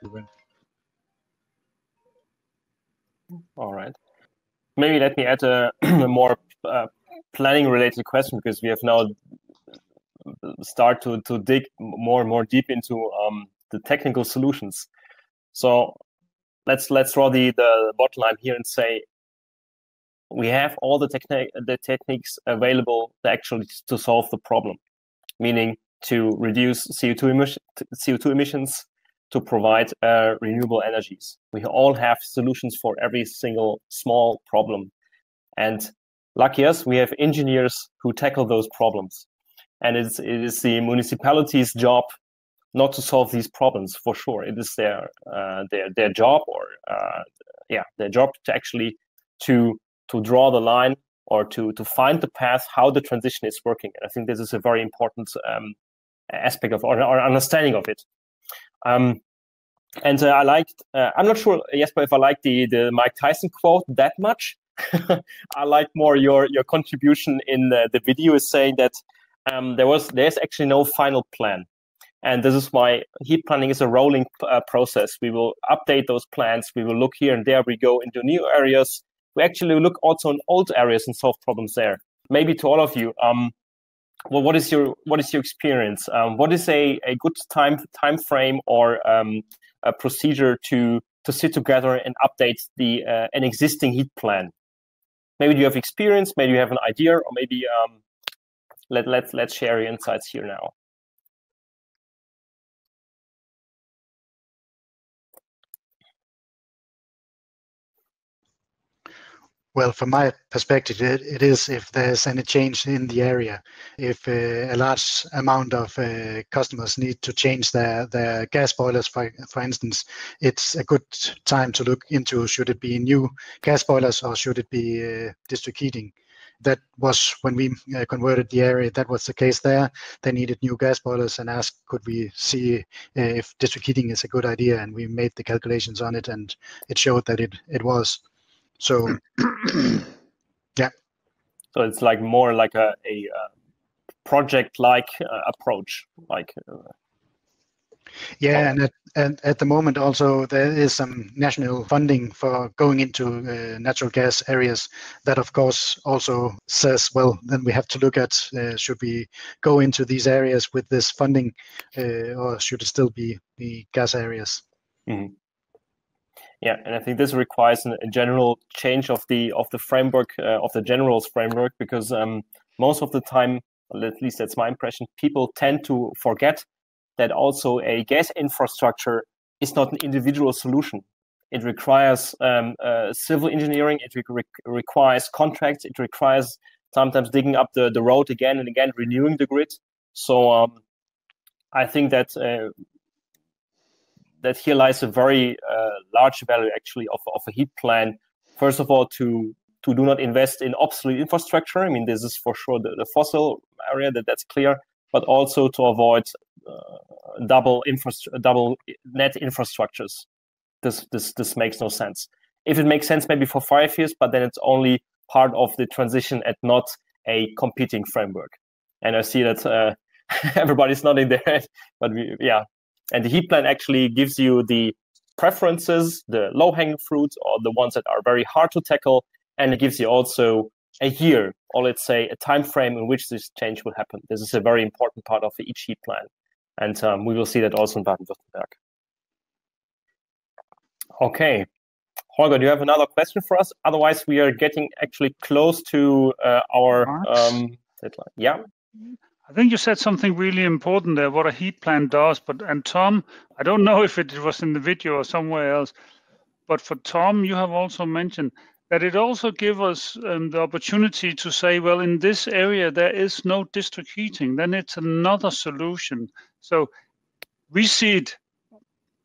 All right. Maybe let me add a, a more uh, planning-related question, because we have now start to, to dig more and more deep into um, the technical solutions. So let's let's draw the, the bottom line here and say we have all the technique the techniques available to actually to solve the problem, meaning to reduce C O two emission C O two emissions, to provide uh, renewable energies. We all have solutions for every single small problem, and lucky us, we have engineers who tackle those problems. And it's, it is the municipality's job not to solve these problems, for sure. It is their uh, their their job, or uh, yeah, their job to actually to to draw the line, or to to find the path how the transition is working. And I think this is a very important um, aspect of our, our understanding of it. Um, and uh, I liked. Uh, I'm not sure, Jesper, if I like the the Mike Tyson quote that much. I like more your your contribution in the, the video is saying that. Um, there was there's actually no final plan, and this is why heat planning is a rolling uh, process. We will update those plans. We will look here and there. We go into new areas. We actually look also in old areas and solve problems there. Maybe to all of you, um, well, what is your what is your experience? Um, what is a, a good time time frame or um, a procedure to to sit together and update the uh, an existing heat plan? Maybe you have experience. Maybe you have an idea, or maybe. Um, Let, let's, let's share your insights here now. Well, from my perspective, it, it is if there's any change in the area. If uh, a large amount of uh, customers need to change their, their gas boilers, for, for instance, it's a good time to look into, should it be new gas boilers or should it be uh, district heating? That was when we uh, converted the area, that was the case there. They needed new gas boilers and asked, could we see uh, if district heating is a good idea? And we made the calculations on it, and it showed that it, it was. So, yeah. So it's like more like a, a uh, project-like uh, approach, like. Uh, Yeah, and at, and at the moment also there is some national funding for going into uh, natural gas areas. That of course also says, well, then we have to look at uh, should we go into these areas with this funding, uh, or should it still be the gas areas? Mm-hmm. Yeah, and I think this requires a general change of the of the framework uh, of the general's framework, because um, most of the time, well, at least that's my impression, people tend to forget that also a gas infrastructure is not an individual solution. It requires um, uh, civil engineering, it re requires contracts, it requires sometimes digging up the, the road again and again, renewing the grid. So um, I think that uh, that here lies a very uh, large value actually of, of a heat plan. First of all, to to do not invest in obsolete infrastructure. I mean, this is for sure the, the fossil area, that that's clear, but also to avoid uh, double infrastructure, double net infrastructures. This this this makes no sense. If it makes sense, maybe for five years, but then it's only part of the transition and not a competing framework. And I see that uh, everybody's nodding their head, but we, yeah. And the heat plan actually gives you the preferences, the low-hanging fruits, or the ones that are very hard to tackle, and it gives you also a year, or let's say a time frame in which this change will happen. This is a very important part of each heat plan, and um, we will see that also in Baden-Württemberg. Okay, Holger, do you have another question for us? Otherwise, we are getting actually close to uh, our um, deadline. Yeah. I think you said something really important there, what a heat plan does. But and Tom, I don't know if it was in the video or somewhere else, but for Tom, you have also mentioned that it also gives us um, the opportunity to say, well, in this area, there is no district heating. Then it's another solution. So we see it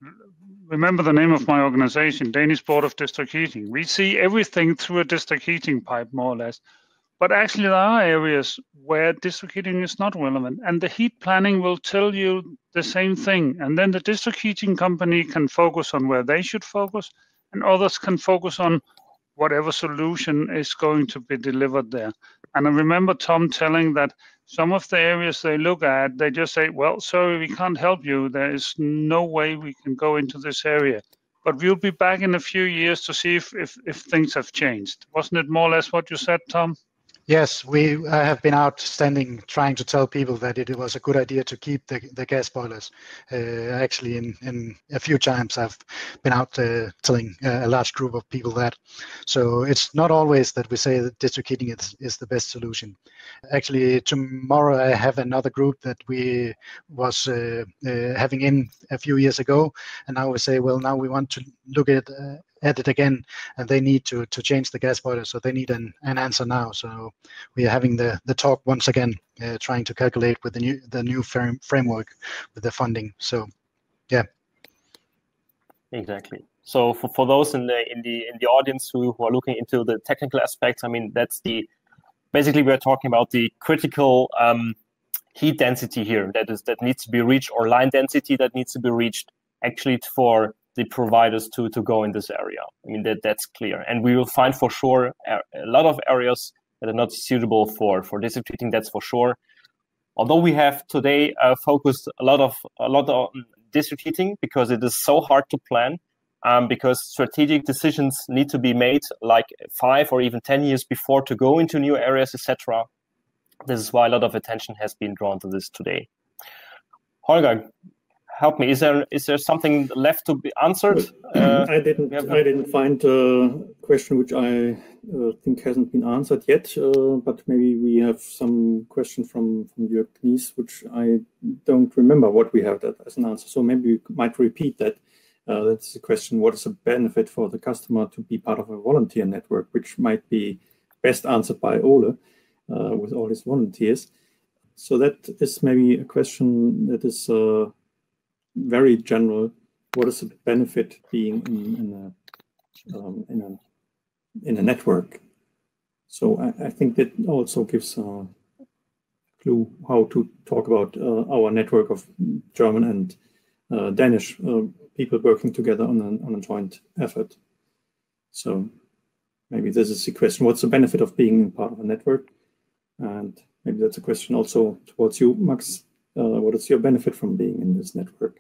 remember the name of my organization, Danish Board of District Heating. We see everything through a district heating pipe, more or less. But actually, there are areas where district heating is not relevant, and the heat planning will tell you the same thing. And then the district heating company can focus on where they should focus, and others can focus on whatever solution is going to be delivered there. And I remember Tom telling that some of the areas they look at, they just say, well, sorry, we can't help you. There is no way we can go into this area. But we'll be back in a few years to see if, if, if things have changed. Wasn't it more or less what you said, Tom? Yes, we I have been out standing trying to tell people that it was a good idea to keep the, the gas boilers. Uh, actually, in, in a few times I've been out uh, telling a large group of people that. So it's not always that we say that district heating is, is the best solution. Actually, tomorrow I have another group that we was uh, uh, having in a few years ago, and now we say, well, now we want to look at uh, at it again, and they need to to change the gas boiler, so they need an, an answer now. So we are having the the talk once again, uh, trying to calculate with the new the new frame, framework with the funding. So yeah, exactly. So for, for those in the in the in the audience who, who are looking into the technical aspects, I mean, that's the basically we're talking about the critical um, heat density here that is that needs to be reached, or line density that needs to be reached actually for the providers to to go in this area. I mean, that that's clear, and we will find for sure a, a lot of areas that are not suitable for for district heating. That's for sure. Although we have today uh, focused a lot of a lot on district heating because it is so hard to plan, um, because strategic decisions need to be made like five or even ten years before to go into new areas, et cetera. This is why a lot of attention has been drawn to this today. Holger, help me. Is there is there something left to be answered? Uh, I didn't I didn't find a question which I uh, think hasn't been answered yet. Uh, but maybe we have some question from from Jörg Knies, which I don't remember what we have that as an answer. So maybe we might repeat that. Uh, that's the question: what is the benefit for the customer to be part of a volunteer network, which might be best answered by Ole uh, with all his volunteers. So that is maybe a question that is. Uh, very general. What is the benefit being in, in a um, in a in a network? So I, I think that also gives a clue how to talk about uh, our network of German and uh, Danish uh, people working together on a, on a joint effort. So maybe this is the question: what's the benefit of being part of a network? And maybe that's a question also towards you, Max. Uh, what is your benefit from being in this network?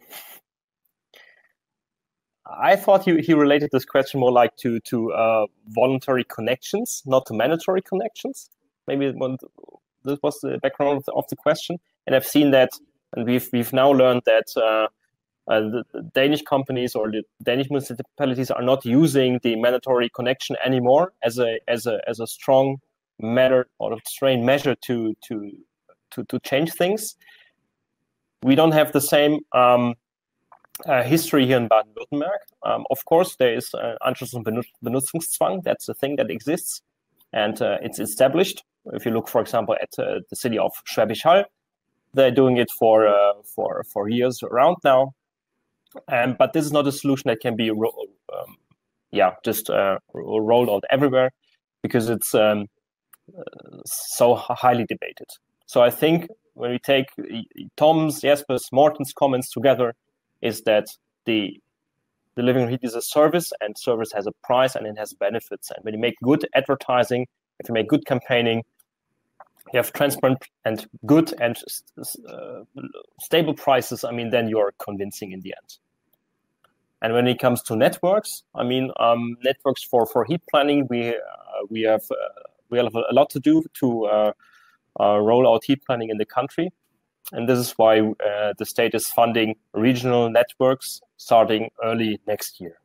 I thought he, he related this question more like to to uh, voluntary connections, not to mandatory connections. Maybe one, this was the background of the, of the question. And I've seen that, and we've we've now learned that uh, uh, the, the Danish companies or the Danish municipalities are not using the mandatory connection anymore as a as a as a strong matter or a strain measure to to to to change things. We don't have the same um, uh, history here in Baden-Württemberg. Um, of course, there is uh, Anschluss- und Benutzungszwang. That's a thing that exists, and uh, it's established. If you look, for example, at uh, the city of Schwäbisch Hall, they're doing it for uh, for for years around now. Um, but this is not a solution that can be, ro- um, yeah, just uh, rolled out everywhere, because it's um, uh, so highly debated. So I think when we take Tom's, Jesper's, Morten's comments together, is that the the living heat is a service, and service has a price and it has benefits. And when you make good advertising, if you make good campaigning, you have transparent and good and uh, stable prices, I mean, then you're convincing in the end. And when it comes to networks, I mean, um, networks for, for heat planning, we uh, we have uh, we have a lot to do to uh, Uh, roll out heat planning in the country, and this is why uh, the state is funding regional networks starting early next year.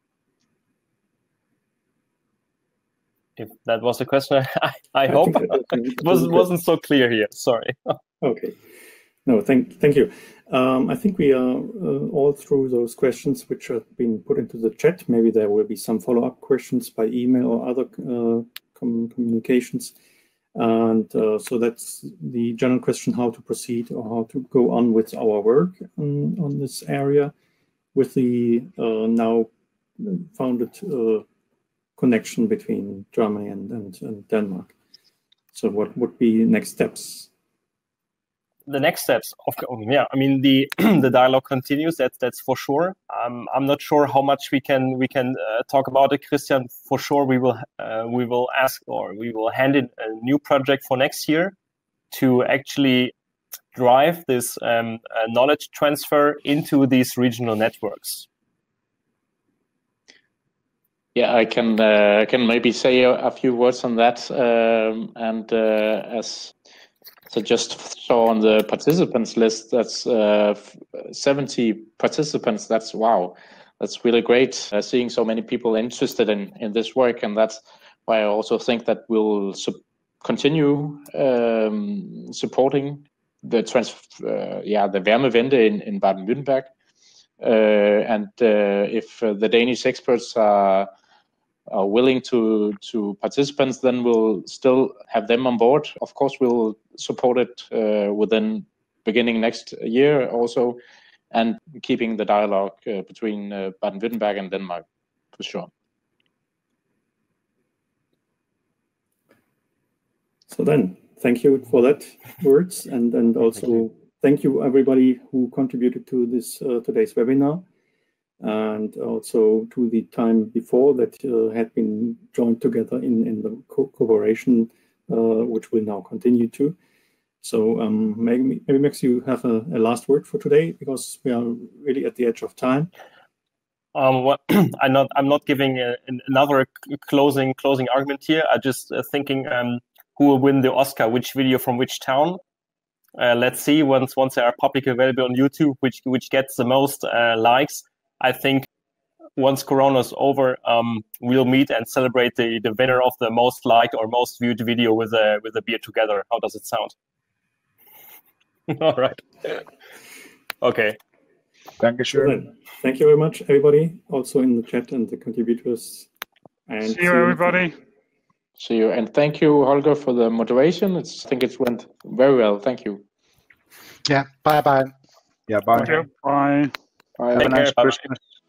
If that was the question, I, I hope it wasn't, wasn't so clear here. Sorry. Okay. No, thank thank you. Um, I think we are uh, all through those questions which have been put into the chat. Maybe there will be some follow-up questions by email or other uh, com communications. And uh, so that's the general question: how to proceed or how to go on with our work on, on this area. with the uh, now founded uh, connection between Germany and, and, and Denmark. So what would be next steps? The next steps, of yeah, I mean the the dialogue continues. That's that's for sure. Um, I'm not sure how much we can we can uh, talk about it, Christian. For sure, we will uh, we will ask or we will hand in a new project for next year to actually drive this um, uh, knowledge transfer into these regional networks. Yeah, I can uh, can maybe say a, a few words on that. Um, and uh, as so just saw on the participants list, that's uh, seventy participants. That's wow. That's really great. Uh, seeing so many people interested in in this work, and that's why I also think that we'll su- continue um, supporting the trans uh, yeah the Wärmewende in in Baden-Württemberg. Uh, and uh, if uh, the Danish experts are are willing to to participants, then we'll still have them on board. Of course, we'll support it uh, within beginning next year also, and keeping the dialogue uh, between uh, Baden-Württemberg and Denmark for sure. So then, thank you for that words, and and also thank you, thank you everybody who contributed to this uh, today's webinar, and also to the time before that uh, had been joined together in, in the co cooperation, uh, which will now continue to. So um, maybe, maybe Max, you have a, a last word for today, because we are really at the edge of time. Um, well, I'm not. I'm not giving a, another closing closing argument here. I'm just uh, thinking um, who will win the Oscar, which video from which town. Uh, let's see once once they are publicly available on YouTube, which which gets the most uh, likes. I think once Corona is over, um, we'll meet and celebrate the, the winner of the most liked or most viewed video with a with a beer together. How does it sound? All right. Okay. Thank you, sure. Thank you very much, everybody, also in the chat and the contributors. And see you, everybody. See you, and thank you, Holger, for the moderation. It's, I think it went very well. Thank you. Yeah. Bye bye. Yeah. Bye. Thank you. Bye. Bye. Have a nice Christmas.